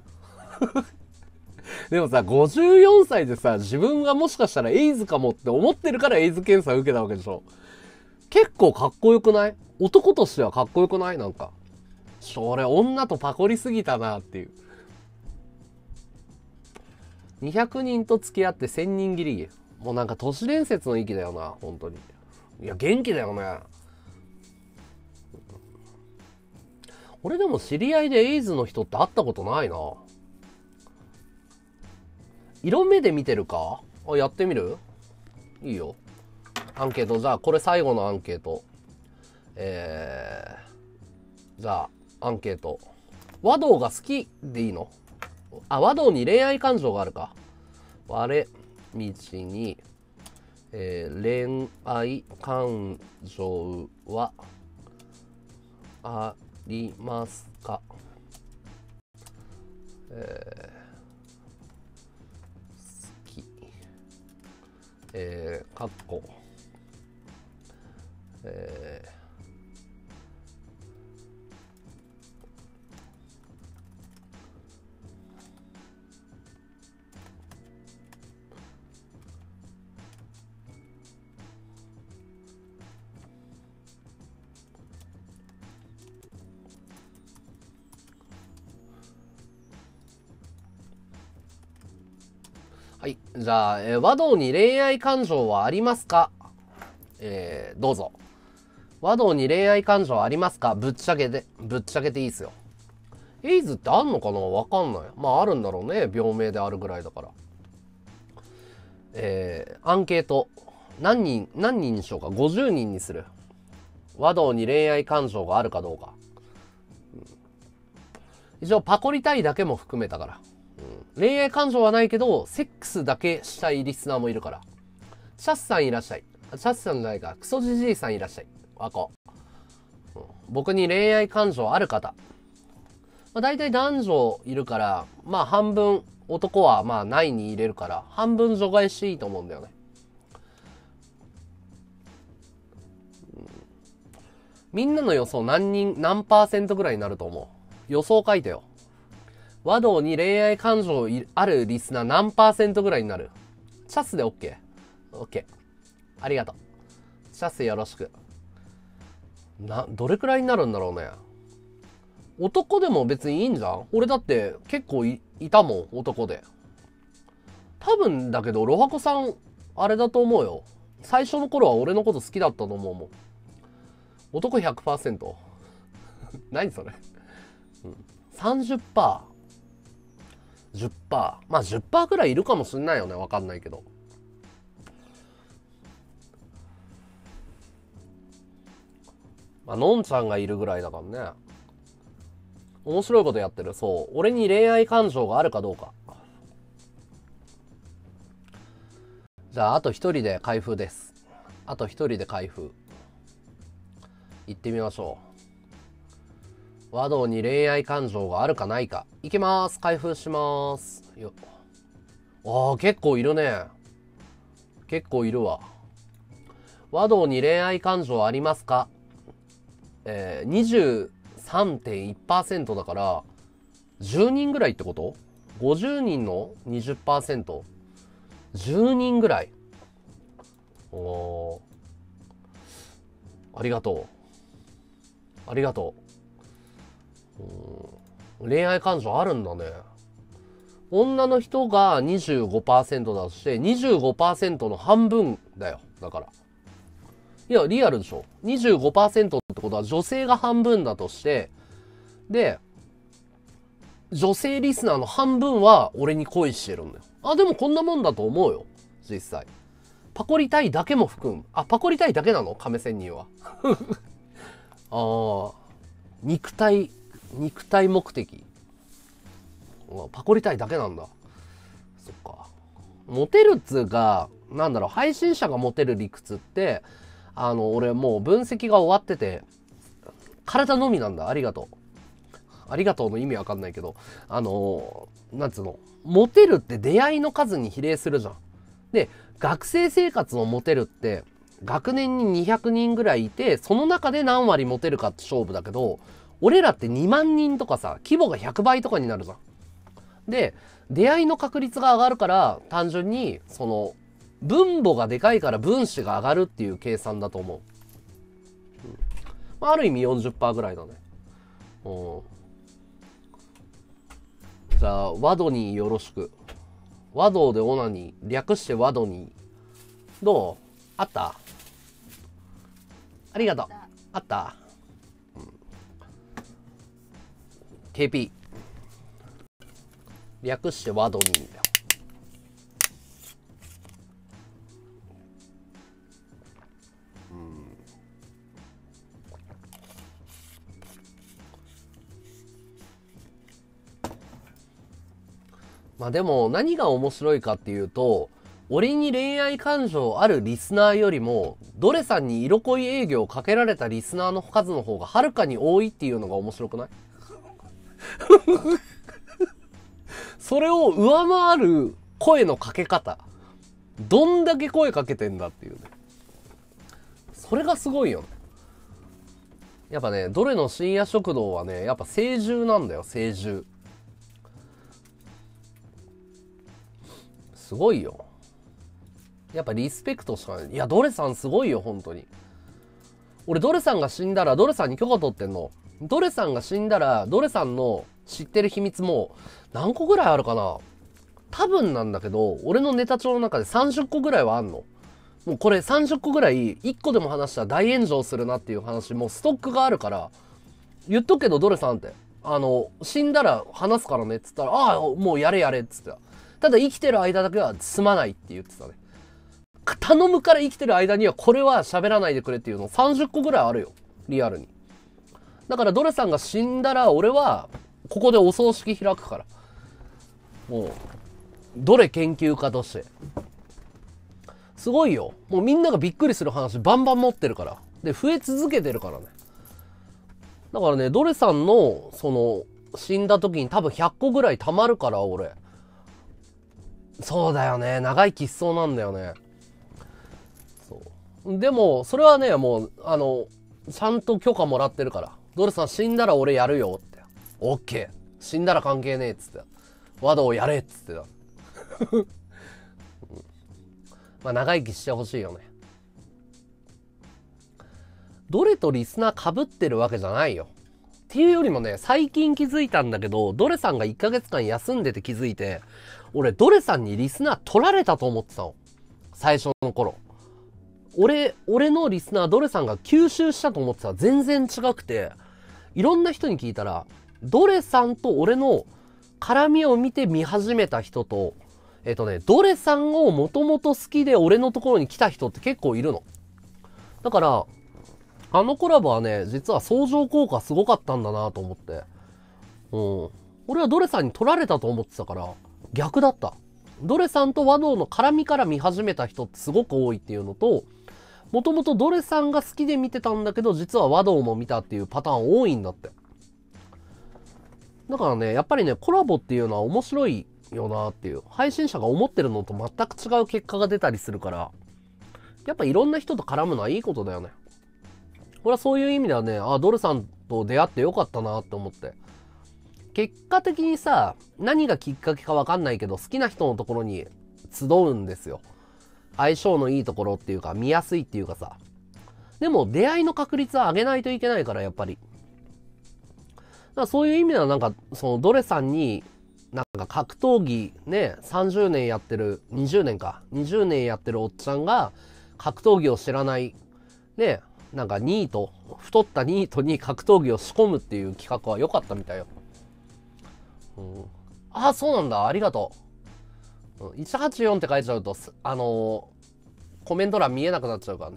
でもさ、ごじゅうよんさいでさ、自分がもしかしたらエイズかもって思ってるからエイズ検査受けたわけでしょ。結構かっこよくない？男としてはかっこよくない？なんか。それ女とパコりすぎたなっていう。にひゃくにんと付き合ってせんにんギリギリ。もうなんか都市伝説の域だよな、本当に。いや、元気だよね。俺でも知り合いでエイズの人って会ったことないな。色目で見てるか？あ、やってみる？いいよ。アンケート、じゃあこれ最後のアンケート。えー、じゃあ、アンケート。和道が好きでいいの？あ、和道に恋愛感情があるか。我道に、えー、恋愛感情はありますか？えー、好き。えー、かっこ。えーはい。じゃあ、えー和道に恋愛感情はありますか？えー、どうぞ。和道に恋愛感情ありますか？ぶっちゃけて、ぶっちゃけていいっすよ。エイズってあんのかな？わかんない。まああるんだろうね。病名であるぐらいだから。えー、アンケート。何人、何人にしようか。ごじゅうにんにする。和道に恋愛感情があるかどうか。うん、一応パコりたいだけも含めたから。うん、恋愛感情はないけど、セックスだけしたいリスナーもいるから。シャスさんいらっしゃい。シャスさんじゃないか。クソジジイさんいらっしゃい。わこ。うん、僕に恋愛感情ある方。まあ、大体男女いるから、まあ半分、男はまあないに入れるから、半分除外していいと思うんだよね。うん、みんなの予想何人、何パーセントぐらいになると思う？予想書いてよ。和道に恋愛感情あるリスナー何パーセントぐらいになる？チャスで OK。OK。ありがとう。チャスよろしく。な、どれくらいになるんだろうね。男でも別にいいんじゃん？俺だって結構 い, いたもん、男で。多分だけど、ロハコさん、あれだと思うよ。最初の頃は俺のこと好きだったと思うもん。男 ひゃくパーセント。何それ、うん、さんじゅっパーセント。じゅっパーセント。まあ じゅっパーセント くらいいるかもしんないよね。わかんないけど。まあ、のんちゃんがいるぐらいだからね。面白いことやってる。そう。俺に恋愛感情があるかどうか。じゃあ、あと一人で開封です。あと一人で開封。行ってみましょう。和道に恋愛感情があるかないか。いきまーす。開封しまーす。よっ。ああ、結構いるね。結構いるわ。和道に恋愛感情ありますか？えー、にじゅうさんてんいちパーセント だから、じゅうにんぐらいってこと？ ごじゅう 人の にじゅっパーセント。じゅうにんぐらい。おー。ありがとう。ありがとう。うん、恋愛感情あるんだね。女の人が にじゅうごパーセント だとして、にじゅうごパーセント の半分だよ。だから。いや、リアルでしょ。にじゅうごパーセント ってことは女性が半分だとして、で、女性リスナーの半分は俺に恋してるんだよ。あ、でもこんなもんだと思うよ。実際。パコりたいだけも含む。あ、パコりたいだけなの？亀仙人は。ああ、肉体、肉体目的。パコりたいだけなんだ。そっか。モテるっつうか、なんだろう、配信者がモテる理屈って、あの、俺もう分析が終わってて、体のみなんだ。ありがとう。ありがとうの意味わかんないけど、あの、なんつうの、モテるって出会いの数に比例するじゃん。で、学生生活のモテるって、学年ににひゃくにんぐらいいて、その中で何割モテるかって勝負だけど、俺らってにまんにんとかさ、規模がひゃくばいとかになるじゃん。で、出会いの確率が上がるから、単純に、その、分母がでかいから分子が上がるっていう計算だと思う。うん、まあ、ある意味 よんじゅっパーセント ぐらいだね。うん、じゃあ、ワドニーよろしく。和道でオナニー。略してワドニー。どう？あった？ありがとう。あった？うん、ケーピー。略してワドニーだよ。うん。まあでも何が面白いかっていうと、俺に恋愛感情あるリスナーよりも、ドレさんに色恋営業をかけられたリスナーの数の方がはるかに多いっていうのが面白くない？それを上回る声のかけ方。どんだけ声かけてんだっていうね。それがすごいよね。やっぱね、どれの深夜食堂はね、やっぱ清獣なんだよ、清獣。すごいよ。やっぱリスペクトしかない。いや、ドレさんすごいよ、本当に。俺、ドレさんが死んだら、ドレさんに許可取ってんの。ドレさんが死んだら、ドレさんの知ってる秘密も、何個ぐらいあるかな？ 多分なんだけど、俺のネタ帳の中でさんじゅっこぐらいはあんの。もうこれさんじゅっこぐらい、いっこでも話したら大炎上するなっていう話、もうストックがあるから、言っとくけど、ドレさんって。あの、死んだら話すからねっつったら、ああ、もうやれやれっつってた。ただ生きてる間だけはすまないって言ってたね。頼むから生きてる間にはこれは喋らないでくれっていうのさんじゅっこぐらいあるよ。リアルに。だからドレさんが死んだら俺はここでお葬式開くから。もう、どれ研究家として。すごいよ。もうみんながびっくりする話バンバン持ってるから。で、増え続けてるからね。だからね、ドレさんの、その、死んだ時に多分ひゃっこぐらい溜まるから、俺。そうだよね。長生きしそうなんだよね。そう。でも、それはね、もう、あの、ちゃんと許可もらってるから。ドレさん死んだら俺やるよって。オッケー。死んだら関係ねえっつって。ワドをやれっつってた。うん、まあ、長生きしてほしいよね。どれとリスナー被ってるわけじゃないよ。っていうよりもね、最近気づいたんだけど、ドレさんがいっかげつかん休んでて気づいて、俺、ドレさんにリスナー取られたと思ってたの。最初の頃。俺、俺のリスナー、ドレさんが吸収したと思ってたら全然違くて、いろんな人に聞いたら、ドレさんと俺の絡みを見て見始めた人と、えっとね、ドレさんをもともと好きで俺のところに来た人って結構いるの。だから、あのコラボはね、実は相乗効果すごかったんだなと思って。うん。俺はドレさんに取られたと思ってたから、逆だった。ドレさんと和道の絡みから見始めた人ってすごく多いっていうのと、もともとドレさんが好きで見てたんだけど、実は和道も見たっていうパターン多いんだって。だからね、やっぱりね、コラボっていうのは面白いよなっていう。配信者が思ってるのと全く違う結果が出たりするから、やっぱいろんな人と絡むのはいいことだよね。これはそういう意味ではね、あ、ドルさんと出会ってよかったなって思って。結果的にさ、何がきっかけかわかんないけど、好きな人のところに集うんですよ。相性のいいところっていうか、見やすいっていうかさ。でも、出会いの確率は上げないといけないから、やっぱり。だからそういう意味ではなんか、そのドレさんに、なんか格闘技ね、さんじゅうねんやってる、にじゅうねんか、にじゅうねんやってるおっちゃんが、格闘技を知らない、ね、なんかニート、太ったニートに格闘技を仕込むっていう企画は良かったみたいよ。うん、ああ、そうなんだ。ありがとう。いちはちよんって書いちゃうと、あのー、コメント欄見えなくなっちゃうからね。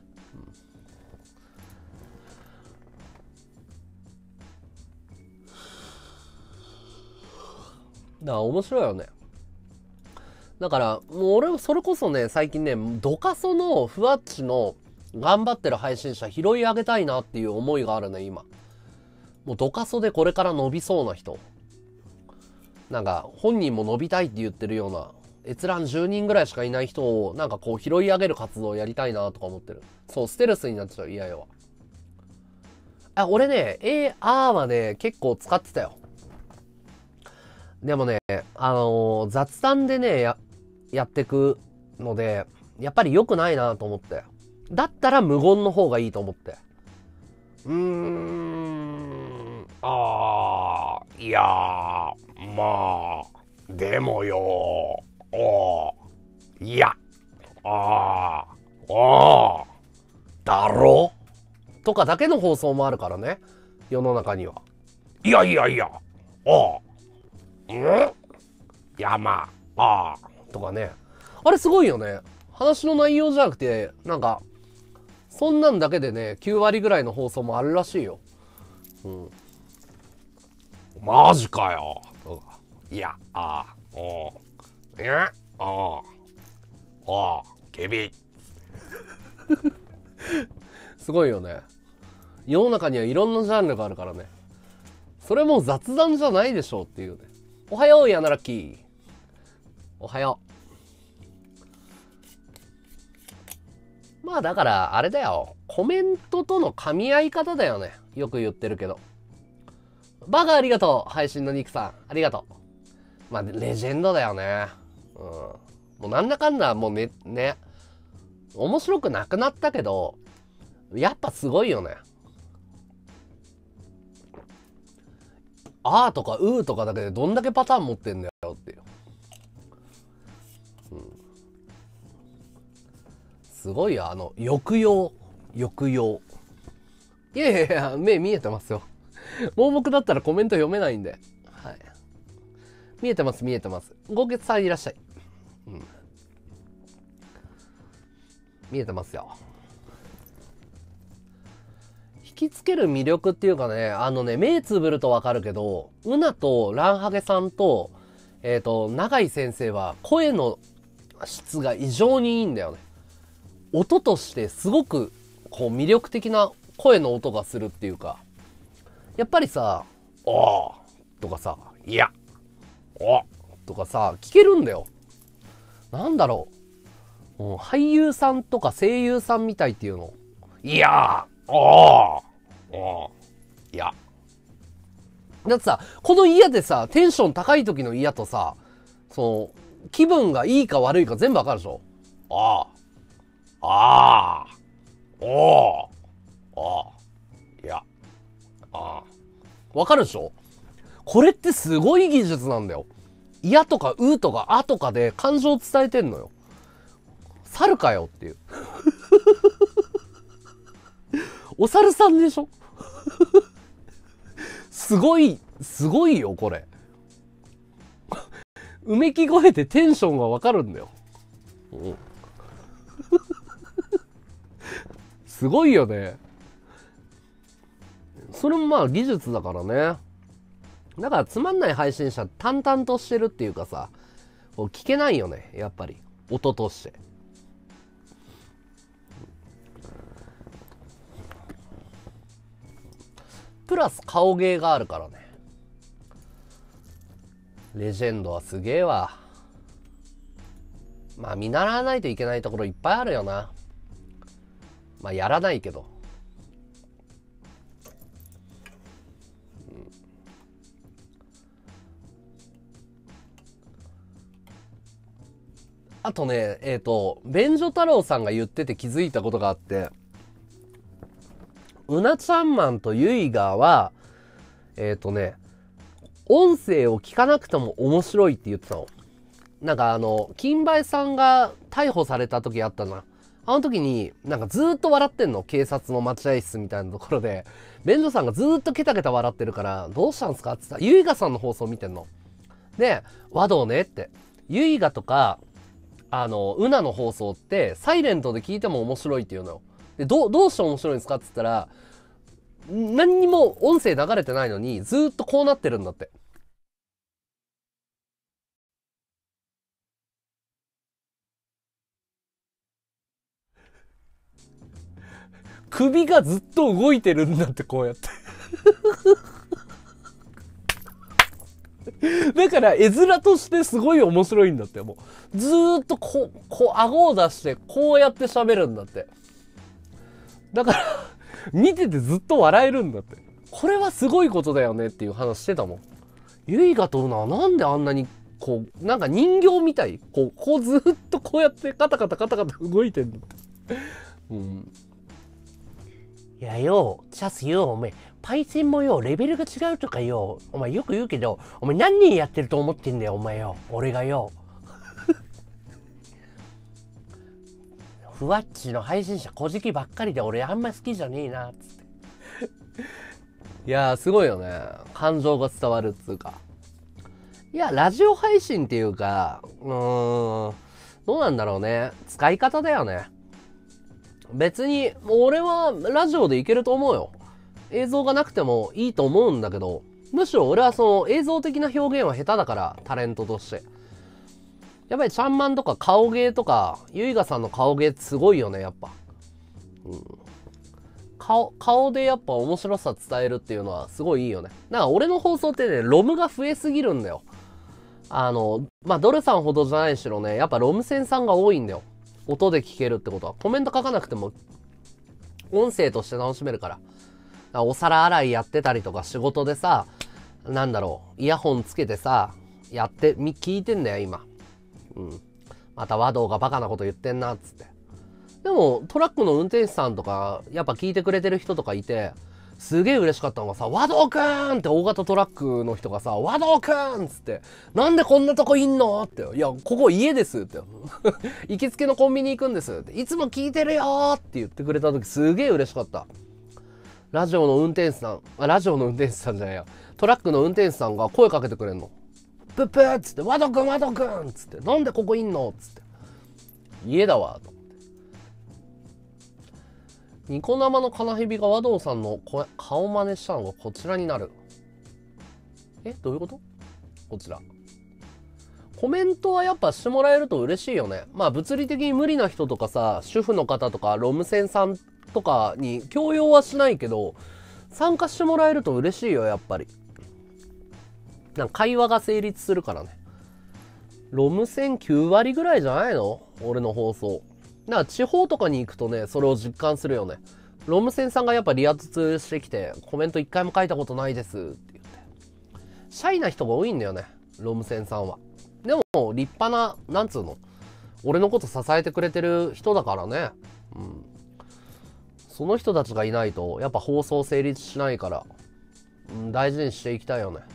うん、だから面白いよね。だから、もう俺、それこそね、最近ね、ドカソのふわっちの頑張ってる配信者拾い上げたいなっていう思いがあるね、今。もうドカソでこれから伸びそうな人。なんか、本人も伸びたいって言ってるような、閲覧じゅうにんぐらいしかいない人を、なんかこう拾い上げる活動をやりたいなとか思ってる。そう、ステルスになっちゃう、嫌よ。あ、俺ね、えー、あーはね、結構使ってたよ。でもね、あのー、雑談でね、や、やってくので、やっぱり良くないなと思って。だったら無言の方がいいと思って。うーん、あー、いやー、まあ、でもよ、おー、いや、あー、おー、だろとかだけの放送もあるからね、世の中には。いやいやいや、おー、んいや、まあ、あー、とかね。あれすごいよね。話の内容じゃなくて、なんか、そんなんだけでね、きゅうわりぐらいの放送もあるらしいよ。うん。マジかよ。いや、ああ、おう。えああ、おう、ケビ。すごいよね。世の中にはいろんなジャンルがあるからね。それもう雑談じゃないでしょうっていうね。おはよう、ヤナラッキー。おはよう。まあだからあれだよ、コメントとの噛み合い方だよね。よく言ってるけど。バカありがとう、配信のニクさんありがとう。まあレジェンドだよね。うん、もうなんだかんだもうねね面白くなくなったけど、やっぱすごいよね。あーとかうーとかだけでどんだけパターン持ってんだよっていう。 すごいよ。あの、抑揚。抑揚。いやいやいや、目見えてますよ。盲目だったらコメント読めないんで。はい。見えてます、見えてます。豪傑さんいらっしゃい。うん。見えてますよ。引きつける魅力っていうかね、あのね、目つぶるとわかるけど、うなとランハゲさんと、えっと、永井先生は声の質が異常にいいんだよね。音としてすごくこう魅力的な声の音がするっていうか、やっぱりさ、おーとかさ、いや、おとかさ、聞けるんだよ。なんだろう。もう俳優さんとか声優さんみたいっていうの。いやー、おー、おー、いや。だってさ、この嫌でさ、テンション高い時の嫌とさ、その、気分がいいか悪いか全部わかるでしょ。ああ。ああ。おー。ああ。いや。ああ。わかるでしょ。これってすごい技術なんだよ。いやとかうとかあとかで感情を伝えてんのよ。猿かよっていう。お猿さんでしょ。すごい、すごいよ、これ。うめき声でテンションがわかるんだよ。うん、すごいよね。それもまあ技術だからね。だからつまんない配信者淡々としてるっていうかさ、聞けないよね、やっぱり。音として。プラス顔芸があるからね。レジェンドはすげえわ。まあ見習わないといけないところいっぱいあるよな。まあやらないけど。うん、あとね、えっと、便所太郎さんが言ってて気づいたことがあって、うなちゃんマンとゆいがは、えっとね、音声を聞かなくても面白いって言ってたの。なんかあの、金梅さんが逮捕された時あったな。あの時に、なんかずーっと笑ってんの。警察の待合室みたいなところで。便所さんがずーっとケタケタ笑ってるから、どうしたんすかって言ったら、ゆいがさんの放送見てんの。で、和道ねって。ゆいがとか、あの、うなの放送って、サイレントで聞いても面白いっていうのよ。で、どう、どうして面白いんですかって言ったら、何にも音声流れてないのに、ずーっとこうなってるんだって。首がずっと動いてるんだって、こうやって。だから絵面としてすごい面白いんだって。もうずーっとこう、こう顎を出してこうやって喋るんだって。だから見ててずっと笑えるんだって。これはすごいことだよねっていう話してたもん。ゆいがとうな、なんであんなにこうなんか人形みたい、こうこうずっとこうやってカタカタカタカタ動いてんのって。うん。いやよ、チャスよ、お前、パイセンもよ、レベルが違うとかよ、お前よく言うけど、お前何人やってると思ってんだよ、お前よ、俺がよ。ふわっちの配信者、小じきばっかりで俺あんま好きじゃねえな、つって。いやー、すごいよね。感情が伝わるっつうか。いや、ラジオ配信っていうか、うーん、どうなんだろうね。使い方だよね。別に、俺はラジオでいけると思うよ。映像がなくてもいいと思うんだけど、むしろ俺はその映像的な表現は下手だから、タレントとして。やっぱりちゃんまんとか顔芸とか、ゆいがさんの顔芸ってすごいよね、やっぱ。うん、顔、顔でやっぱ面白さ伝えるっていうのはすごいいいよね。だから俺の放送ってね、ロムが増えすぎるんだよ。あの、まあ、ドルさんほどじゃないしろね、やっぱロム線さんが多いんだよ。音で聞けるってことは。コメント書かなくても、音声として楽しめるから。だからお皿洗いやってたりとか仕事でさ、なんだろう、イヤホンつけてさ、やって、み、聞いてんだよ、今。うん。また和道がバカなこと言ってんな、つって。でも、トラックの運転手さんとか、やっぱ聞いてくれてる人とかいて、 すげえ嬉しかったのがさ、和道くんって大型トラックの人がさ、和道くんっつって、なんでこんなとこいんのって、いや、ここ家ですって。行きつけのコンビニ行くんですって。いつも聞いてるよーって言ってくれた時すげえ嬉しかった。ラジオの運転手さん、あ、ラジオの運転手さんじゃないや。トラックの運転手さんが声かけてくれんの。プップーっつって、和道くん和道くんっつって、なんでここいんのっつって。家だわ、と。ニコ生のカナヘビが和道さんの声顔真似したのがこちらになる。え、どういうこと？こちら。コメントはやっぱしてもらえると嬉しいよね。まあ物理的に無理な人とかさ、主婦の方とかロム線さんとかに強要はしないけど、参加してもらえると嬉しいよ、やっぱり。なんか会話が成立するからね。ロム線きゅう割ぐらいじゃないの？俺の放送。だから地方とかに行くとね、それを実感するよね。ロム線さんがやっぱリアツしてきて、コメント一回も書いたことないですって言って。シャイな人が多いんだよね、ロム線さんは。でも立派な、なんつうの、俺のこと支えてくれてる人だからね。うん。その人たちがいないと、やっぱ放送成立しないから、うん、大事にしていきたいよね。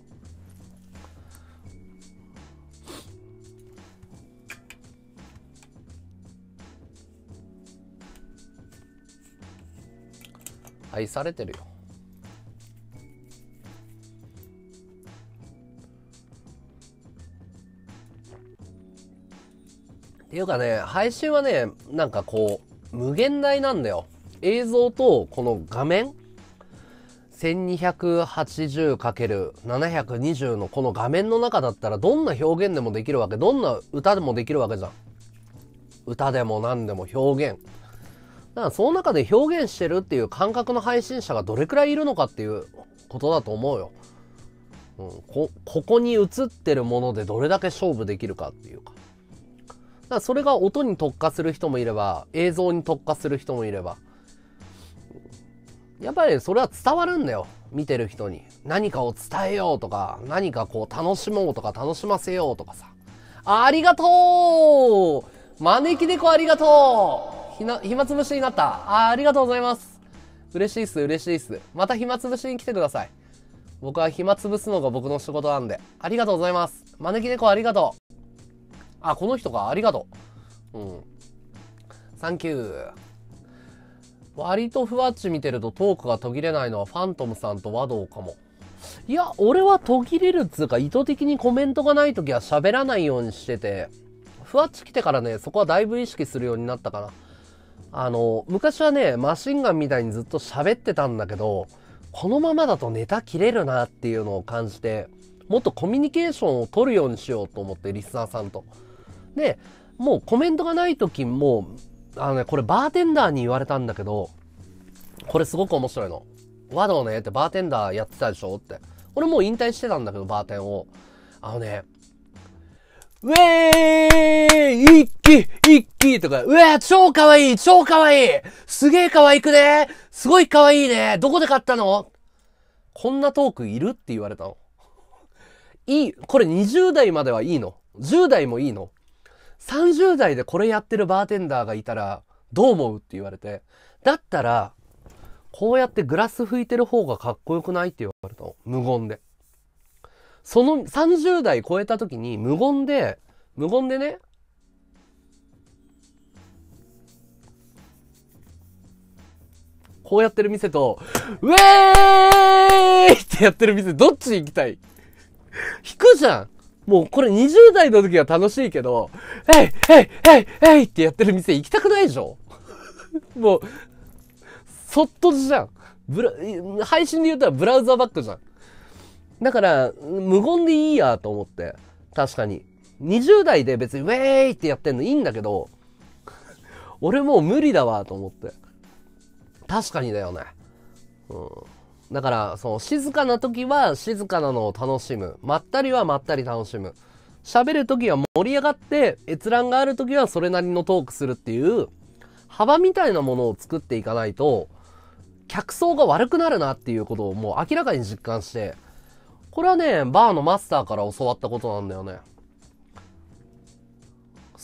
愛されてるよ。っていうかね、配信はね、なんかこう、無限大なんだよ。映像とこの画面 せんにひゃくはちじゅうかけるななひゃくにじゅう のこの画面の中だったらどんな表現でもできるわけ。どんな歌でもできるわけじゃん。歌でも何でも表現。だからその中で表現してるっていう感覚の配信者がどれくらいいるのかっていうことだと思うよ。うん、こ, ここに映ってるものでどれだけ勝負できるかっていうか。だからそれが音に特化する人もいれば、映像に特化する人もいれば。やっぱりそれは伝わるんだよ。見てる人に。何かを伝えようとか、何かこう楽しもうとか楽しませようとかさ。あ, ありがとう招き猫ありがとうひな、暇つぶしになった。あ、ありがとうございます。嬉しいっす、嬉しいっす。また暇つぶしに来てください。僕は暇つぶすのが僕の仕事なんで。ありがとうございます。招き猫ありがとう。あ、この人か、ありがとう。うん。サンキュー。割とふわっち見てるとトークが途切れないのはファントムさんと和道かも。いや、俺は途切れるっつうか意図的にコメントがないときは喋らないようにしてて、ふわっち来てからね、そこはだいぶ意識するようになったかな。あの、昔はね、マシンガンみたいにずっと喋ってたんだけど、このままだとネタ切れるなっていうのを感じて、もっとコミュニケーションを取るようにしようと思って、リスナーさんと。で、もうコメントがない時も、あのね、これバーテンダーに言われたんだけど、これすごく面白いの。和道ねってバーテンダーやってたでしょって。俺もう引退してたんだけど、バーテンを。あのね、ウェーイ一気一気とか、うわー超かわいい超かわいいすげーかわいくねすごいかわいいねどこで買ったのこんなトークいるって言われたの。いい、これにじゅう代まではいいの ?じゅう 代もいいの ?さんじゅう 代でこれやってるバーテンダーがいたらどう思うって言われて。だったら、こうやってグラス拭いてる方がかっこよくないって言われたの。無言で。そのさんじゅう代超えた時に無言で、無言でね、こうやってる店と、ウェーイってやってる店、どっちに行きたい？引くじゃん。もうこれにじゅう代の時は楽しいけど、えいえいえいえいってやってる店行きたくないでしょ？もう、そっとじゃん。ブラ、配信で言ったらブラウザーバックじゃん。だから、無言でいいやと思って。確かに。にじゅう代で別にウェーイってやってんのいいんだけど、俺もう無理だわと思って。確かにだよね。うん。だから、その静かな時は静かなのを楽しむ。まったりはまったり楽しむ。喋る時は盛り上がって、閲覧がある時はそれなりのトークするっていう、幅みたいなものを作っていかないと、客層が悪くなるなっていうことをもう明らかに実感して、これはね、バーのマスターから教わったことなんだよね。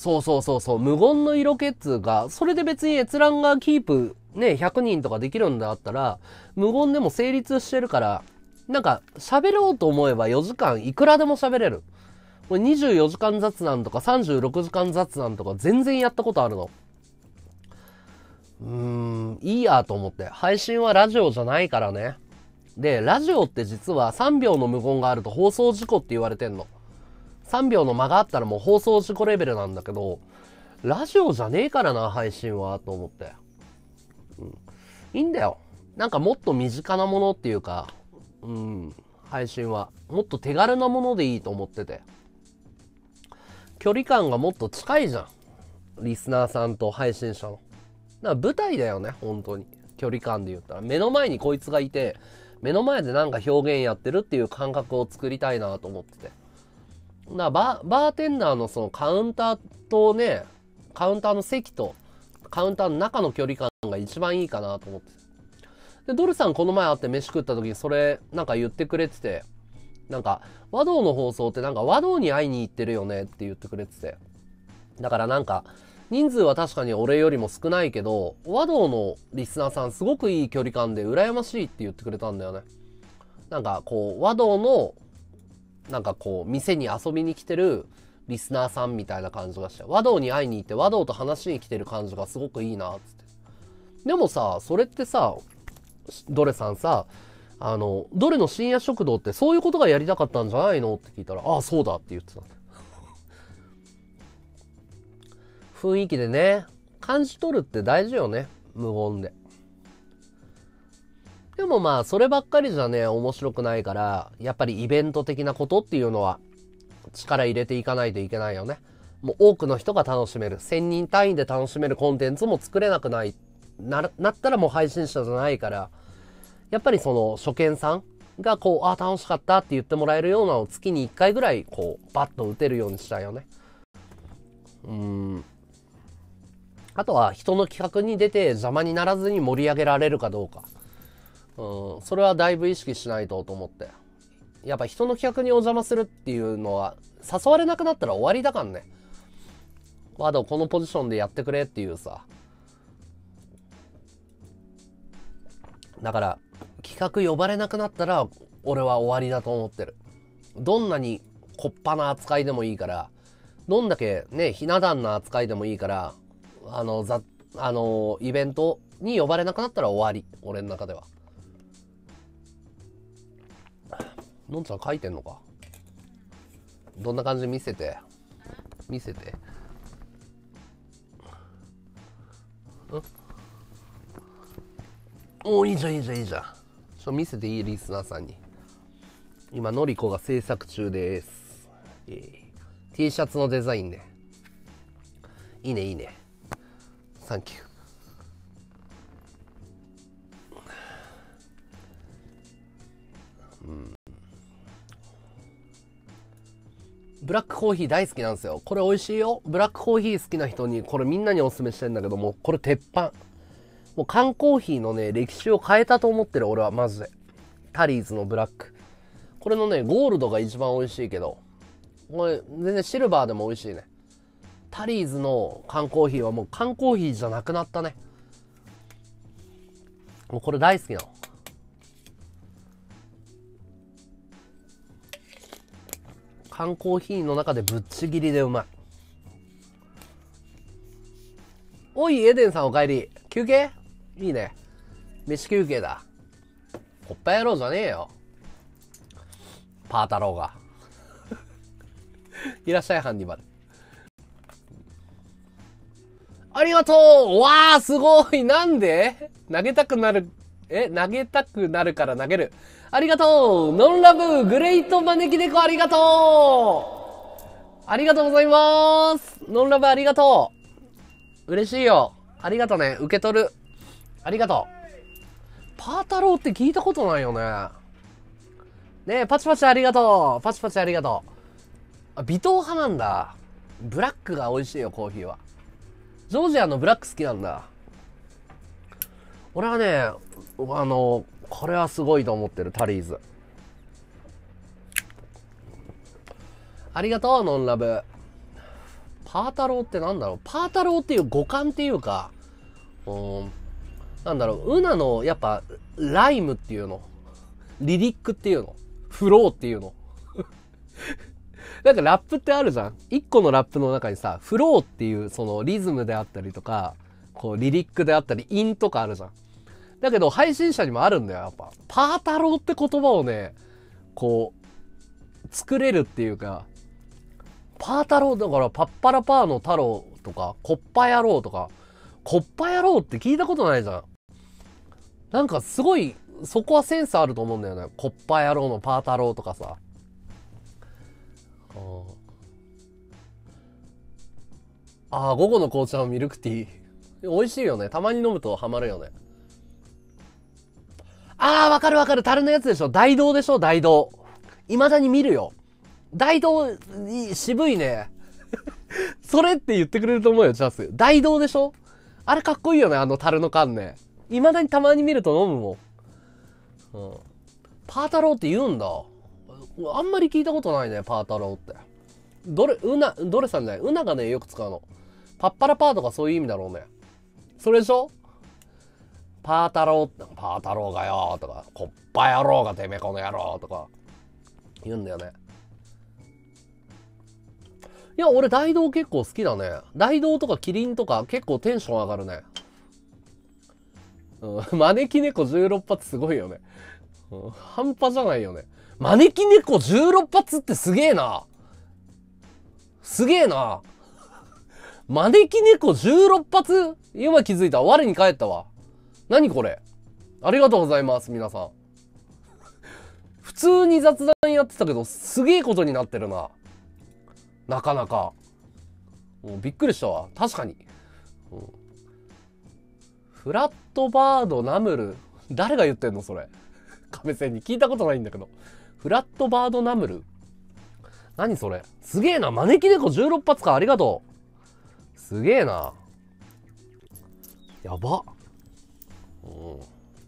そうそうそうそう、無言の色気っつうか、それで別に閲覧がキープね、ひゃくにんとかできるんだったら、無言でも成立してるから、なんか喋ろうと思えばよじかんいくらでも喋れる。これにじゅうよじかん雑談とかさんじゅうろくじかん雑談とか全然やったことあるの。うーん、いいやと思って。配信はラジオじゃないからね。で、ラジオって実はさんびょうの無言があると放送事故って言われてんの。さんびょうの間があったらもう放送事故レベルなんだけど、ラジオじゃねえからな、配信は、と思って。うん。いいんだよ。なんかもっと身近なものっていうか、うん、配信は。もっと手軽なものでいいと思ってて。距離感がもっと近いじゃん。リスナーさんと配信者の。だから舞台だよね、本当に。距離感で言ったら。目の前にこいつがいて、目の前でなんか表現やってるっていう感覚を作りたいなと思ってて。だからバー、バーテンダーのそのカウンターとね、カウンターの席とカウンターの中の距離感が一番いいかなと思ってて。で、ドルさんこの前会って飯食った時にそれなんか言ってくれてて、なんか和道の放送ってなんか和道に会いに行ってるよねって言ってくれてて。だからなんか、人数は確かに俺よりも少ないけど、和道のリスナーさんすごくいい距離感で羨ましいって言ってくれたんだよね。なんかこう、和道の、なんかこう、店に遊びに来てるリスナーさんみたいな感じがして、和道に会いに行って和道と話しに来てる感じがすごくいいな、つって。でもさ、それってさ、ドレさんさ、あの、ドレの深夜食堂ってそういうことがやりたかったんじゃないのって聞いたら、ああ、そうだって言ってた。雰囲気でね、感じ取るって大事よね。無言で。でもまあ、そればっかりじゃね、面白くないから、やっぱりイベント的なことっていうのは、力入れていかないといけないよね。もう多くの人が楽しめる。せんにん単位で楽しめるコンテンツも作れなくない、な、なったらもう配信者じゃないから、やっぱりその初見さんがこう、あ、楽しかったって言ってもらえるようなのを月にいっかいぐらい、こう、バッと打てるようにしたいよね。うーん。あとは人の企画に出て邪魔にならずに盛り上げられるかどうか。うん、それはだいぶ意識しないとと思って。やっぱ人の企画にお邪魔するっていうのは、誘われなくなったら終わりだからね。わざこのポジションでやってくれっていうさ。だから、企画呼ばれなくなったら、俺は終わりだと思ってる。どんなにこっぱな扱いでもいいから、どんだけね、ひな壇な扱いでもいいから、あの、ざ、あの、イベントに呼ばれなくなったら終わり。俺の中では。のんちゃん書いてんのか？どんな感じ見せて。見せて。ん？おー、いいじゃんいいじゃんいいじゃん。ちょっと見せていい？リスナーさんに。今、のりこが制作中です。えー、T シャツのデザインね。いいねいいね。サンキュー。うん。ブラックコーヒー大好きなんですよ。これ美味しいよ。ブラックコーヒー好きな人にこれみんなにおすすめしてんだけども、これ鉄板。もう缶コーヒーのね、歴史を変えたと思ってる俺はマジで。タリーズのブラック。これのね、ゴールドが一番美味しいけど、これ全然シルバーでも美味しいね。タリーズの缶コーヒーはもう缶コーヒーじゃなくなったね。もうこれ大好きなの。缶コーヒーの中でぶっちぎりでうまい。おい、エデンさんお帰り。休憩？いいね。飯休憩だ。コッパ野郎じゃねえよ。パー太郎が。いらっしゃい、ハンディバル。ありがとう。わー、すごい。なんで投げたくなる。え、投げたくなるから投げる。ありがとう。ノンラブ、グレイト招き猫ありがとう。ありがとうございます。ノンラブありがとう。嬉しいよ。ありがとうね。受け取る。ありがとう。パー太郎って聞いたことないよね。ねえ、パチパチありがとう。パチパチありがとう。あ、微糖派なんだ。ブラックが美味しいよ、コーヒーは。ジョージアのブラック好きなんだ。俺はね、あの、これはすごいと思ってる、タリーズ。ありがとう、ノンラブ。パパー太郎ってなんだろう、パー太郎っていう語感っていうか、うん、なんだろう、ウナのやっぱライムっていうの、リリックっていうの、フローっていうの。なんかラップってあるじゃん。一個のラップの中にさ、フローっていうそのリズムであったりとか、こうリリックであったり、韻とかあるじゃん。だけど配信者にもあるんだよ、やっぱ。パー太郎って言葉をね、こう、作れるっていうか、パー太郎だからパッパラパーの太郎とか、コッパ野郎とか、コッパ野郎って聞いたことないじゃん。なんかすごい、そこはセンスあると思うんだよね。コッパ野郎のパー太郎とかさ。ああ、午後の紅茶のミルクティー。美味しいよね。たまに飲むとハマるよね。ああ、わかるわかる。樽のやつでしょ。大道でしょ、大道。未だに見るよ。大道、渋いね。それって言ってくれると思うよ、チャンス。大道でしょ。あれかっこいいよね、あの樽の缶ね。未だにたまに見ると飲むもん。うん。パー太郎って言うんだ。あんまり聞いたことないね、パー太郎って。どれ、うな、どれさんじゃない、うながね、よく使うの。パッパラパーとかそういう意味だろうね。それでしょ。パー太郎って、パー太郎がよとか、コッパ野郎がてめえこの野郎とか、言うんだよね。いや、俺大道結構好きだね。大道とかキリンとか結構テンション上がるね。うん、招き猫じゅうろっぱつすごいよね。うん、半端じゃないよね。招き猫じゅうろっぱつってすげえな。すげえな。招き猫じゅうろっぱつ？今気づいた。我に返ったわ。何これ。ありがとうございます、皆さん。普通に雑談やってたけど、すげえことになってるな。なかなか。もうびっくりしたわ。確かに。うん、フラットバードナムル。誰が言ってんのそれ。亀仙に聞いたことないんだけど。フラットバードナムル。何それ。すげえな。招き猫じゅうろっぱつか。ありがとう。すげえな。やば。うん。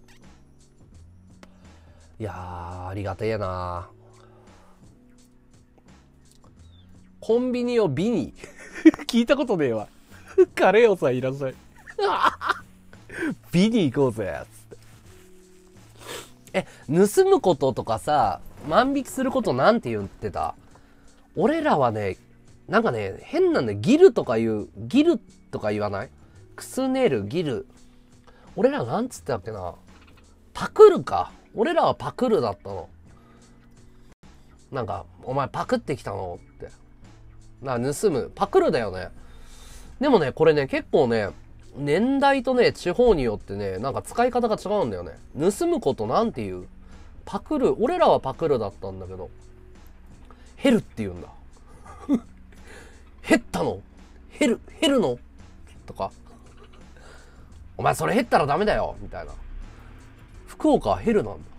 いやー、ありがてえな。コンビニをビニ。聞いたことねえわ。カレーオさんいらっしゃい。ビニ行こうぜ。つって。え、盗むこととかさ、万引きすることなんて言ってた？俺らはね、なんかね、変なんだよ。ギルとか言う、ギルとか言わない？くすねる、ギル。俺らなんつってたっけな。パクるか。俺らはパクるだったの。なんか、お前パクってきたのって。な、盗む。パクるだよね。でもね、これね、結構ね、年代とね、地方によってね、なんか使い方が違うんだよね。盗むことなんて言う？パクる。俺らはパクるだったんだけど、ヘルって言うんだ。ヘったの？ヘル、ヘルの？とか。お前それヘったらダメだよみたいな。福岡はヘルなんだ。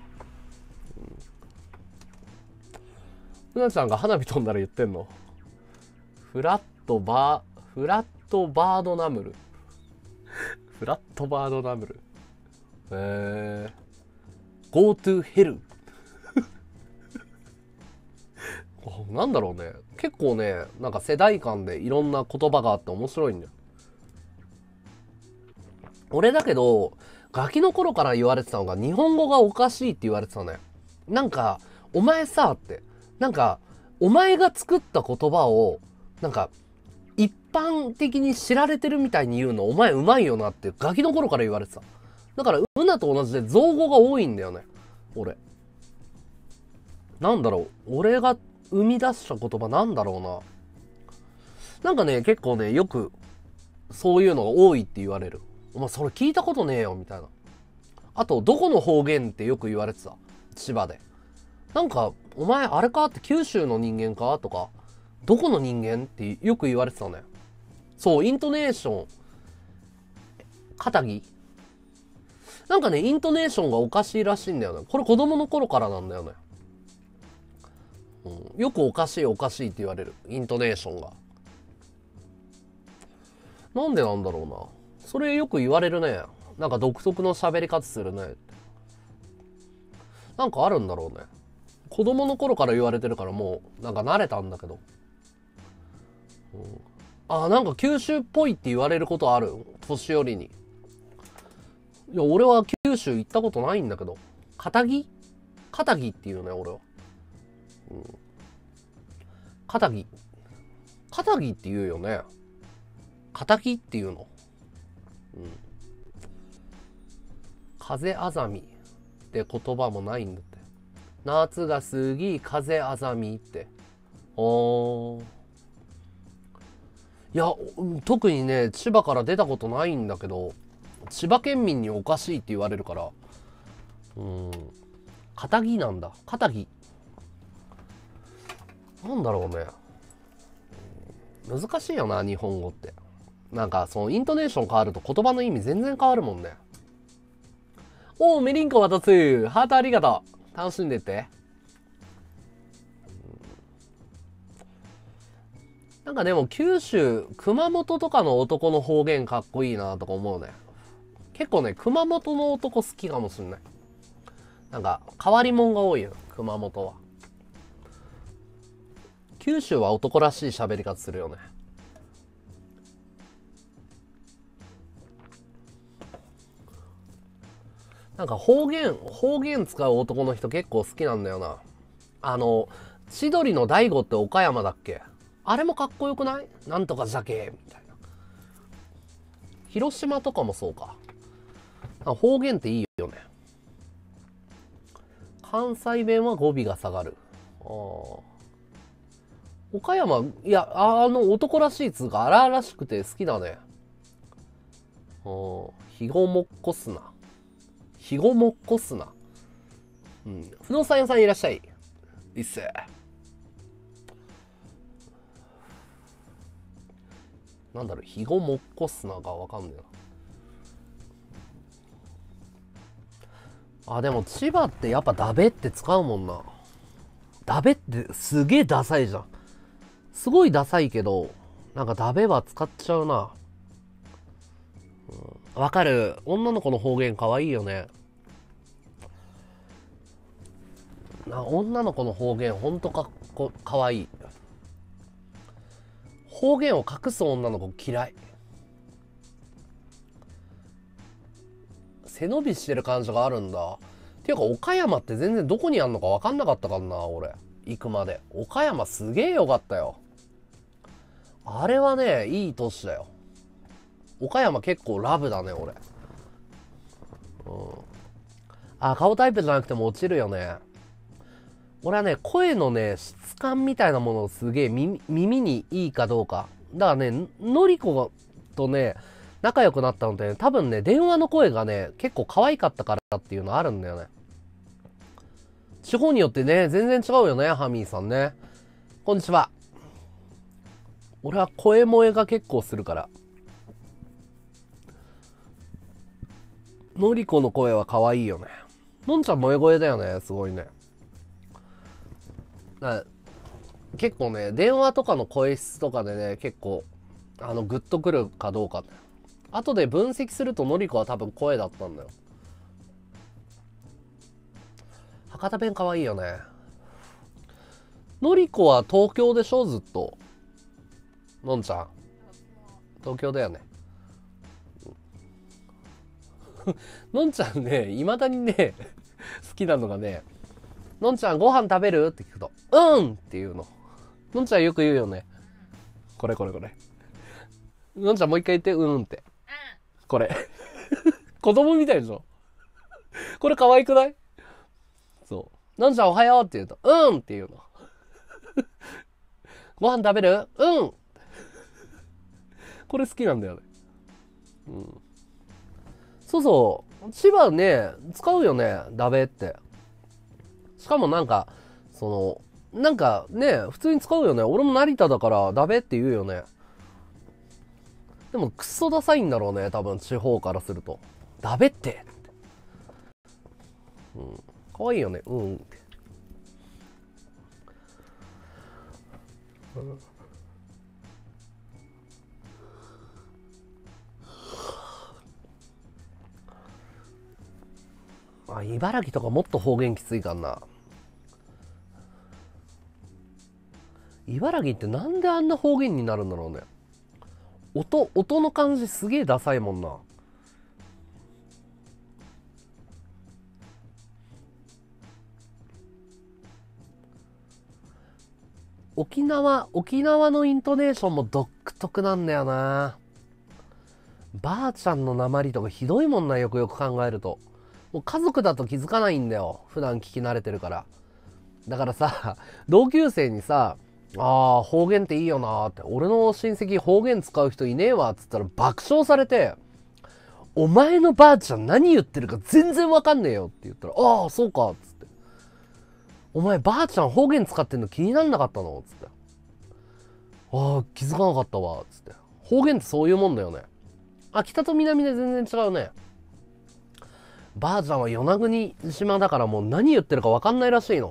ふなちゃんが花火飛んだら言ってんの？フラットバー、フラットバードナムル。フラットバードナムル。えー、Go to hell。なんだろうね。結構ね、なんか世代間でいろんな言葉があって面白いんだよ。俺だけど、ガキの頃から言われてたのが、日本語がおかしいって言われてたね。なんか、お前さ、って。なんか、お前が作った言葉を、なんか、一般的に知られてるみたいに言うの、お前うまいよなって、ガキの頃から言われてた。だから、うなと同じで造語が多いんだよね。俺。なんだろう。俺が生み出した言葉なんだろうな。なんかね、結構ね、よく、そういうのが多いって言われる。お前それ聞いたことねえよ、みたいな。あと、どこの方言ってよく言われてた。千葉で。なんか、お前あれかって九州の人間かとか、どこの人間ってよく言われてたね。そう、イントネーション。肩着なんかね、イントネーションがおかしいらしいんだよね。これ子供の頃からなんだよね。うん、よくおかしいおかしいって言われる。イントネーションが。なんでなんだろうな。それよく言われるね。なんか独特の喋り方するね。なんかあるんだろうね。子供の頃から言われてるからもうなんか慣れたんだけど。うん、 あ、なんか九州っぽいって言われることある？年寄りに。いや、俺は九州行ったことないんだけど。片木片木っていうね、俺は。うん。片木。片木って言うよね。片木っていうの。うん。風あざみって言葉もないんだって。夏が過ぎ、風あざみって。おー。いや、特にね、千葉から出たことないんだけど、千葉県民におかしいって言われるから、うん、片木なんだ。片木。なんだろうね。難しいよな、日本語って。なんか、そのイントネーション変わると言葉の意味全然変わるもんね。おー、メリンコ渡す。ハートありがとう。楽しんでって。なんかでも九州、熊本とかの男の方言かっこいいなとか思うね。結構ね、熊本の男好きかもしんない。なんか変わり者が多いよ、熊本は。九州は男らしい喋り方するよね。なんか方言、方言使う男の人結構好きなんだよな。あの、千鳥の大悟って岡山だっけ？あれもかっこよくない？なんとかじゃけみたいな。広島とかもそうか。方言っていいよね。関西弁は語尾が下がる。あ岡山、いや、あの男らしいつうか荒々しくて好きだね。ひごもっこすな。ひごもっこすな。うん。不動産屋さんいらっしゃい。いっせ。なんだろう、ひごもっこすながわかんねえな。あ、でも千葉ってやっぱダベって使うもんな。ダベってすげえダサいじゃん。すごいダサいけど、なんかダベは使っちゃうな。わ、うん、かる。女の子の方言かわいいよね。な、女の子の方言ほんとかっこかわいい。方言を隠す女の子嫌い。背伸びしてる感じがあるんだ。ていうか岡山って全然どこにあんのか分かんなかったからな、俺。行くまで。岡山すげえよかったよ。あれはね、いい都市だよ。岡山結構ラブだね、俺。うん。あ、顔タイプじゃなくても落ちるよね。俺はね、声のね、質感みたいなものをすげえ耳、耳にいいかどうか。だからね、のりことね、仲良くなったので、ね、多分ね、電話の声がね、結構可愛かったからっていうのあるんだよね。地方によってね、全然違うよね、ハミーさんね。こんにちは。俺は声萌えが結構するから。のりこの声は可愛いよね。のんちゃん萌え声だよね、すごいね。だ結構ね、電話とかの声質とかでね、結構、あの、グッとくるかどうか。後で分析すると、のりこは多分声だったんだよ。博多弁可愛いよね。のりこは東京でしょ、ずっと。のんちゃん。東京だよね。のんちゃんね、いまだにね、好きなのがね、のんちゃんご飯食べるって聞くと、うんって言うの。のんちゃんよく言うよね。これこれこれ。のんちゃんもう一回言って、うんって。これ。子供みたいでしょ。これ可愛くない？そう。のんちゃんおはようって言うと、うんって言うの。ご飯食べる？うん。これ好きなんだよね。うん。そうそう。千葉ね、使うよね、ダベって。しかもなんか、その、なんかね、普通に使うよね。俺も成田だからダベって言うよね。でもクソダサいんだろうね、多分地方からすると。ダベって。うん。かわいいよね。うんって。うん、あ、茨城とかもっと方言きついかんな。茨城ってなんであんな方言になるんだろうね。 音音の感じすげえダサいもんな。沖縄沖縄のイントネーションも独特なんだよな。ばあちゃんの訛りとかひどいもんな、よくよく考えると。もう家族だと気づかないんだよ、普段聞き慣れてるから。だからさ、同級生にさ、ああ方言っていいよなーって、俺の親戚方言使う人いねえわっつったら爆笑されて、お前のばあちゃん何言ってるか全然わかんねえよって言ったら、ああそうかっつって、お前ばあちゃん方言使ってんの気になんなかったのっつって、ああ気づかなかったわっつって。方言ってそういうもんだよね。あ、北と南で全然違うね。ばあちゃんは与那国島だからもう何言ってるか分かんないらしいの。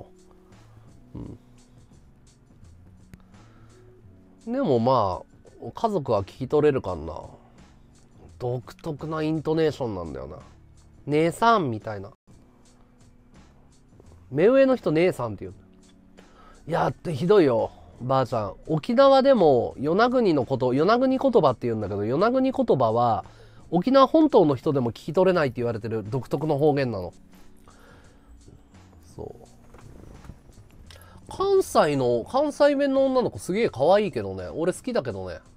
うん、でもまあ家族は聞き取れるかな。独特なイントネーションなんだよな。姉さんみたいな。目上の人姉さんって言う。いやってひどいよ。ばあちゃん、沖縄でも与那国のこと、与那国言葉って言うんだけど、与那国言葉は沖縄本島の人でも聞き取れないって言われてる独特の方言なの。そう。関西の関西弁の女の子すげえ可愛いけどね、俺好きだけどね。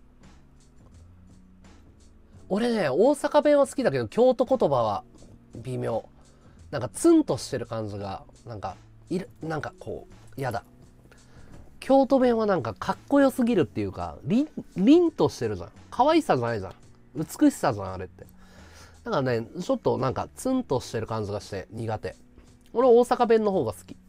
俺ね、大阪弁は好きだけど京都言葉は微妙。なんかツンとしてる感じがなんかいる、なんかこうやだ。京都弁はなんかかっこよすぎるっていうか、凛凛としてるじゃん。可愛さじゃないじゃん。美しさじゃんあれって。だからね、ちょっとなんかツンとしてる感じがして苦手。俺は大阪弁の方が好き。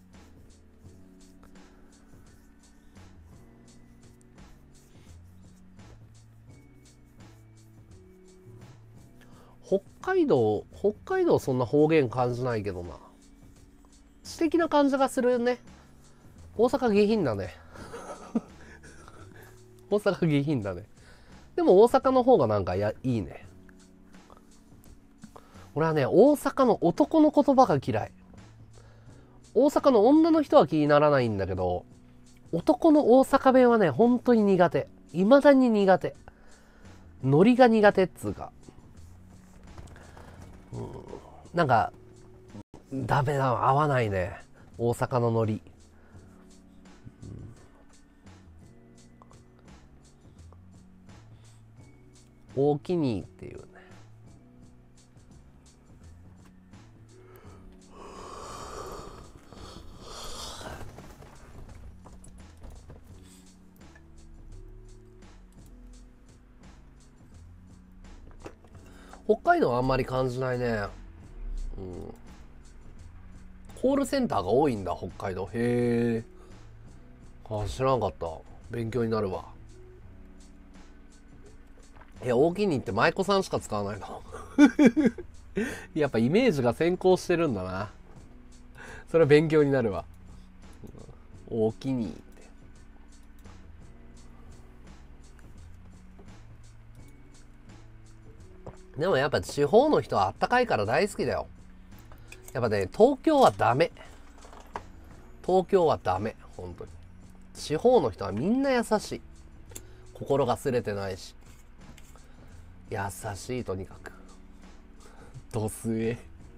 北海道、北海道そんな方言感じないけどな。素敵な感じがするね。大阪下品だね。大阪下品だね。でも大阪の方がなんかやいいね。俺はね、大阪の男の言葉が嫌い。大阪の女の人は気にならないんだけど、男の大阪弁はね、本当に苦手。未だに苦手。ノリが苦手っつうか。うん、なんか、ダメだ、合わないね。大阪のノリ。大きにっていうね。北海道はあんまり感じないね。うん。コールセンターが多いんだ、北海道。へえ。あ、知らなかった。勉強になるわ。いや、大きにって舞妓さんしか使わないの。やっぱイメージが先行してるんだな。それは勉強になるわ。大きにって。でもやっぱ地方の人はあったかいから大好きだよ。やっぱね、東京はダメ。東京はダメ。本当に。地方の人はみんな優しい。心がすれてないし。優しい、とにかく。どすえ。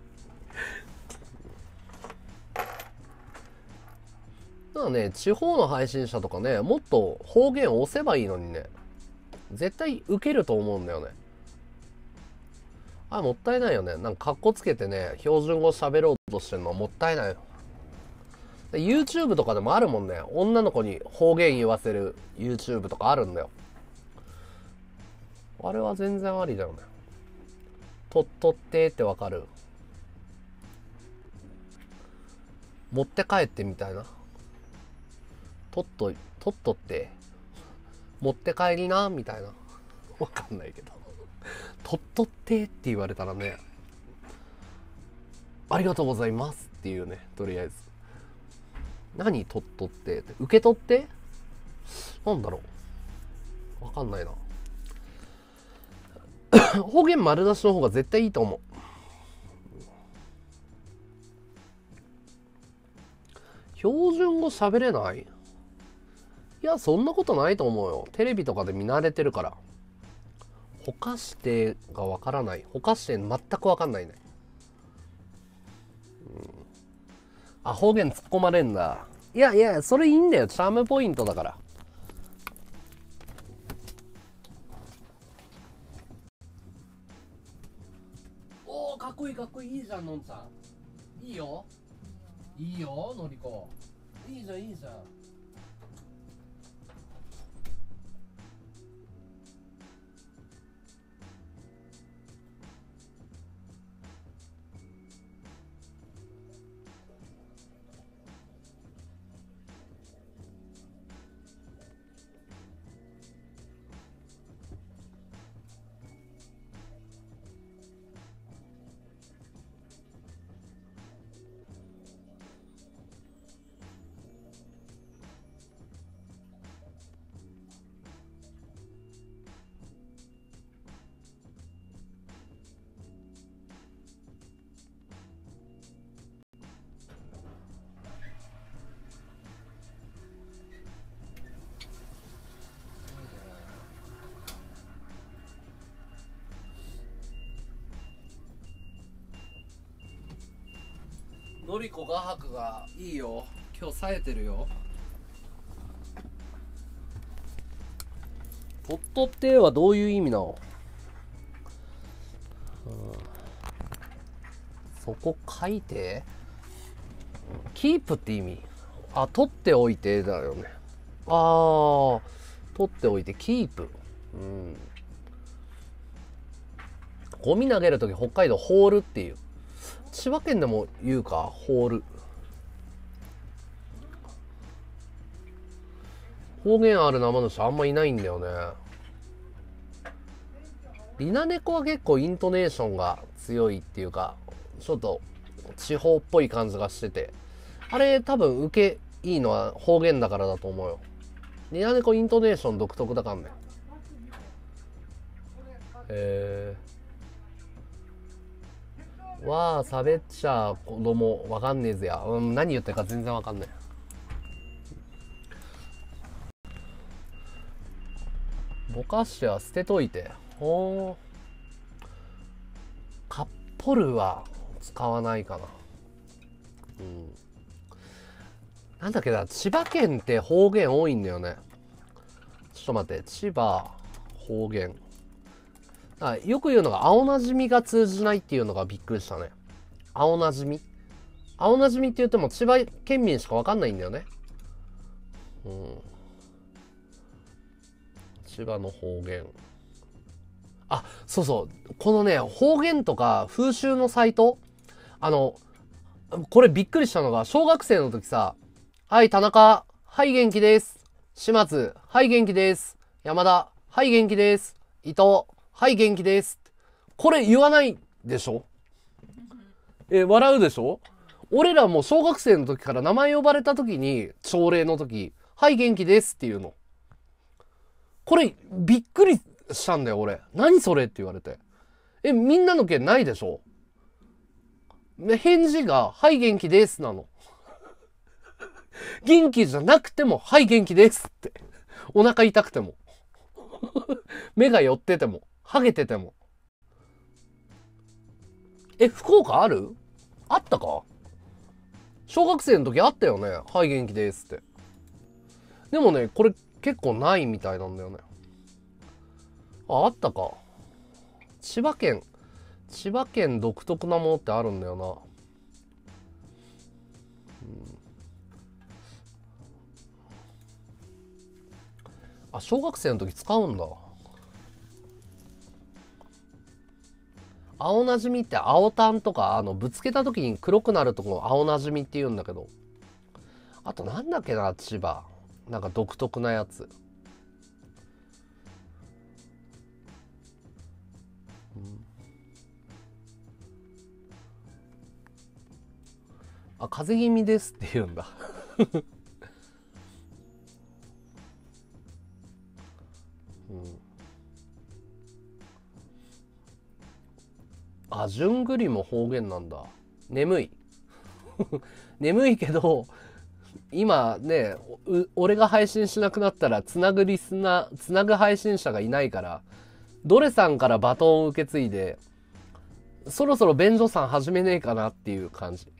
だからね、地方の配信者とかね、もっと方言を押せばいいのにね。絶対ウケると思うんだよね。あ、もったいないよね。なんかカッコつけてね、標準語喋ろうとしてるのはもったいないよ。YouTube とかでもあるもんね。女の子に方言言わせる YouTube とかあるんだよ。あれは全然ありだよね。とっとってってわかる？持って帰ってみたいな。とっと、とっとって持って帰りなみたいな。わかんないけど。とっとってって言われたらね、ありがとうございますっていうね、とりあえず。何とっとってって、受け取ってなんだろう、わかんないな。方言丸出しの方が絶対いいと思う。標準語喋れない？いや、そんなことないと思うよ。テレビとかで見慣れてるから。 ほかしてがわからない。ほかして全くわかんないね。うん、あ、方言突っ込まれんだ。いやいや、それいいんだよ。チャームポイントだから。おー、かっこいいかっこいい。いいじゃん、のんちゃん。いいよ。いいよ、のりこ。いいじゃん、いいじゃん。のりこ画伯がいいよ。今日冴えてるよ。ポットってはどういう意味なの？うん、そこ書いて。キープって意味。あ、取っておいてだよね。あー、取っておいてキープ。うん。ゴミ投げるとき北海道ホールっていう。千葉県でも言うか、ホール。方言ある生主あんまいないんだよね。リナネコは結構イントネーションが強いっていうか、ちょっと地方っぽい感じがしてて、あれ多分受けいいのは方言だからだと思うよ。リナネコイントネーション独特だからね。へー。わあ、喋っちゃ子供わかんねえぜや。うん、何言ってるか全然わかんない。ぼかしては捨てといて。ほー。カッポルは使わないかな。うん。なんだっけな、千葉県って方言多いんだよね。ちょっと待って、千葉、方言。あ、よく言うのが青なじみが通じないっていうのがびっくりしたね。青なじみ青なじみって言っても千葉県民しかわかんないんだよね。うん。千葉の方言。あ、そうそう。このね、方言とか風習のサイト、あの、これびっくりしたのが、小学生の時さ、はい、田中、はい、元気です。島津、はい、元気です。山田、はい、元気です。伊藤、はい、元気です。これ言わないでしょ？え、笑うでしょ？俺らも小学生の時から名前呼ばれた時に、朝礼の時、はい、元気ですっていうの。これ、びっくりしたんだよ、俺。何それって言われて。え、みんなの件ないでしょ？返事が、はい、元気ですなの。元気じゃなくても、はい、元気ですって。お腹痛くても。目が寄ってても。ハゲてても。え、福岡ある？あったか？小学生の時あったよね。はい、元気ですって。でもね、これ結構ないみたいなんだよね。あ、あったか。千葉県、千葉県独特なものってあるんだよな。うん、あ、小学生の時使うんだ。青なじみって青タンとか、あの、ぶつけた時に黒くなるとこ青なじみって言うんだけど。あとなんだっけな、千葉。なんか独特なやつ。うん、あ、風邪気味ですって言うんだ。うん、あ、じゅんぐりも方言なんだ。眠い。眠いけど、今ね、俺が配信しなくなったら、つなぐリスナー、つなぐ配信者がいないから、 ドレさんからバトンを受け継いで、そろそろ便所さん始めねえかなっていう感じ。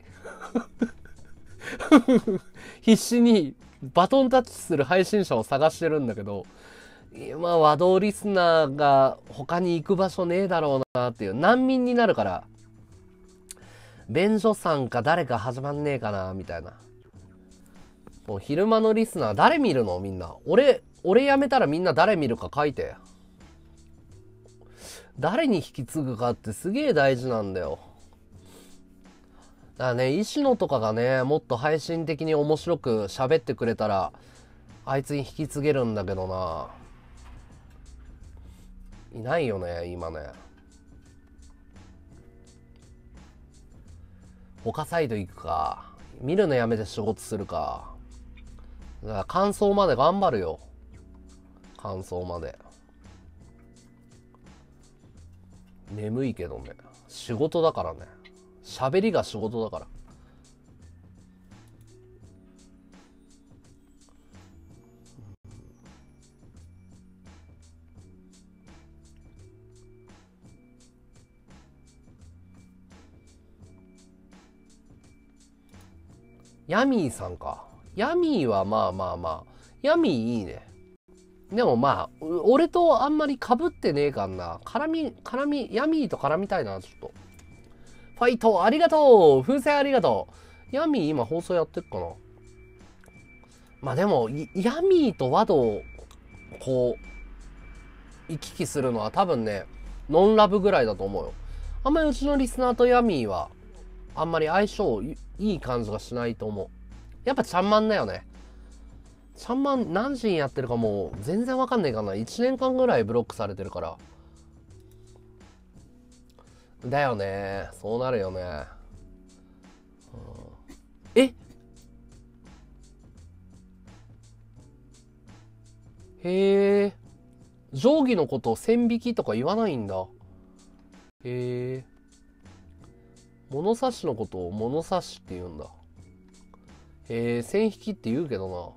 必死にバトンタッチする配信者を探してるんだけど、今和道リスナーが他に行く場所ねえだろうなっていう、難民になるから、便所さんか誰か始まんねえかなみたいな。もう昼間のリスナー誰見るのみんな。俺、俺辞めたらみんな誰見るか書いて。誰に引き継ぐかってすげえ大事なんだよ。だからね、石野とかがね、もっと配信的に面白く喋ってくれたら、あいつに引き継げるんだけどな。いないよね、今ね。他サイド行くか。見るのやめて仕事するか。だから感想まで頑張るよ。感想まで。眠いけどね。仕事だからね。喋りが仕事だから。ヤミーさんか。ヤミーはまあまあまあ。ヤミーいいね。でもまあ、俺とあんまり被ってねえかんな。絡み、絡み、ヤミーと絡みたいな、ちょっと。ファイトありがとう風船ありがとうヤミー今放送やってっかな。まあでも、ヤミーとワドを、こう、行き来するのは多分ね、ノンラブぐらいだと思うよ。あんまりうちのリスナーとヤミーは、あんまり相性いい感じがしないと思う。やっぱちゃんまんだよね。ちゃんまん何時にやってるかもう全然わかんないかな。いちねんかんぐらいブロックされてるから。だよね。そうなるよね。うん、えへえ。定規のことを線引きとか言わないんだ。へえ。物差しのことを物差しって言うんだ。へえ、線引きって言うけどな。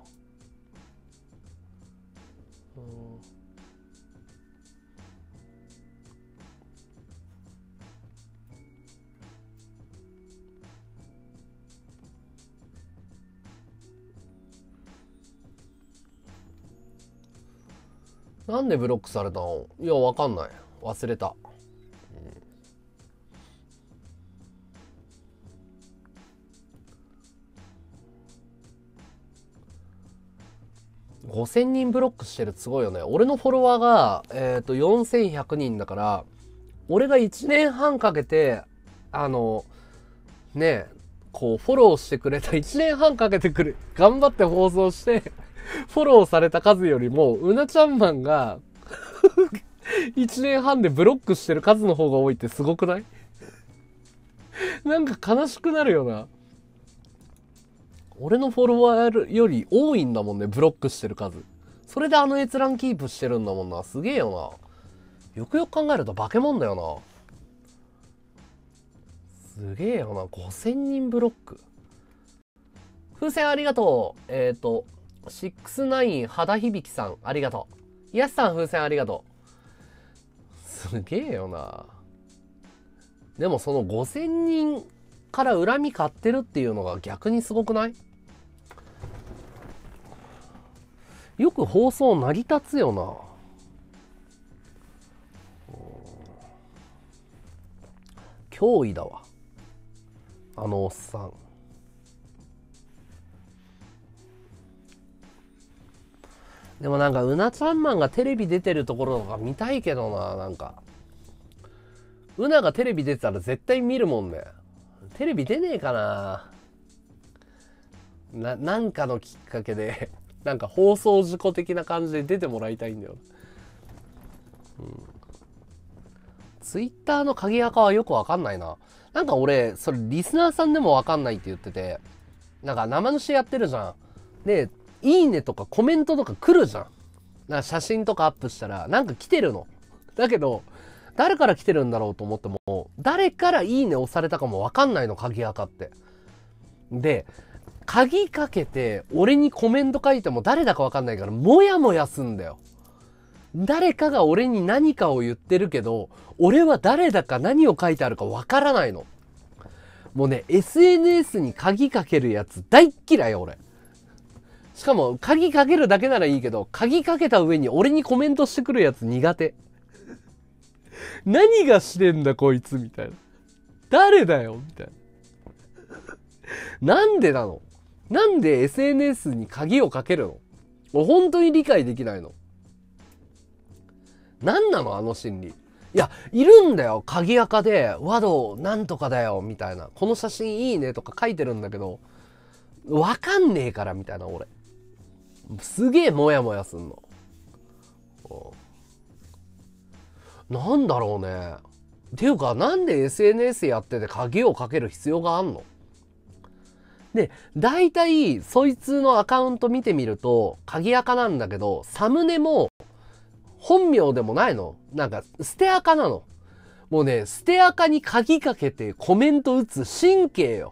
なんでブロックされたの？いや、わかんない。忘れた。うん、ごせんにんブロックしてるってすごいよね。俺のフォロワーが、えっと、よんせんひゃくにんだから、俺がいちねんはんかけて、あの、ねえ、こう、フォローしてくれた、いちねんはんかけてくれ、頑張って放送して、フォローされた数よりも、うなちゃんマンが、いちねんはんでブロックしてる数の方が多いってすごくない？なんか悲しくなるよな。俺のフォロワーより多いんだもんね、ブロックしてる数。それであの閲覧キープしてるんだもんな。すげえよな。よくよく考えると化け物だよな。すげえよな。ごせんにんブロック。風船ありがとう。えっと、ろくじゅうきゅう肌響さんありがとう。やすさん風船ありがとう。すげえよな。でもそのごせんにんから恨み買ってるっていうのが逆にすごくない？よく放送成り立つよな。脅威だわ。あのおっさん。でもなんかうなちゃんマンがテレビ出てるところとか見たいけどな。なんかうながテレビ出てたら絶対見るもんね。テレビ出ねえかな。な、なんかのきっかけでなんか放送事故的な感じで出てもらいたいんだよ。うん。ツイッターの鍵垢はよくわかんないな。なんか俺それリスナーさんでもわかんないって言ってて、なんか生主やってるじゃん。でいいねとかコメントとか来るじゃん。なんか写真とかアップしたらなんか来てるの。だけど誰から来てるんだろうと思っても、誰からいいね押されたかもわかんないの、鍵垢って。で鍵かけて俺にコメント書いても誰だかわかんないからモヤモヤすんだよ。 誰かが俺に何かを言ってるけど、俺は誰だか何を書いてあるかわからないの。もうね、エスエヌエス に鍵かけるやつ大っ嫌いよ、俺。しかも、鍵かけるだけならいいけど、鍵かけた上に俺にコメントしてくるやつ苦手。何がしてんだこいつみたいな。誰だよみたいな。なんでなの？なんで エスエヌエス に鍵をかけるの？もう本当に理解できないの。なんなのあの心理。いや、いるんだよ。鍵垢で、和道なんとかだよ、みたいな。この写真いいねとか書いてるんだけど、わかんねえから、みたいな、俺。すげえモヤモヤすんの。なんだろうね。っていうか、なんで エスエヌエス やってて鍵をかける必要があんの？で、大体、そいつのアカウント見てみると、鍵垢なんだけど、サムネも、本名でもないの。なんか、捨て垢なの。もうね、捨て垢に鍵かけてコメント打つ神経よ。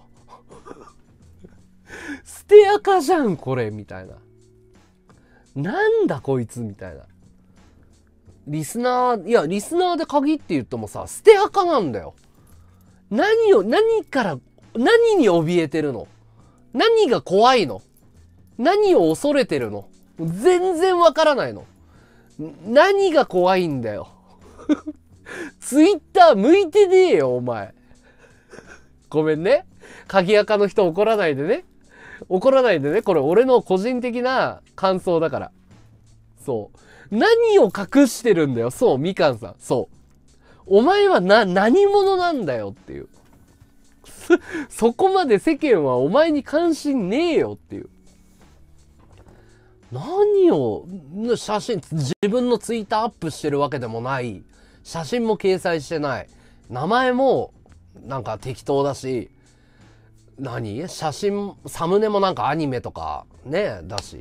捨て垢じゃん、これ、みたいな。なんだこいつ、みたいな。リスナー、いや、リスナーで鍵って言ってもさ、捨て垢なんだよ。何を、何から、何に怯えてるの？何が怖いの？何を恐れてるの？全然わからないの。何が怖いんだよ。ツイッター向いてねえよ、お前。ごめんね。鍵垢の人怒らないでね。怒らないでね。これ俺の個人的な感想だから。そう。何を隠してるんだよ。そう、みかんさん。そう。お前はな、何者なんだよっていう。そこまで世間はお前に関心ねえよっていう。何を、写真、自分のツイッターアップしてるわけでもない。写真も掲載してない。名前も、なんか適当だし、何？写真、サムネもなんかアニメとか、ね、だし。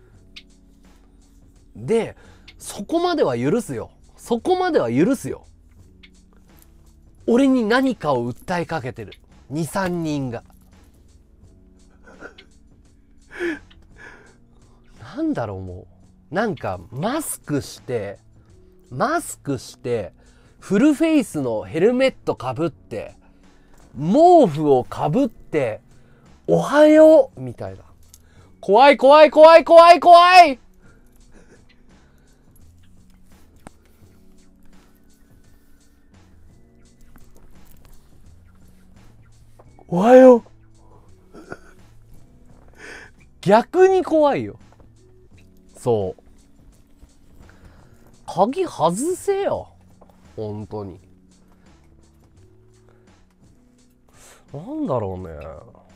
で、そこまでは許すよ。そこまでは許すよ。俺に何かを訴えかけてる。に、さんにんが。なんだろう、もう。なんか、マスクして、マスクして、フルフェイスのヘルメットかぶって、毛布をかぶって、おはようみたいな。怖い怖い怖い怖い怖いおはよう逆に怖いよ。そう。鍵外せよ。本当に。なんだろうね。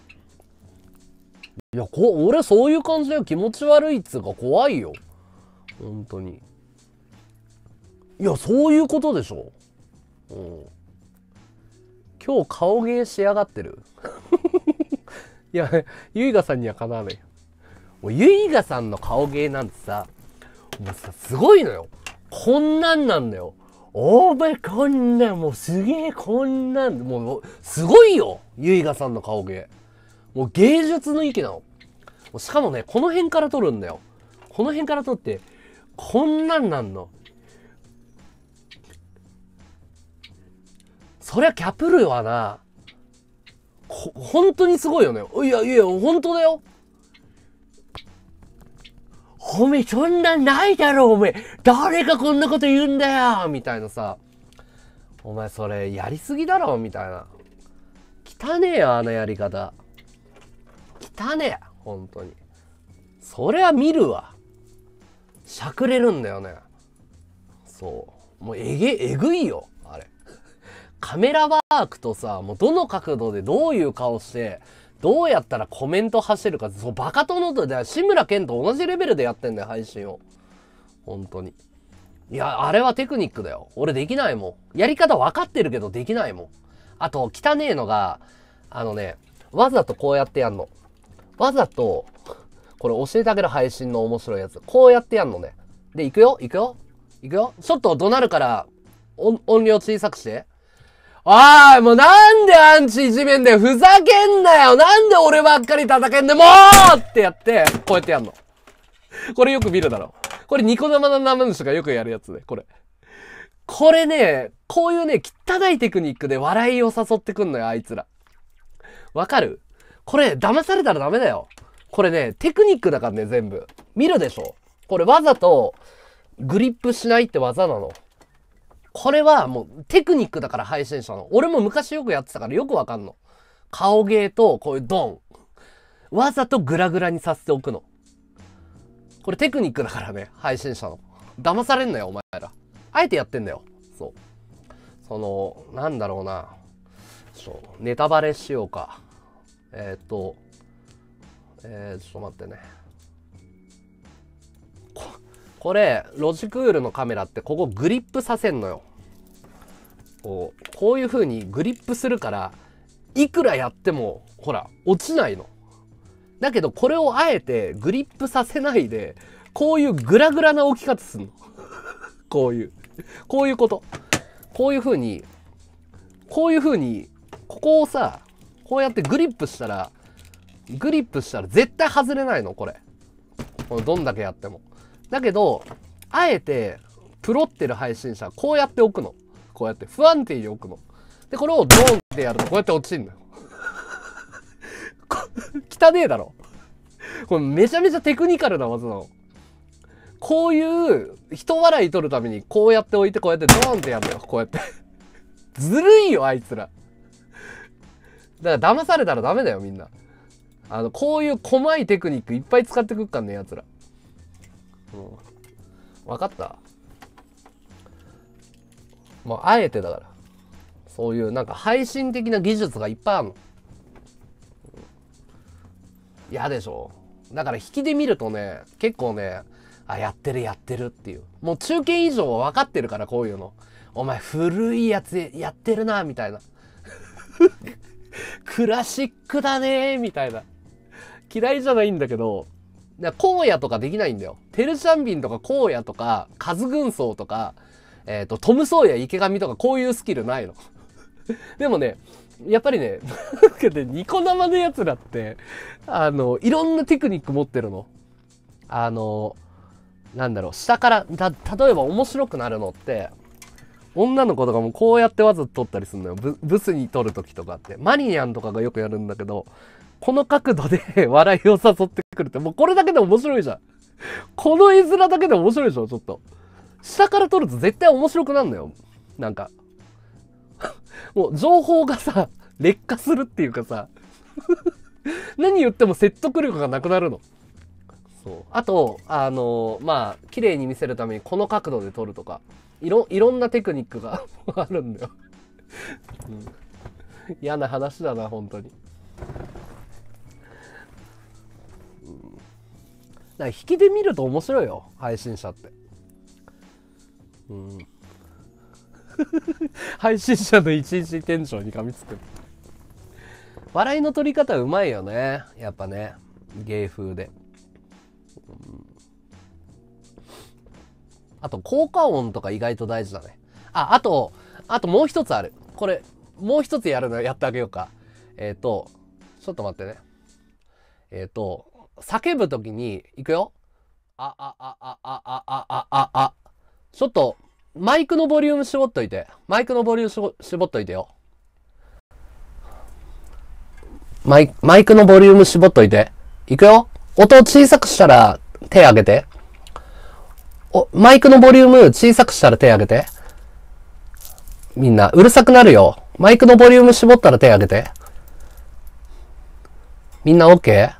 いや、こ、俺そういう感じだよ。気持ち悪いっつうか怖いよ。本当に。いや、そういうことでしょ。うん。今日顔芸しやがってる。いや、ゆいがさんにはかなわないよ。もうゆいがさんの顔芸なんてさ、もうさ、すごいのよ。こんなんなんだよ。お前こんなん、もうすげえこんなん、もう、すごいよ。ゆいがさんの顔芸。もう芸術の域なの。しかもね、この辺から撮るんだよ。この辺から撮って、こんなんなんの。そりゃキャプルはな、ほ、本当にすごいよね。いやいや、本当だよ。おめえ、そんなんないだろ、おめえ。誰がこんなこと言うんだよみたいなさ。お前、それ、やりすぎだろみたいな。汚ねえよ、あのやり方。汚ねえ。本当に。そりゃ見るわ。しゃくれるんだよね。そう。もうえげ、えぐいよ。あれ。カメラワークとさ、もうどの角度でどういう顔して、どうやったらコメント走るか、そう、バカ殿とで、志村けんと同じレベルでやってんだよ、配信を。本当に。いや、あれはテクニックだよ。俺できないもん。やり方分かってるけどできないもん。あと、汚ねえのが、あのね、わざとこうやってやんの。わざと、これ教えてあげる配信の面白いやつ。こうやってやんのね。で、行くよ行くよ行くよちょっと怒鳴るから、音、音量小さくして。おい、もうなんでアンチいじめんだよ。ふざけんなよ。なんで俺ばっかり叩けんだよ。もうってやって、こうやってやんの。これよく見るだろ。 これニコ生の生主がよくやるやつね、これ。これね、こういうね、汚いテクニックで笑いを誘ってくんのよ、あいつら。わかる？これ、騙されたらダメだよ。これね、テクニックだからね、全部。見るでしょ？これわざと、グリップしないって技なの。これはもうテクニックだから配信者の。俺も昔よくやってたからよくわかんの。顔芸とこういうドン。わざとグラグラにさせておくの。これテクニックだからね、配信者の。騙されんなよ、お前ら。あえてやってんだよ。そう。その、なんだろうな。そう、ネタバレしようか。えー、っと、えー、ちょっと待ってね。こ、これ、ロジクールのカメラってここグリップさせんのよ。こう、こういう風にグリップするから、いくらやっても、ほら、落ちないの。だけど、これをあえてグリップさせないで、こういうグラグラな置き方すんの。こういう。こういうこと。こういう風に、こういう風に、ここをさ、こうやってグリップしたら、グリップしたら絶対外れないの、これ。このどんだけやっても。だけど、あえて、プロってる配信者、こうやって置くの。こうやって不安定に置くの。で、これをドーンってやると、こうやって落ちんのよ。汚ねえだろ。これめちゃめちゃテクニカルな技なの。こういう人笑い取るためにこうやって置いてこうやってドーンってやるのよ。こうやって。ずるいよ、あいつら。だから騙されたらダメだよ、みんな。あの、こういう細いテクニックいっぱい使ってくっかんね、やつら。うん。わかった？もう、あえてだから。そういうなんか配信的な技術がいっぱいあるの。嫌でしょ？だから引きで見るとね、結構ね、あ、やってるやってるっていう。もう中堅以上は分かってるから、こういうの。お前古いやつやってるな、みたいな。クラシックだねー、みたいな。嫌いじゃないんだけど、荒野とかできないんだよ。テルシャンビンとか荒野とか、カズ軍曹とか、えっと、トムソーヤ池上とかこういうスキルないの。でもね、やっぱりね、ニコ生のやつらって、あの、いろんなテクニック持ってるの。あの、なんだろう、下から、た、例えば面白くなるのって、女の子とかもこうやってわざと撮ったりするのよ。ブ、ブスに撮るときとかって。マリニャンとかがよくやるんだけど、この角度で笑いを誘ってくるって、もうこれだけで面白いじゃん。この絵面だけで面白いでしょ、ちょっと。下から撮ると絶対面白くなるのよ。なんか。もう情報がさ、劣化するっていうかさ、何言っても説得力がなくなるの。そう。あと、あのー、まあ、綺麗に見せるためにこの角度で撮るとか、いろ、いろんなテクニックがあるんだよ、うん。嫌な話だな、本当に。うん、だから引きで見ると面白いよ、配信者って。うん。配信者の一日店長に噛みつく。笑いの取り方うまいよね、やっぱね、芸風で。うん、あと効果音とか意外と大事だね。あ、あと、あともう一つある。これ、もう一つやるのやってあげようか。えっと、ちょっと待ってね。えっと、叫ぶときに、いくよ。あ、あ、あ、あ、あ、あ、あ、あ、あ、あ。ちょっと、マイクのボリューム絞っといて。マイクのボリューム絞っといてよ。マイ、マイクのボリューム絞っといて。いくよ。音を小さくしたら手挙げて。お、マイクのボリューム小さくしたら手挙げて。みんな、うるさくなるよ。マイクのボリューム絞ったら手挙げて。みんな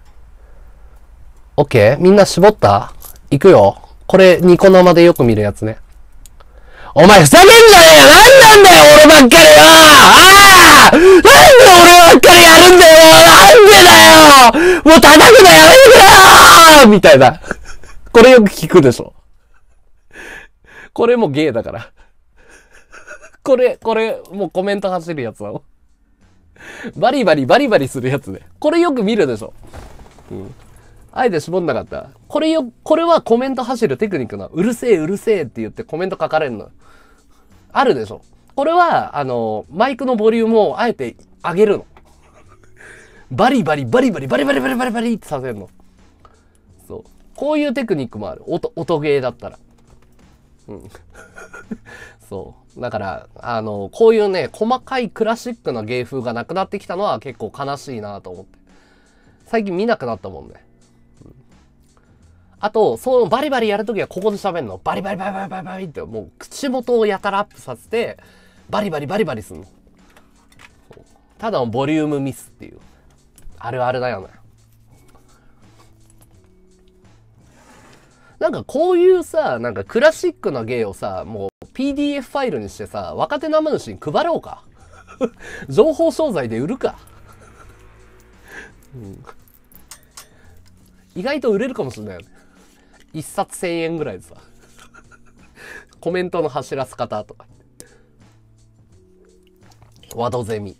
OK?OK? みんな絞った？いくよ。これ、ニコ生でよく見るやつね。お前ふざけんじゃねえよ！なんなんだよ俺ばっかりよ！ああ！なんで俺ばっかりやるんだよ！なんでだよ！もう叩くのやめてくれよ！みたいな。これよく聞くでしょ。これもゲーだから。これ、これ、もうコメント走るやつなの。バリバリバリバリするやつで。これよく見るでしょ。うん。あえて絞んなかった。これよ、これはコメント走るテクニックな。うるせえうるせえって言ってコメント書かれるの。あるでしょ。これは、あの、マイクのボリュームをあえて上げるの。バリバリバリバリバリバリバリバリバリってさせるの。そう。 こういうテクニックもある。音、音ゲーだったら。うん。そう。だから、あの、こういうね、細かいクラシックな芸風がなくなってきたのは結構悲しいなと思って。最近見なくなったもんね。うん、あと、そのバリバリやるときはここで喋るの。バリバリバリバリバリバリって、もう口元をやたらアップさせて、バリバリバリバリするの。ただのボリュームミスっていう。あるあるだよね。なんかこういうさ、なんかクラシックな芸をさ、もう ピーディーエフ ファイルにしてさ、若手生主に配ろうか。情報商材で売るか。うん、意外と売れるかもしれないよね。一冊千円ぐらいでさ。コメントの走らす方とか。ワドゼミ。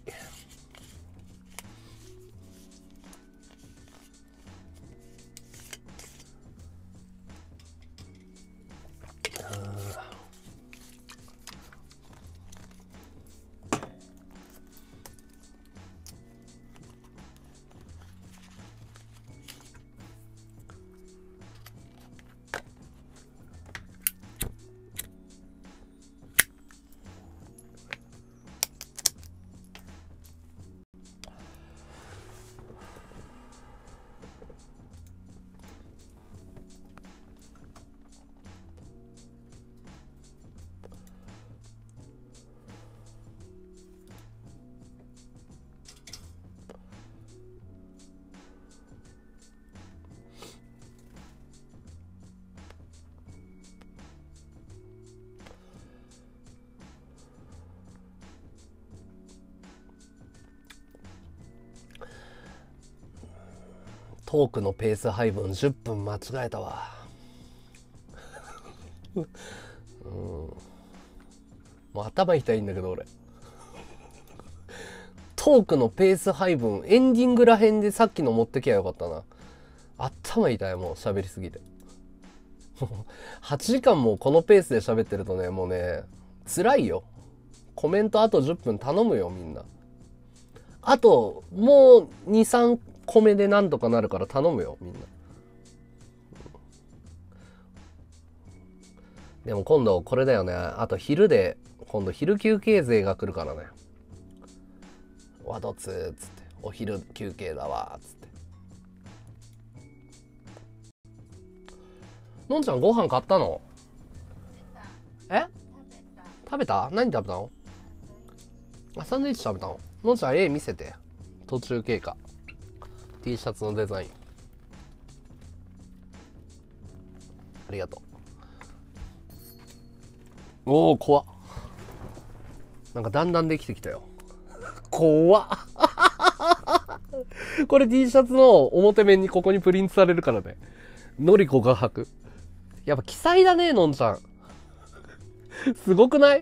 トークのペース配分じゅっぷん間違えたわ。うん、もう頭痛いんだけど俺。トークのペース配分エンディングらへんでさっきの持ってきゃよかったな。頭痛いもう喋りすぎて。はちじかんもこのペースで喋ってるとね、もうね辛いよ。コメントあとじゅっぷん頼むよみんな。あともうにさんこめでなんとかなるから頼むよみんな。でも今度これだよね。あと昼で今度昼休憩勢が来るからね。ワドツーっつってお昼休憩だわっつって。のんちゃんご飯買ったの？え？食べた？何食べたの？あ、サンドイッチ食べたの？のんちゃん絵見せて。途中経過。T シャツのデザイン。ありがとう。おお、怖っ。なんかだんだんできてきたよ。怖っ。これ T シャツの表面にここにプリントされるからね。のりこが履く。やっぱ奇才だね、のんちゃん。すごくない？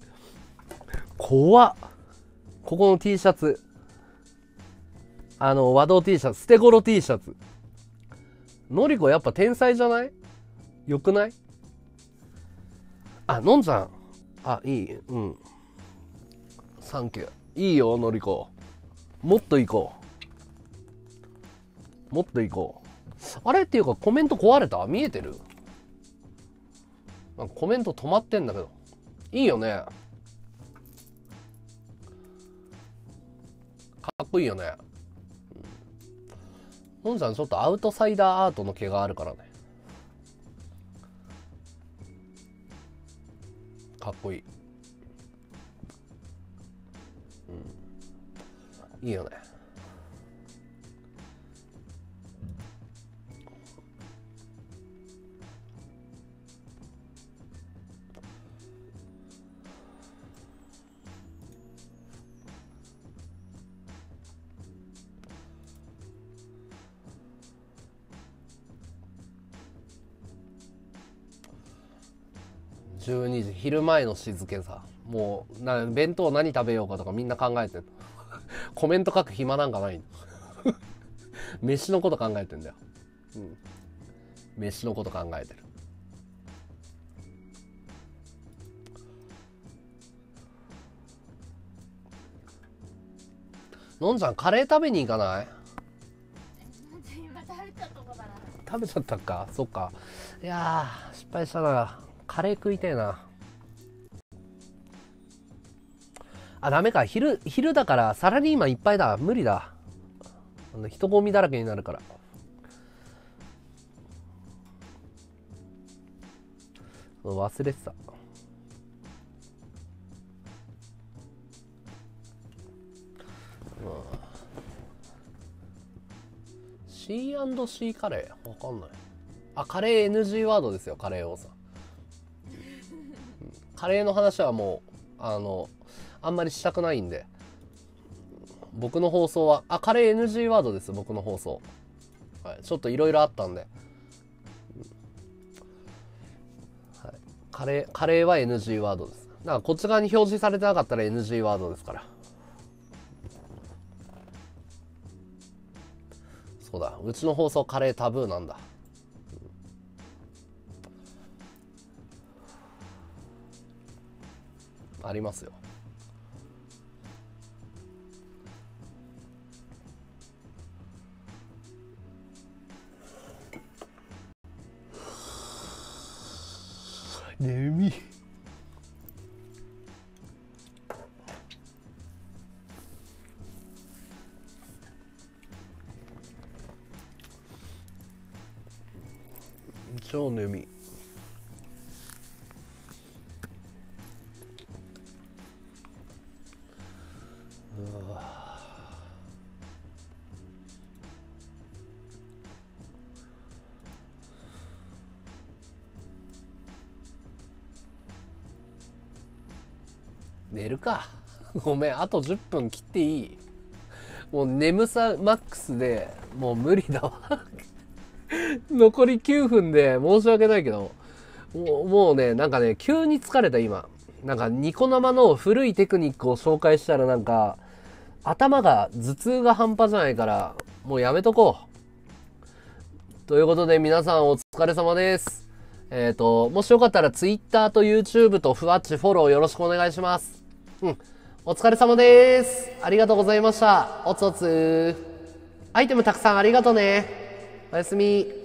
怖っ。ここの T シャツ。あの、和道 T シャツ、捨て頃 T シャツ。のりこやっぱ天才じゃない？よくない？あ、のんちゃん。あ、いい。うん。サンキュー。いいよ、のりこ。もっと行こう。もっと行こう。あれっていうかコメント壊れた？見えてる？なんかコメント止まってんだけど。いいよね。かっこいいよね。のんちゃんちょっとアウトサイダーアートの毛があるからね。かっこいい。うん、いいよね。じゅうにじ、昼前の静けさ。もうな、弁当何食べようかとかみんな考えてる。コメント書く暇なんかない。飯のこと考えてんだよ。うん。飯のこと考えてる。のんちゃんカレー食べに行かない？ 今食べたとこだな。 食べちゃったか。そっか。いやー失敗したな。カレー食いたいな。あ、ダメか。昼昼だからサラリーマンいっぱいだ。無理だ。あの人混みだらけになるから。忘れてた。シーアンドシー カレーわかんない。あ、カレー エヌジー ワードですよ、カレー王さん。カレーの話はもうあのあんまりしたくないんで、僕の放送はあカレー エヌジー ワードです。僕の放送、はい、ちょっといろいろあったんで、はい、カレーカレーは エヌジー ワードです。だからこっち側に表示されてなかったら エヌジー ワードですから。そうだ、うちの放送カレータブーなんだ。ありますよ。眠い。超眠い。寝るか。ごめん、あとじゅっぷん切っていい？もう眠さマックスでもう無理だわ。残りきゅうふんで申し訳ないけど、もう、もうね、なんかね、急に疲れた今。なんかニコ生の古いテクニックを紹介したらなんか、頭が、頭痛が半端じゃないから、もうやめとこう。ということで皆さんお疲れ様です。えっと、もしよかったら Twitter と YouTube とふわっちフォローよろしくお願いします。うん。お疲れ様です。ありがとうございました。おつおつ。アイテムたくさんありがとね。おやすみ。